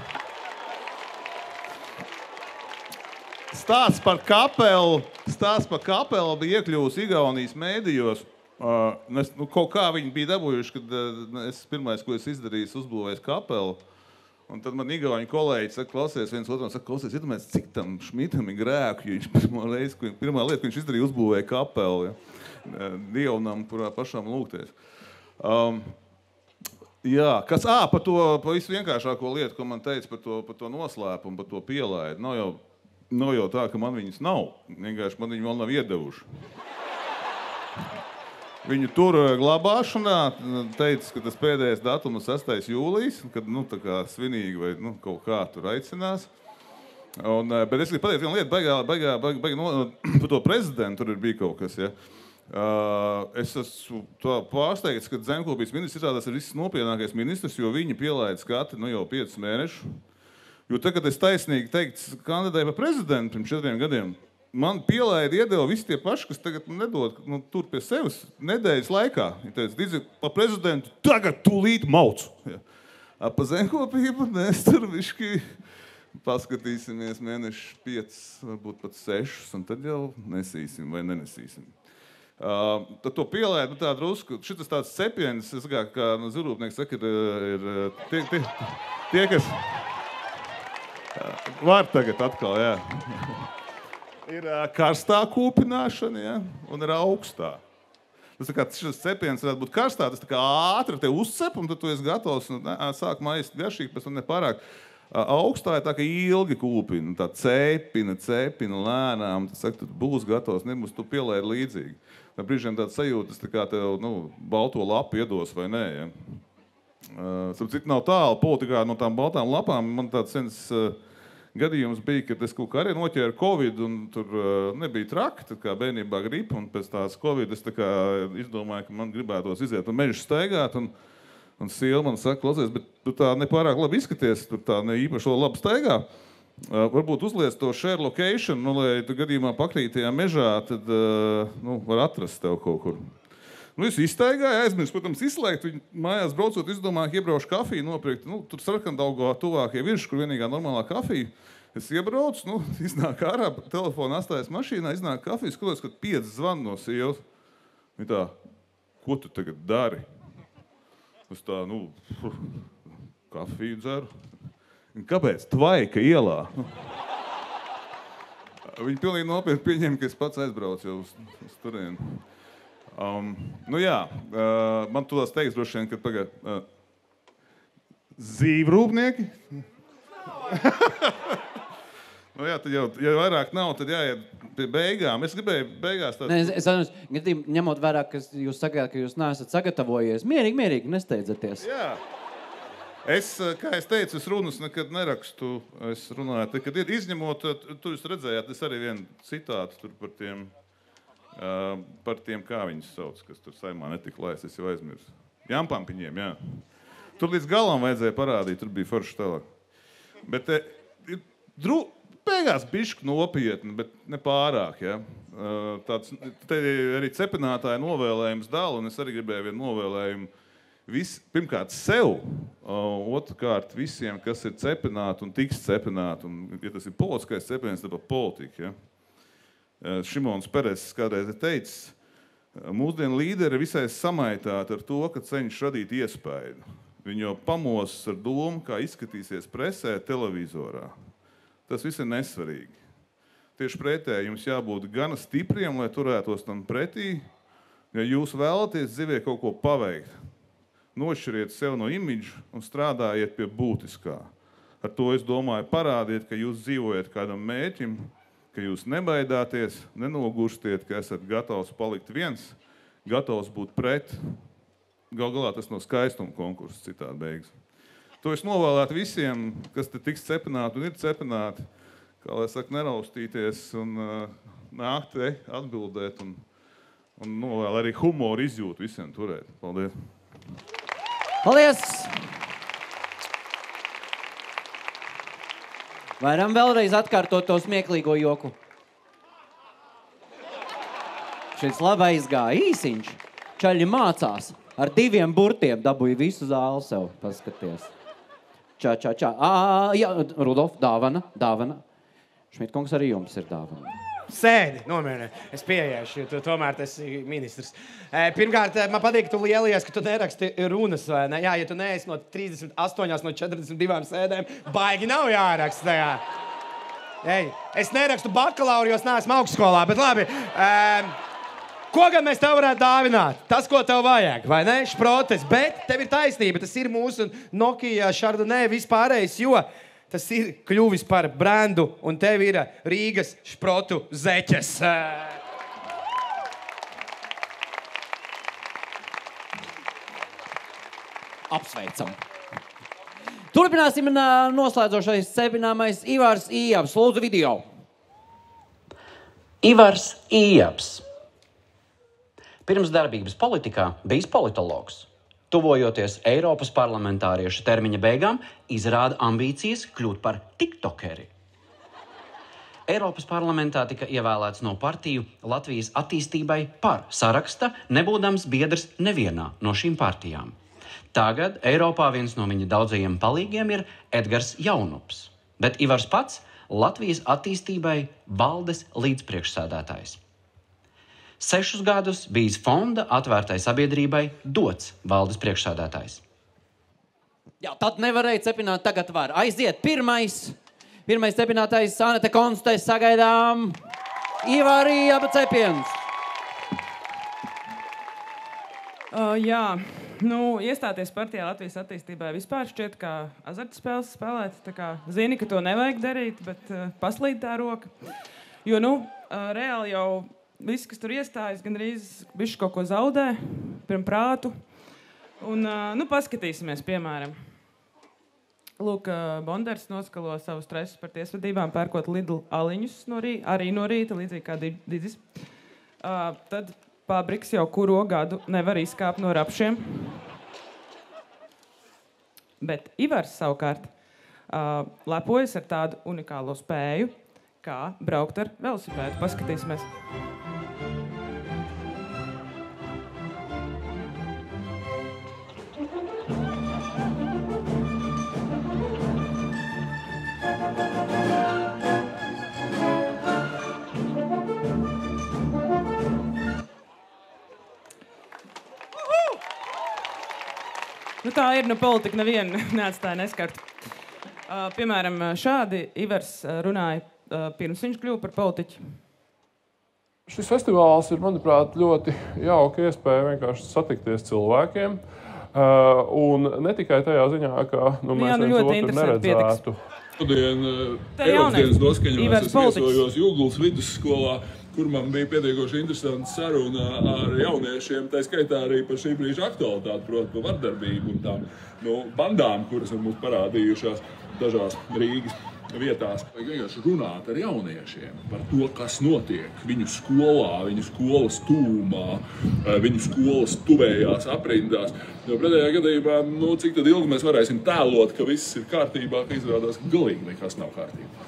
stāsts par kapelu, stāsts par kapelu bija iekļuvusi Igaunijas mēdījos. Uh, es, nu, kaut kā viņi bija dabūjuši, kad uh, es pirmais, ko es izdarīju, uzbūvēju kapelu. Un tad man igauņu kolēģi saka, klausies, viens otram saka, klausies, iedomājies, cik tam Šmitam ir grēku, jo viņš pirmā reize, ko, pirmā lieta, ko viņš izdarīja, uzbūvēja kapelu, ja, dievnam, kurā pašām lūgties. Um, jā, kas, ā, par to, par visu vienkāršāko lietu, ko man teica par to, par to noslēpumu, par to pielaidu. Nav jau, nav jau tā, ka man viņas nav, vienkārši man viņi vēl nav iedevuši. Viņu tur glabāšanā teica, ka tas pēdējais datums sastais jūlijas, kad, nu, tā kā svinīgi vai, nu, kaut kā tur aicinās. Un, bet es gribu pateikt vienu lietu, baigā, baigā, baigā, baigā no, par to prezidentu tur ir bija kaut kas, ja. Uh, es esmu pārsteigts, ka Zemkopības ministrs izrādās ir viss nopietnākais ministrs, jo viņi pielaida skati, nu, jau piecus mēnešus. Jo tagad es taisnīgi teikts, kandidēju par prezidentu pirms četriem gadiem. Man pielaida iedeva visi tie paši, kas tagad nedod, nu, tur pie sevis nedēļas laikā. Viņi teica, Didzi, pa prezidentu tagad tūlīt maucu. Ja. Pa Zemkopību mēs tur višķi paskatīsimies mēneši piecus, varbūt pat sešus, un tad jau nesīsim vai nenesīsim. Uh, tad to pielaida, nu, tā drusku, šitas tāds cepiens, es kā, kā nu, zirūpnieks saka, ir, ir tie, tie, tie, kas var tagad atkal, jā. Ir karstā kūpināšana, ja, un ir augstā. Tas tā kā šis cepiens varētu būt karstā, tas tā kā ātri te uzcep, un tad tu esi gatavs, un sākumā ēst garšīgi, pēc tam nepārāk. Augstā ir tā, ka ilgi kūpina, tā cepina, cepina lēnām, tas saka, tu būs gatavs, nebūs tu pielaidi līdzīgi. Tā brīžiem tāds sajūtas, tā kā tev, nu, balto lapu iedos vai nē, ja. Uh, Sapcīt nav tālu politikā no tām baltām lapām, man tāds sens... Uh, gadījums bija, kad es kaut kā arī noķēru Covid un tur uh, nebija traki, tad kā bērnībā gripa, un pēc tās Covid es tā kā izdomāju, ka man gribētos iziet un mežu staigāt, un, un sieva man saka, klausies, bet tu tā nepārāk labi izskaties, tur tā ne īpaši labi staigā. Uh, varbūt uzliec to share location, nu, lai tu gadījumā pakrīt tajā mežā, tad uh, nu, var atrast tev kaut kur. Nu, es izstaigāju, aizmirsu, protams, izslēgt, viņi mājās braucot, izdomāju, ka iebraušu kafiju nopirkt. Nu, tur Sarkandaugavā tuvākie virši, kur vienīgā normālā kafija. Es iebraucu, nu, iznāk ārā, telefonu atstājas mašīnā, iznāk kafiju, skatos, kad pieci zvan no sievas. Viņa tā, ko tu tagad dari? Es tā, nu, kafiju dzeru. Kāpēc? Tvaika ielā. Viņi pilnīgi nopietni pieņēma, ka es pats aizbraucu jau uz, uz turieni. Um, nu jā, uh, man tādās teiks droši vien, kad pagad uh, zīvrūpnieki. Nu jā, tad jau, ja vairāk nav, tad jāiet pie beigām. Es gribēju beigās tādu... Ne, es atceros, ņemot vērā, ka jūs sakāt, ka jūs neesat sagatavojies. Mierīgi, mierīgi, nesteidzaties. Jā. Es, kā es teicu, es runas nekad nerakstu. Es runāju, kad ir izņemot, tu jūs redzējāt, es arī vienu citātu tur par tiem... Uh, par tiem, kā viņus sauc, kas tur saimā netika laists, es jau aizmirsu. Jampampiņiem, jā. Tur līdz galam vajadzēja parādīt, tur bija forši tālāk. Bet eh, dru, beigās bišķi nopietni, bet ne pārāk, jā. Uh, tāds, te arī cepinātāja novēlējums dala, un es arī gribēju vienu novēlējumu vis, pirmkārt sev, uh, otrkārt visiem, kas ir cepināti un tiks cepināti, un ja tas ir politiskais cepiens, tad par politiku, jā. Šimons Pereses kādreiz ir teicis, mūsdienu līderi visai samaitāti ar to, ka cenš radīt iespēju. Viņi jau pamosas ar domu, kā izskatīsies presē, televizorā. Tas viss ir nesvarīgi. Tieši pretēji jums jābūt gana stipriem, lai turētos tam pretī, ja jūs vēlaties dzīvē kaut ko paveikt. Nošķiriet sev no imidža un strādājiet pie būtiskā. Ar to es domāju parādiet, ka jūs dzīvojat kādam mērķim, ka jūs nebaidāties, nenogurstiet, ka esat gatavs palikt viens, gatavs būt pret. Gal galā tas no skaistuma konkursa citādi beigas. To es novēlētu visiem, kas te tiks cepināti un ir cepināti, kā lai saka, neraustīties un uh, nākt te atbildēt un, un novēl arī humoru izjūtu visiem turēt. Paldies! Paldies! Varam vēlreiz atkārtot to smieklīgo joku. Šis labi aizgāja īsiņš. Čaļi mācās. Ar diviem burtiem dabūja visu zāli sev. Paskaties. Čā, čā, čā. Ā, jā, Rudolf, dāvana, dāvana. Šmitkungs, arī jums ir dāvana. Sēdi, nomierini. Es pieiešu, jo tu tomēr tas ir ministrs. Pirmkārt, man patīk, ka tu lielies, ka tu neraksti runas, vai ne? Jā, ja tu neesi no trīsdesmit astoņām no četrdesmit divām sēdēm, baigi nav jāraksta tajā. Ei, es nerakstu bakalauru, jo es neesmu augstskolā, bet labi. Um, ko gan mēs tev varētu dāvināt? Tas, ko tev vajag, vai ne? Šprotes, bet tev ir taisnība, tas ir mūsu Nokia, Chardonnay, vispārējais, jo tas ir kļuvis par brandu, un tev ir Rīgas šprotu zeķes. Apsveicam. Turpināsim noslēdzošais cepināmais Ivars Ījabs. Lūdzu video. Ivars Ījabs. Pirms darbības politikā bijis politologs. Tuvojoties Eiropas parlamentāriešu termiņa beigām, izrāda ambīcijas kļūt par tiktokeri. Eiropas parlamentā tika ievēlēts no partiju Latvijas attīstībai par saraksta, nebūdams biedrs nevienā no šīm partijām. Tagad Eiropā viens no viņa daudzajiem palīgiem ir Edgars Jaunups, bet Ivars pats Latvijas attīstībai valdes līdzpriekšsēdētājs. Sešus gadus bijis fonda atvērtai sabiedrībai dots valdes priekšsēdētājs. Jā, tad nevarēja cepināt, tagad var. Aiziet pirmais. Pirmais cepinātais Anete Konste, sagaidām Ivari Ījaba cepiens. Uh, jā, nu, iestāties partijā Latvijas attīstībai vispār šķiet, kā azartspēles spēlēt. Tā kā zini, ka to nevajag darīt, bet uh, paslīd tā roka. Jo, nu, uh, reāli jau visi, kas tur iestājas, gandrīz bišķi kaut ko zaudē, pirm prātu. Un, nu, paskatīsimies, piemēram. Lūk, Bonders noskalo savu stresu par tiesvedībām, pērkot Lidl aliņus no rīta, arī no rīta, līdzīgi kā Dizis. Uh, tad Pabriks jau kuro gadu nevar izkāpt no rapšiem. Bet Ivars savukārt uh, lepojas ar tādu unikālo spēju, kā braukt ar velosipēdu. Paskatīsimies. Nu, tā ir, nu, politika nevienu neatstāja neskartu. Uh, piemēram, šādi Ivars runāja uh, pirms viņš kļuva par politiķu. Šis festivāls ir, manuprāt, ļoti jauka iespēja vienkārši satikties cilvēkiem. Uh, un ne tikai tajā ziņā, ka nu, mēs Jā, nu, viens otru neredzētu. Šodien Eiropas dienas noskaņojumā es viesojos Jūglas vidusskolā, kur man bija pietiekoši interesanta saruna ar jauniešiem, tā skaitā arī par šī brīža aktualitāti, proti par vardarbību un tām nu, bandām, kuras ir mums parādījušās dažās Rīgas vietās. Vajag vienkārši runāt ar jauniešiem par to, kas notiek viņu skolā, viņu skolas tūmā, viņu skolas tuvējās aprindās. Jo pretējā gadījumā, nu, cik tad ilgi mēs varēsim tēlot, ka viss ir kārtībā, ka izrādās, ka galīgi nekas nav kārtībā.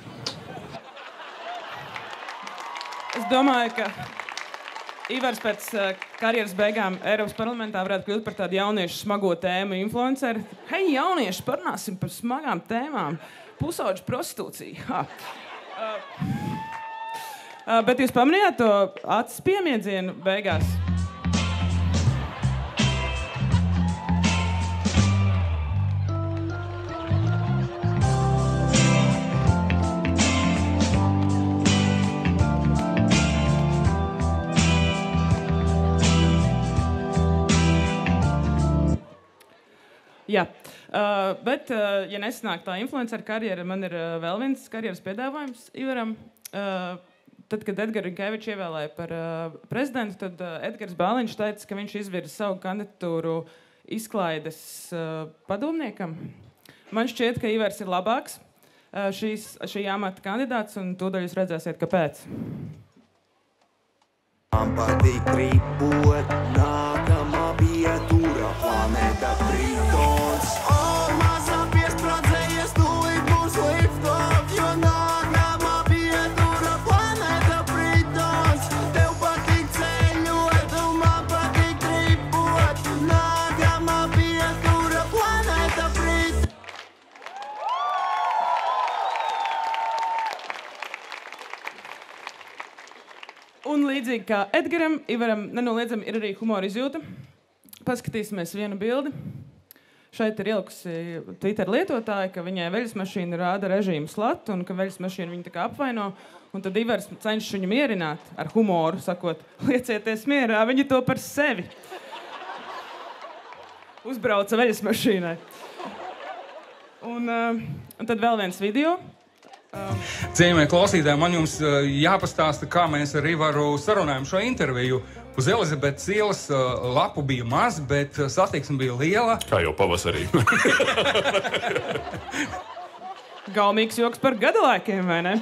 Es domāju, ka Ivars pēc karjeras beigām Eiropas parlamentā varētu kļūt par tādu jauniešu smago tēmu influenceri. Hei, jaunieši, parunāsim par smagām tēmām. Pusauģu prostitūcija. Uh, uh, bet jūs pamanījāt to acis piemiedzienu beigās? Jā, uh, bet, uh, ja nesanāk tā influenceru karjera, man ir uh, vēl viens karjeras piedāvājums Ivaram. Uh, tad, kad Edgars Rinkevičs ievēlēja par uh, prezidentu, tad uh, Edgars Bāliņš teica, ka viņš izvirza savu kandidatūru izklaides uh, padomniekam. Man šķiet, ka Ivars ir labāks uh, šīs, šī amata kandidāts, un tūdaļ jūs redzēsiet, kāpēc. Man patīk rīpot nākamā pietura. planēta Britons. O, mazā piesprādzējies, tūlīt būs liftoff, jo nākamā pietura planēta Britons. Tev patīk ceļot, un man patīk tripot, nākamā pietura planēta Britons. Un līdzīgi kā Edgaram, Ivaram nenoliedzami ir arī humora izjūta. Paskatīsimies vienu bildi. Šeit ir ielikusi Twitter lietotāja, ka viņai veļas mašīna rāda režīmu slatu un ka veļas mašīna viņu tā kā apvaino. Un tad Ivars cenšas viņu mierināt ar humoru, sakot, liecieties mierā, viņi to par sevi. Uzbrauca veļas mašīnai. Un, uh, un tad vēl viens video. Cienījamie klausītāji, man jums jāpastāsta, kā mēs ar Ivaru sarunājam šo interviju. Uz Elizabetes ielas lapu bija maz, bet satiksme bija liela. Kā jau pavasarī. Gaumīgs joks par gadalaikiem, vai ne?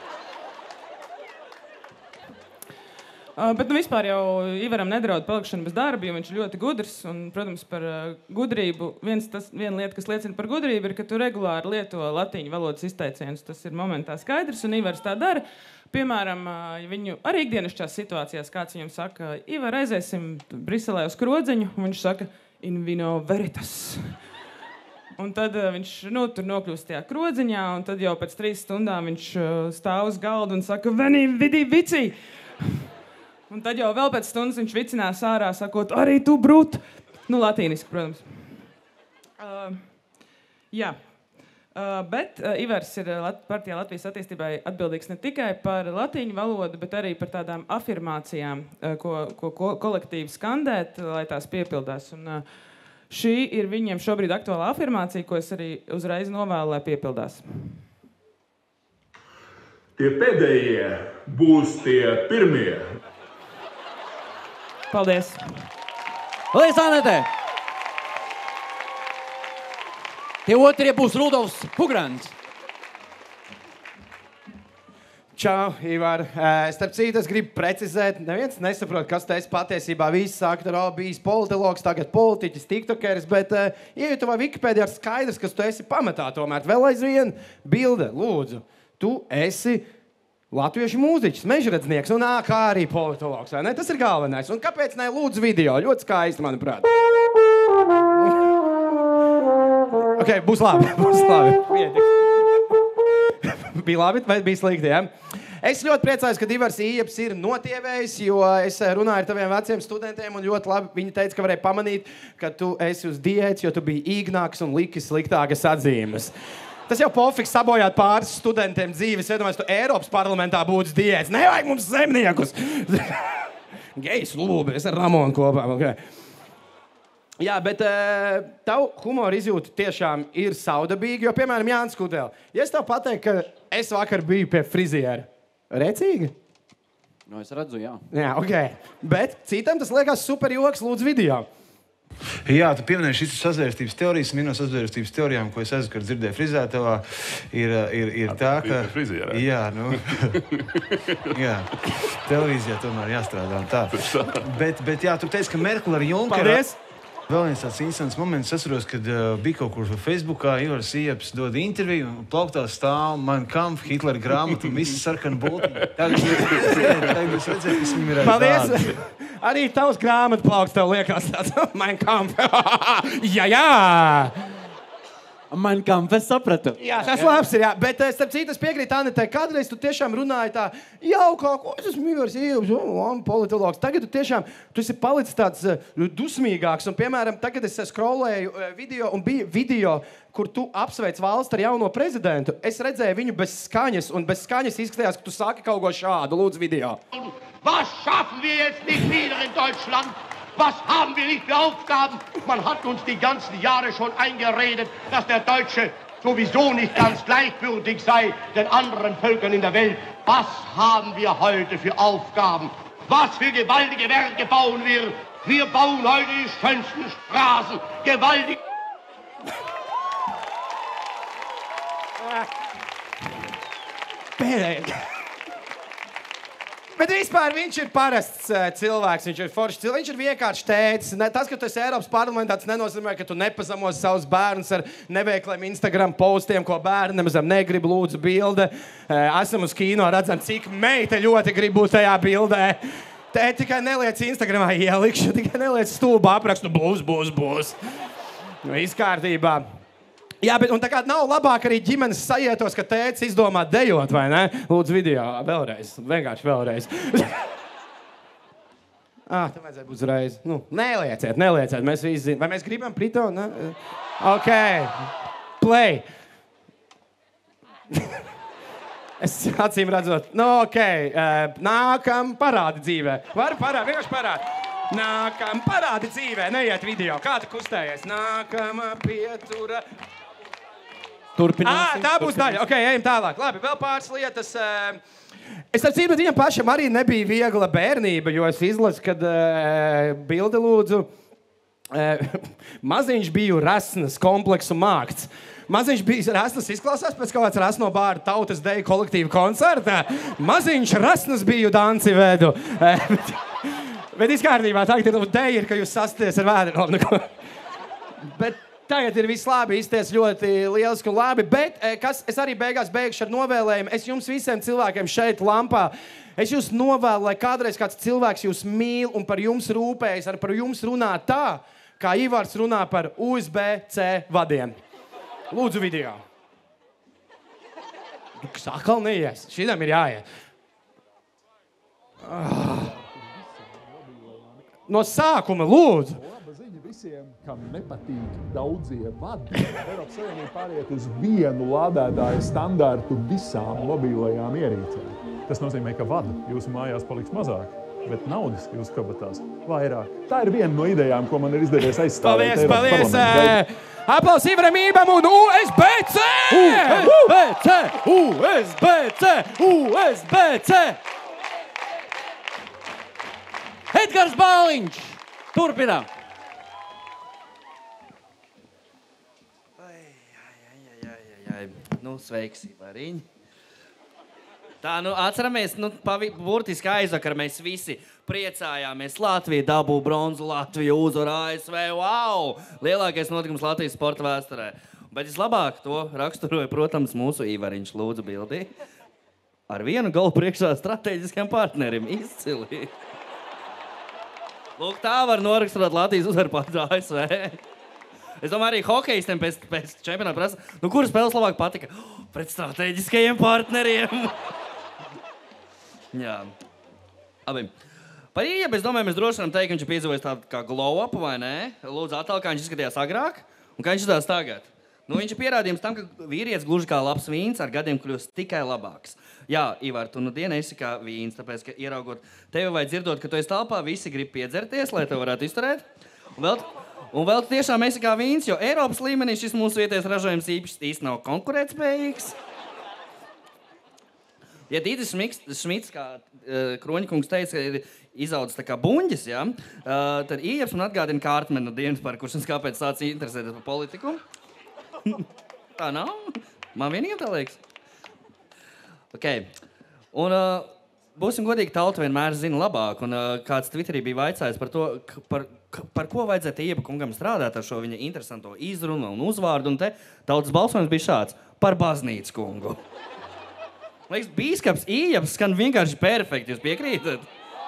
Uh, bet nu, vispār jau Ivaram nedraud palikšana bez darba, jo viņš ir ļoti gudrs. Un, protams, par uh, gudrību. Viens, tas, viena lieta, kas liecina par gudrību, ir, ka tu regulāri lieto latīņu valodas izteicienus. Tas ir momentā skaidrs, un Ivars tā dara. Piemēram, uh, viņu arī ikdienišķās situācijās kāds viņam saka, Ivar, aiziesim Briselē uz Krodziņu, un viņš saka, in vino veritas. Un tad uh, viņš nu, tur nokļūst tajā Krodziņā, un tad jau pēc trīs stundām viņš uh, stāv uz galda un saka, veni vidi vici! Un tad jau vēl pēc stundas viņš vicinās ārā, sakot, arī tu brūt. Nu, latīniski, protams. Uh, jā. Uh, bet uh, Ivars ir Lat- partijā Latvijas attīstībai atbildīgs ne tikai par latīņu valodu, bet arī par tādām afirmācijām, uh, ko, ko, ko kolektīvi skandēt, lai tās piepildās. Un, uh, šī ir viņiem šobrīd aktuālā afirmācija, ko es arī uzreiz novēlu, lai piepildās. Tie pēdējie būs tie pirmie. Paldies! Paldies, Anete! Tie otrie būs Rudolfs Pugrants. Čau, Ivar. Uh, starp citu, es gribu precizēt, neviens nesaprot, kas te es patiesībā visi saka, tur bijis politologs, tagad politiķis, tiktokeris, bet uh, iejutavā Wikipēdijā ir skaidrs, kas tu esi pamatā tomēr. Vēl aizvien bilde, lūdzu. Tu esi latviešu mūziķis, mežradznieks un ā, kā arī politologs, vai ne? Tas ir galvenais. Un kāpēc ne lūdzu video? Ļoti skaisti, manuprāt. Ok, būs labi, būs labi. Bija labi vai bija slikti, ja? Es ļoti priecājos, ka Ivars Ieps ir notievējis, jo es runāju ar taviem veciem studentiem un ļoti labi viņi teica, ka varēja pamanīt, ka tu esi uz diētas, jo tu biji īgnāks un liki sliktākas atzīmes. Tas jau pofiks sabojāt pāris studentiem dzīves. Iedomājies, tu Eiropas parlamentā būtu diēts. Nevajag mums zemniekus. Gejs lūbi, es ar Ramonu kopā. Okay. Jā, bet uh, tavu humora izjūta tiešām ir saudabīga, jo, piemēram, Jānis Kudēl. Ja es tev pateiktu, ka es vakar biju pie friziera, recīgi? No, es redzu, jā. Jā, ok. Bet citam tas liekas super joks, lūdzu video. Jā, tu pieminēji šīs sazvērstības teorijas. Viena no sazvērstības teorijām, ko es aizvakar dzirdēju frizētavā, ir, ir, ir tā, ka... Frizierē. Jā, nu... jā, televīzijā tomēr jāstrādā un tā. Bet, bet jā, tu teici, ka Merkel ar Junkeru... Paldies! Vēl viens tāds instants moments, es atceros, kad uh, bija kaut kur Facebookā, Ivars Ieps dod interviju, un plauktā stāv Mein Kampf, Hitlera grāmata un visi sarkani bultiņi. Tagad jūs redzēt, kas viņam ir aiz Paldies! vārda. Arī tavs grāmatu plaukts tev liekas tāds Mein Kampf. Jā, jā! Mein Kampf, es sapratu. Jā, tas labs ir, jā. Bet, starp citu, es piekrītu Anetei, kādreiz tu tiešām runāji tā, jaukā, ko es esmu Ivars Ieps, un politologs. Tagad tu tiešām, tu esi palicis tāds dusmīgāks. Un, piemēram, tagad es skrolēju video, un bija video, kur tu apsveic valsts ar jauno prezidentu. Es redzēju viņu bez skaņas, un bez skaņas izskatījās, ka tu saki kaut ko šādu. Lūdzu, video. Was schaffen wir jetzt nicht wieder in Deutschland? Was haben wir nicht für Aufgaben? Man hat uns die ganzen Jahre schon eingeredet, dass der Deutsche sowieso nicht ganz gleichwürdig sei den anderen Völkern in der Welt. Was haben wir heute für Aufgaben? Was für gewaltige Werke bauen wir? Wir bauen heute die schönsten Straßen. Gewaltig. Pēdējais. Bet vispār viņš ir parasts uh, cilvēks, viņš ir foršs cilvēks, viņš ir vienkārši tētis. Ne, tas, ka tu esi Eiropas parlamentā, tas nenozīmē, ka tu nepazemos savus bērnus ar neveikliem Instagram postiem, ko bērni nemazam negrib, lūdzu bilde. Uh, esam uz kino, redzam, cik meita ļoti grib būt tajā bildē. Tēt tikai neliec Instagramā ielikšu, tikai neliec stulbu aprakstu, būs, būs, būs. Nu, izkārtībā. Jā, bet un tā kā nav labāk arī ģimenes sajietos, ka tētis izdomā dejot, vai ne? Lūdzu, video vēlreiz, vienkārši vēlreiz. ah, te vajadzēja būt uzreiz. Nu, nelieciet, nelieciet, mēs visi zinām. Vai mēs gribam Prito, ne? Ok, play. es acīm redzot, nu, ok, uh, nākam parādi dzīvē. Varu parādi, vienkārši parādi. Nākam parādi dzīvē, neiet video. Kā tu kustējies? Nākam pietura... Turpināsim. Ah, tā būs daļa. Ok, ejam tālāk. Labi, vēl pāris lietas. Es atceros, ka viņam pašam arī nebija viegla bērnība, jo es izlasu, kad uh, bildi lūdzu. Uh, maziņš biju rasnas, kompleksu mākts. Maziņš bija rasnas, izklausās pēc kaut kāds rasno bāru tautas deju kolektīvu koncertā. Maziņš rasnas biju danci vedu. Uh, bet, bet izkārtībā tagad ir deja, ka jūs sasties ar vēdru. Bet tagad ir viss labi, izties ļoti lieliski un labi, bet kas, es arī beigās beigšu ar novēlējumu. Es jums visiem cilvēkiem šeit lampā, es jūs novēlu, lai kādreiz kāds cilvēks jūs mīl un par jums rūpējas, ar par jums runā tā, kā Ivars runā par U S B C vadiem. Lūdzu video. Kas atkal neies? Šitam ir jāiet. Ah. No sākuma, lūdzu. Visiem, kam nepatīk daudzie vadi, Eiropas Savienība pāriet uz vienu lādētāju standārtu visām mobilajām ierīcēm. Tas nozīmē, ka vadu jūsu mājās paliks mazāk, bet naudas jūsu kabatās vairāk. Tā ir viena no idejām, ko man ir izdevies aizstāvēt. Paldies, paldies! Aplaus Ivaram Ībam un U S B C! U S B C! U S B C! U S B C! Edgars Bāliņš! Turpinām! Nu, sveiks, Ivariņ. Tā, nu, atceramies, nu, pavi, burtiski aizvakar mēs visi priecājāmies. Latvija dabū bronzu, Latvija uzvar A S V. Wow! Lielākais notikums Latvijas sporta vēsturē. Bet vislabāk to raksturoja, protams, mūsu Ivariņš. Lūdzu bildi. Ar vienu galu priekšā strateģiskiem partnerim. Izcili. Lūk, tā var noraksturot Latvijas uzvaru pār A S V. Es domāju, arī hokejistiem pēc, pēc čempionāta prasa, nu, kuru spēles labāk patika? Oh, pret strateģiskajiem partneriem. Jā. Abi. Par Iebu, es domāju, mēs droši varam teikt, ka viņš ir piedzīvojis tādu kā glow-up, vai ne? Lūdzu, attēl, kā viņš izskatījās agrāk un kā viņš izskatās tagad. Nu, viņš ir pierādījums tam, ka vīrietis gluži kā labs vīns ar gadiem kļūst tikai labāks. Jā, Ivar, tu nu dienu esi kā vīns, tāpēc, ka ieraugot tevi vai dzirdot, ka tu esi talpā, visi grib piedzerties, lai tev varētu izturēt. Un vēl... Un vēl tiešām esi kā vīns, jo Eiropas līmenī šis mūsu vietējais ražojums īpaši īsti nav konkurētspējīgs. Ja Dītis Šmits, kā uh, Kroņkungs teica, ir izaudzis tā kā buņģis, ja, uh, tad Ieps man atgādina Kārtmenu dienas, par kurš es kāpēc sāc interesēties par politiku. Tā nav? Man vienīgam tā liekas. Ok. Un... Uh, Būsim godīgi, tauta vienmēr zina labāk, un uh, kāds Twitterī bija vaicājis par to, par, par ko vajadzētu Ieba kungam strādāt ar šo viņa interesanto izrunu un uzvārdu, un te tautas balsojums bija šāds – par baznīcu kungu. Liekas, bīskaps Ieps skan vienkārši perfekti, jūs piekrītat?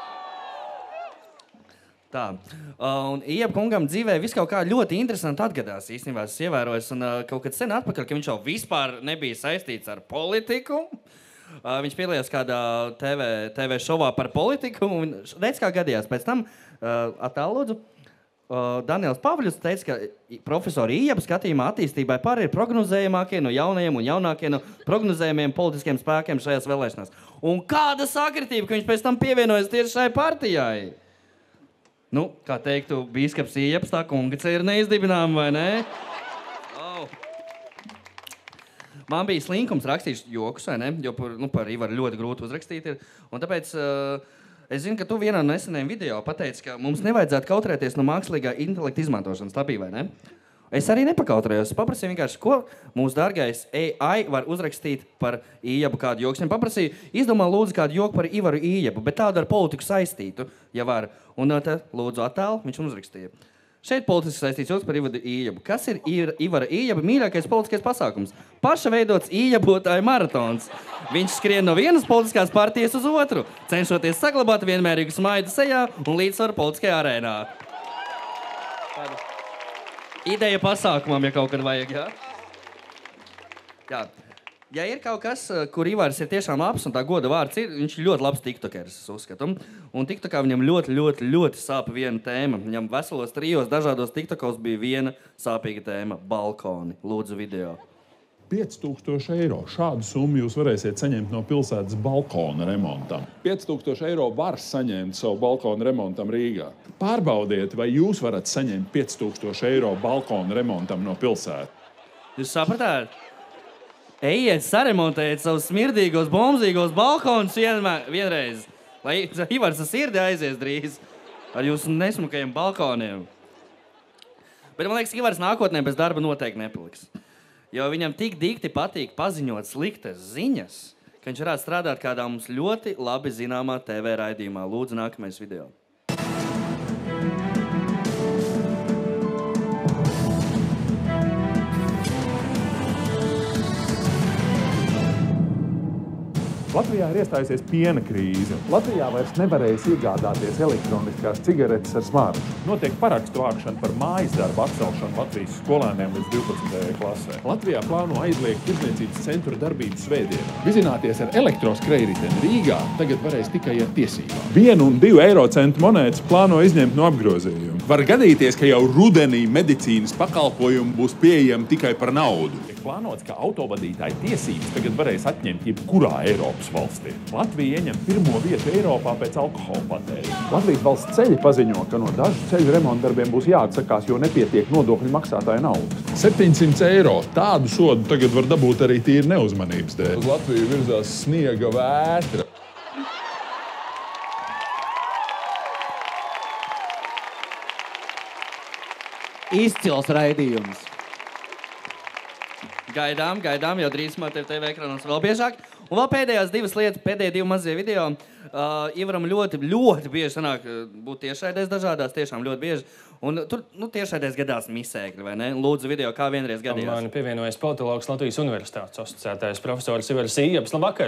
Tā. Uh, un Ieba kungam dzīvē viss kaut kā ļoti interesanti atgadās, īstenībā es ievērojos, un uh, kaut kad sen atpakaļ, ka viņš jau vispār nebija saistīts ar politiku. Uh, viņš piedalījās kādā T V, T V šovā par politiku, un redz, kā gadījās. Pēc tam, uh, attēl lūdzu, uh, Daniels Pavļus teica, ka profesori Iepa skatījumā attīstībai pāri ir prognozējamākie no jaunajiem un jaunākie no prognozējumiem politiskiem spēkiem šajās vēlēšanās. Un kāda sakritība, ka viņš pēc tam pievienojas tieši šai partijai? Nu, kā teiktu, bīskaps Ieps, tā kunga ir neizdibinām, vai ne? Man bija slinkums rakstīt jokus, vai ne? Jo par, nu, par Ivaru ļoti grūti uzrakstīt ir. Un tāpēc uh, es zinu, ka tu vienā no nesenajiem video pateici, ka mums nevajadzētu kautrēties no mākslīgā intelekta izmantošanas. Tā bija, vai ne? Es arī nepakautrējos. Es paprasīju vienkārši, ko mūsu dārgais A I var uzrakstīt par Ījabu kādu joku. Es paprasīju, izdomā lūdzu kādu joku par Ivaru Ījabu, bet tādu ar politiku saistītu, ja var. Un te lūdzu attēlu, viņš uzrakstīja. Šeit politiski saistīts joks par Ivaru Ījabu. Kas ir Ivara Ījaba mīļākais politiskais pasākums? Paša veidots Ījabotāju maratons. Viņš skrien no vienas politiskās partijas uz otru, cenšoties saglabāt vienmērīgu smaidu sejā un līdzsvaru politiskajā arēnā. Tāda ideja pasākumam, ja kaut kad vajag, jā? Jā. Ja ir kaut kas, kur Ivars ir tiešām labs, un tā goda vārds ir, viņš ir ļoti labs tiktokers, es uzskatu. Un tiktokā viņam ļoti, ļoti, ļoti sāpa viena tēma. Viņam veselos trijos dažādos tiktokos bija viena sāpīga tēma – balkoni. Lūdzu video. pieci tūkstoši eiro. Šādu summu jūs varēsiet saņemt no pilsētas balkona remontam. pieci tūkstoši eiro var saņemt savu balkona remontam Rīgā. Pārbaudiet, vai jūs varat saņemt pieci tūkstoši eiro balkona remontam no pilsētas. Jūs sapratāt? Ejiet, saremontējiet savus smirdīgos, bombzīgos balkonus vienmēr, vienreiz. Lai Ivars ar sirdi aizies drīz ar jūsu nesmukajiem balkoniem. Bet man liekas, Ivars nākotnē bez darba noteikti nepaliks. Jo viņam tik dikti patīk paziņot sliktas ziņas, ka viņš varētu strādāt kādā mums ļoti labi zināmā T V raidījumā. Lūdzu, nākamais video. Latvijā ir iestājusies piena krīze. Latvijā vairs nevarēs iegādāties elektroniskās cigaretes ar smaržu. Notiek parakstu vākšana par mājas darbu atcelšanu Latvijas skolēniem līdz divpadsmitajai klasē. Latvijā plāno aizliegt tirdzniecības centru darbību svētdienā. Vizināties ar elektroskrējriteni Rīgā tagad varēs tikai ar tiesībām. Vienu un divu eiro centu monētas plāno izņemt no apgrozījuma. Var gadīties, ka jau rudenī medicīnas pakalpojumi būs pieejami tikai par naudu. Tiek plānots, ka autovadītāju tiesības tagad varēs atņemt jebkurā Eiropas valstī. Latvija ieņem pirmo vietu Eiropā pēc alkohola patēriņa. Latvijas valsts ceļi paziņo, ka no dažu ceļu remontdarbiem būs jāatsakās, jo nepietiek nodokļu maksātāju naudas. septiņsimt eiro. Tādu sodu tagad var dabūt arī tīri neuzmanības dēļ. Uz Latviju virzās sniega vētra. Izcils raidījums. Gaidām, gaidām, jau drīzumā tev T V ekranos vēl biežāk. Un vēl pēdējās divas lietas, pēdējie divi mazie video. Uh, Ivaram ļoti, ļoti bieži sanāk būt tiešraidēs dažādās, tiešām ļoti bieži. Un tur, nu, tiešraidēs gadās misēkļi, vai ne? Lūdzu video, kā vienreiz gadījās. Man pievienojas politologs Latvijas Universitātes asociētais profesors Ivars Ījabs. Labvakar!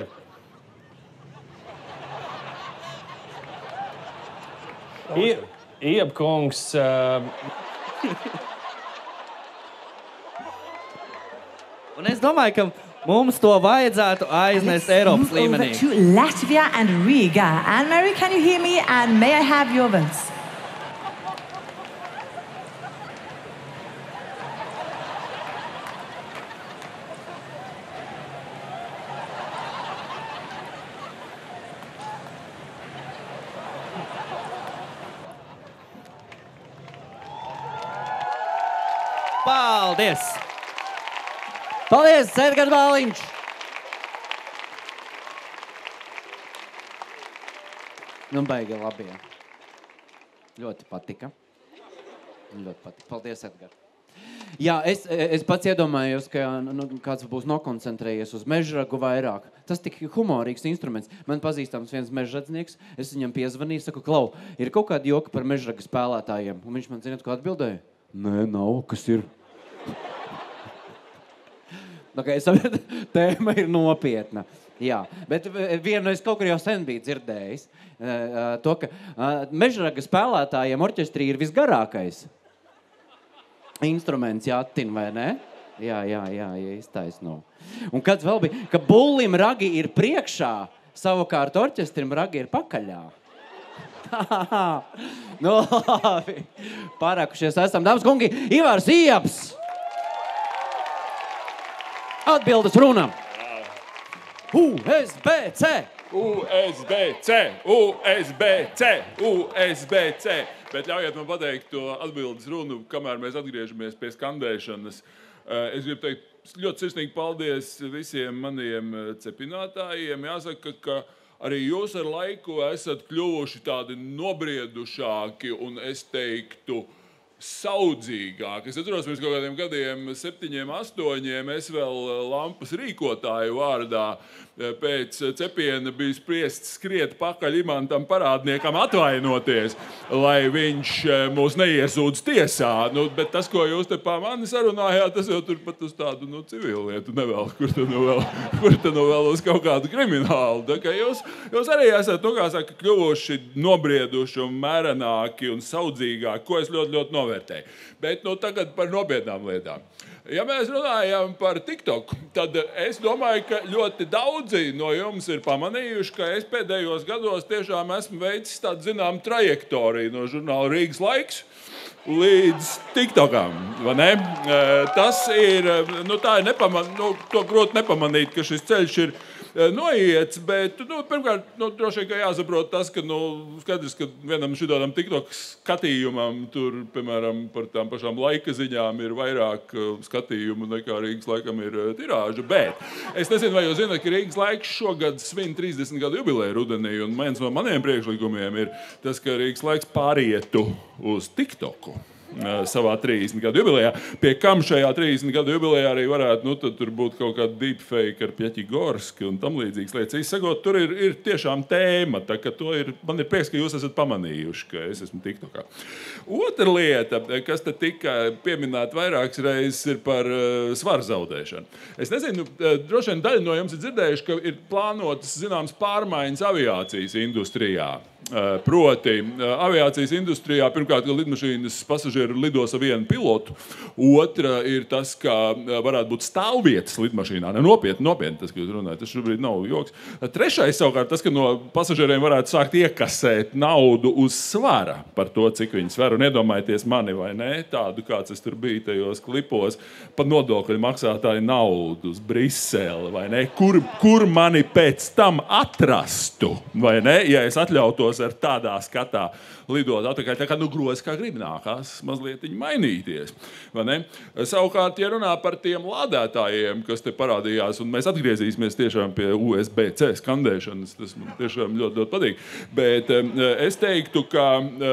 Ījab kungs... Uh... Un es domāju, ka mums to vajadzētu aiznest Eiropas līmenī. To Latvia and Riga. Anne-Marie, can you hear me? And may I have your votes? Paldies! Paldies, Edgars Bāliņš! Nu, baigi labie. Ļoti patika. Ļoti patika. Paldies, Edgars. Jā, es, es pats iedomājos, ka nu, kāds būs nokoncentrējies uz mežragu vairāk. Tas tik humorīgs instruments. Man pazīstams viens mežradznieks, es viņam piezvanīju, saku, Klau, ir kaut kādi joki par mežraga spēlētājiem? Un viņš man zināt, ko atbildēja? Nē, nav, kas ir? Okay, sapratu, tēma ir nopietna. Jā, bet vienu es kaut kur jau sen biju dzirdējis. To, ka mežraga spēlētājiem orķestrī ir visgarākais instruments, jātin, vai ne? Jā, jā, jā, jā, iztaisno. Un kāds vēl bija, ka bullim ragi ir priekšā, savukārt orķestrim ragi ir pakaļā. Nu, labi. Pārākušies esam. Dāmas kungi, Ivars Ījabs! Atbildes runam. U S B C. U S B C. U S B C. U S B C. Bet ļaujiet man pateikt to atbildes runu, kamēr mēs atgriežamies pie skandēšanas. Es gribu teikt ļoti sirsnīgi paldies visiem maniem cepinātājiem. Jāsaka, ka arī jūs ar laiku esat kļuvuši tādi nobriedušāki un es teiktu saudzīgāk. Es atceros, pirms kaut kādiem gadiem, septiņiem, astoņiem, es vēl lampas rīkotāju vārdā pēc cepiena biju spriests skriet pakaļ imantam parādniekam atvainoties, lai viņš mūs neiesūdz tiesā. Nu, bet tas, ko jūs te pā mani sarunājāt, tas jau tur pat uz tādu nu, civilu lietu nevēl, kur te nu vēl, kur te nu vēl uz kaut kādu kriminālu. Tā kā jūs, jūs arī esat, nu, kā saka, kļuvuši nobrieduši un mērenāki un saudzīgāki, ko es ļoti, ļoti novērtēju. Bet nu, tagad par nopietnām lietām. Ja mēs runājam par TikTok, tad es domāju, ka ļoti daudzi no jums ir pamanījuši, ka es pēdējos gados tiešām esmu veicis tādu, zinām, trajektoriju no žurnāla Rīgas laiks līdz TikTokam, vai ne? Tas ir, nu tā ir nepaman, nu, to grūti nepamanīt, ka šis ceļš ir noiets, bet, nu, pirmkārt, nu, droši vien, ka jāsaprot tas, ka, nu, skaidrs, ka vienam šitādam TikTok skatījumam tur, piemēram, par tām pašām laika ziņām ir vairāk skatījumu nekā Rīgas laikam ir tirāža, bet es nezinu, vai jūs zināt, ka Rīgas laiks šogad svin trīsdesmit gadu jubileju rudenī, un viens no maniem priekšlikumiem ir tas, ka Rīgas laiks pārietu uz TikToku savā trīsdesmit gadu jubilejā, pie kam šajā trīsdesmit gadu jubilejā arī varētu, nu, tad tur būt kaut kāda deepfake ar Pjeķigorski un tam līdzīgas lietas. Izsakot, tur ir, ir tiešām tēma, tā ka to ir, man ir prieks, ka jūs esat pamanījuši, ka es esmu TikTokā. Otra lieta, kas te tika pieminēta vairākas reizes, ir par uh, svaru zaudēšanu. Es nezinu, uh, droši vien daļa no jums ir dzirdējuši, ka ir plānotas, zināms, pārmaiņas aviācijas industrijā. Uh, proti, uh, aviācijas industrijā, pirmkārt, ka lidmašīnas pasažieri lidos ar vienu pilotu. Otra ir tas, ka uh, varētu būt stāvvietas lidmašīnā. Ne, nopietni, nopietni tas, ka jūs runājat. Tas šobrīd nav joks. Trešais, savukārt, tas, ka no pasažieriem varētu sākt iekasēt naudu uz svara par to, cik viņi sver. Un iedomājieties mani, vai ne, tādu, kāds es tur biju tajos klipos, pa nodokļu maksātāju naudu uz Briseli, vai ne? Kur, kur mani pēc tam atrastu, vai ne, ja es atļautos ar tādā skatā lidot atpakaļ, tā kā nu grozi kā grib nākās mazliet mainīties. Vai ne? Savukārt, ja runā par tiem lādētājiem, kas te parādījās, un mēs atgriezīsimies tiešām pie U S B C skandēšanas, tas man tiešām ļoti, ļoti patīk, bet es teiktu, ka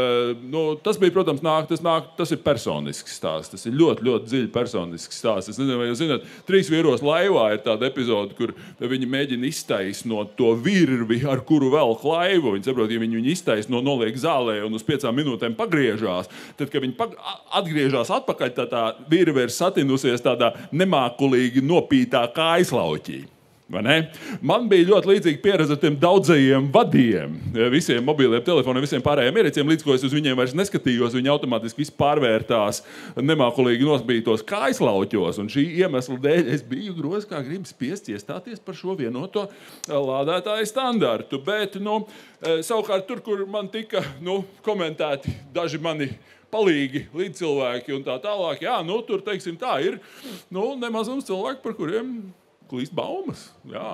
nu, tas bija, protams, nāk, tas, nāk, tas ir personisks stāsts, tas ir ļoti, ļoti dziļi personisks stāsts. Es nezinu, vai jūs zināt, Trīs vīros laivā ir tāda epizode, kur viņi mēģina iztaisnot to virvi, ar kuru velk laivu. Viņi saprot, ja viņi viņu iztaisno, noliek zālē un uz piecām minūtēm pagriežās, tad, kad viņi atgriežās atpakaļ, tā tā virve ir satinusies tādā nemākulīgi nopītā kājslauķī. Vai ne? Man bija ļoti līdzīga pieredze ar tiem daudzajiem vadiem, visiem mobiliem telefoniem, visiem pārējiem ierīciem, līdz ko es uz viņiem vairs neskatījos, viņi automātiski viss pārvērtās nemākulīgi nosbītos kājslauķos, un šī iemesla dēļ es biju grozi, kā gribu spiest iestāties par šo vienoto lādētāju standartu, bet, nu, savukārt tur, kur man tika, nu, komentēti daži mani palīgi līdzcilvēki un tā tālāk, jā, nu, tur, teiksim, tā ir, nu, nemazums cilvēki, par kuriem klīst baumas, jā.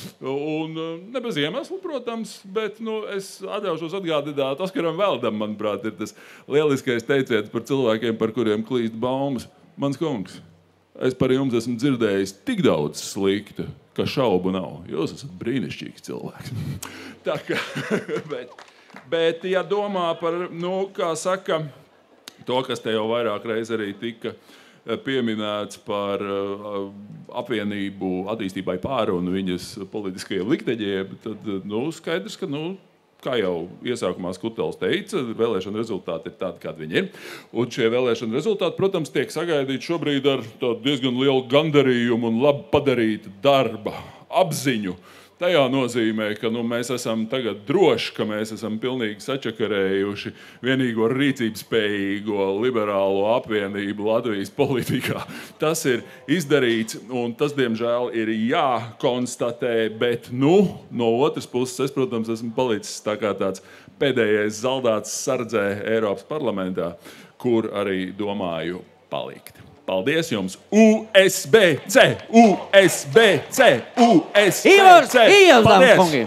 Un ne bez iemesla, protams, bet, nu, es atļaušos atgādināt Oskaram Veldam, manuprāt, ir tas lieliskais teiciens par cilvēkiem, par kuriem klīst baumas. Mans kungs, es par jums esmu dzirdējis tik daudz slikta, ka šaubu nav. Jūs esat brīnišķīgs cilvēks. Tā kā, bet, bet, ja domā par, nu, kā saka, to, kas te jau vairāk reiz arī tika pieminēts par uh, apvienību attīstībai pāri un viņas politiskajiem likteņiem, tad, nu, skaidrs, ka, nu, kā jau iesākumā Skutels teica, vēlēšana rezultāti ir tādi, kādi viņi ir. Un šie vēlēšana rezultāti, protams, tiek sagaidīti šobrīd ar diezgan lielu gandarījumu un labi padarītu darba apziņu. Tajā nozīmē, ka nu, mēs esam tagad droši, ka mēs esam pilnīgi sačakarējuši vienīgo rīcības spējīgo liberālo apvienību Latvijas politikā. Tas ir izdarīts, un tas, diemžēl, ir jākonstatē, bet, nu, no otras puses, es, protams, esmu palicis tā kā tāds pēdējais zaldāts sardzē Eiropas parlamentā, kur arī domāju palikt. Paldies jums! U S B C! U S B C! U S B C! Ivars! Ieldam, kungi!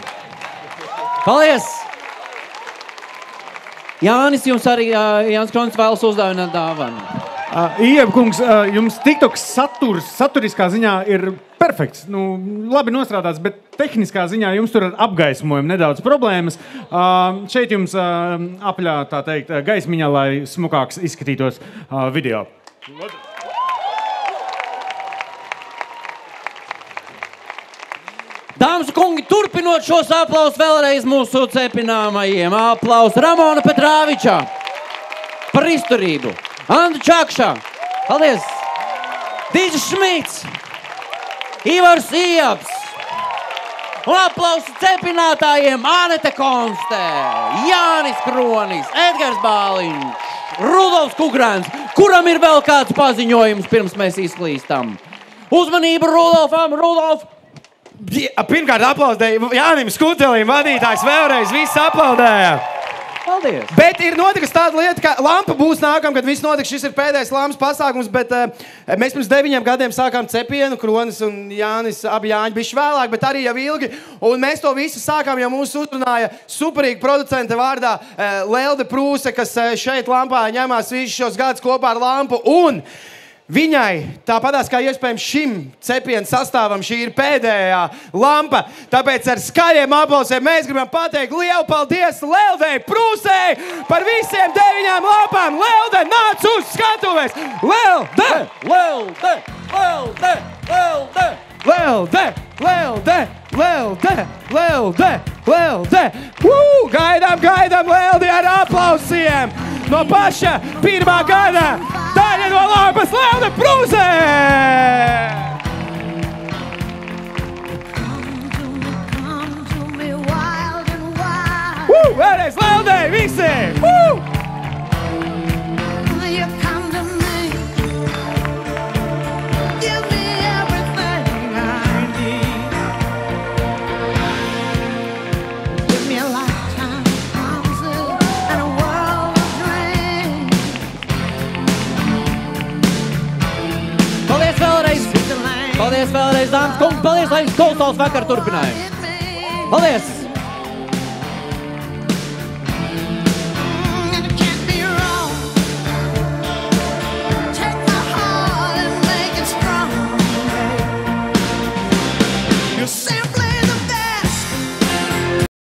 Paldies! Jānis, jums arī Jānis Kronis vēlas uzdāvināt dāvanu. Uh, Ievkungs, uh, jums TikTok saturs, saturiskā ziņā ir perfekts. Nu, labi nostrādāts, bet tehniskā ziņā jums tur ar apgaismojumu nedaudz problēmas. Uh, šeit jums uh, apļā, tā teikt, gaismiņā, lai smukāks izskatītos uh, video. Dāmas un kungi, turpinot šos aplausus vēlreiz mūsu cepināmajiem. Aplaus Ramona Petrāviča par izturību. Anda Čakša, paldies! Dīdžs Šmits, Ivars Ieps un aplausu cepinātājiem Anete Konste, Jānis Kronis, Edgars Bāliņš, Rudolfs Kugrāns, kuram ir vēl kāds paziņojums pirms mēs izklīstam. Uzmanību Rudolfam, Rudolf! Pirmkārt aplaudēja Jānim Skutelim, vadītājs vēlreiz, viss aplaudēja. Paldies. Bet ir notikusi tāda lieta, ka lampa būs nākam, kad viss notiks. Šis ir pēdējais lampas pasākums, bet uh, mēs pirms deviņiem gadiem sākām Cepienu, Kronis un Jānis, abi Jāņi bišķi vēlāk, bet arī jau ilgi. Un mēs to visu sākām, jo mūs uzrunāja superīga producenta vārdā uh, Lelde Prūse, kas uh, šeit lampā ņemās visus šos gadus kopā ar lampu. Un viņai, tāpatās kā iespējams šim Cepienu sastāvam, šī ir pēdējā lampa. Tāpēc ar skaļiem aplausiem mēs gribam pateikt lielu paldies Leldei Prūsei par visiem deviņām lampām. Lelde, nāc uz skatuves! Lelde! Lelde! Lelde! Lelde! Lelde! Lelde! Lelde! Lelde! Lelde! Uu, gaidām, gaidām Leldi ar aplausiem! No paša pirmā gada daļa no lampas Lelde Prūsē! Uu, vēlreiz Leldei visi! Uu! Paldies vēlreiz, dāmas kungi, paldies, lai jums kolosāls vakar turpinājums. Paldies!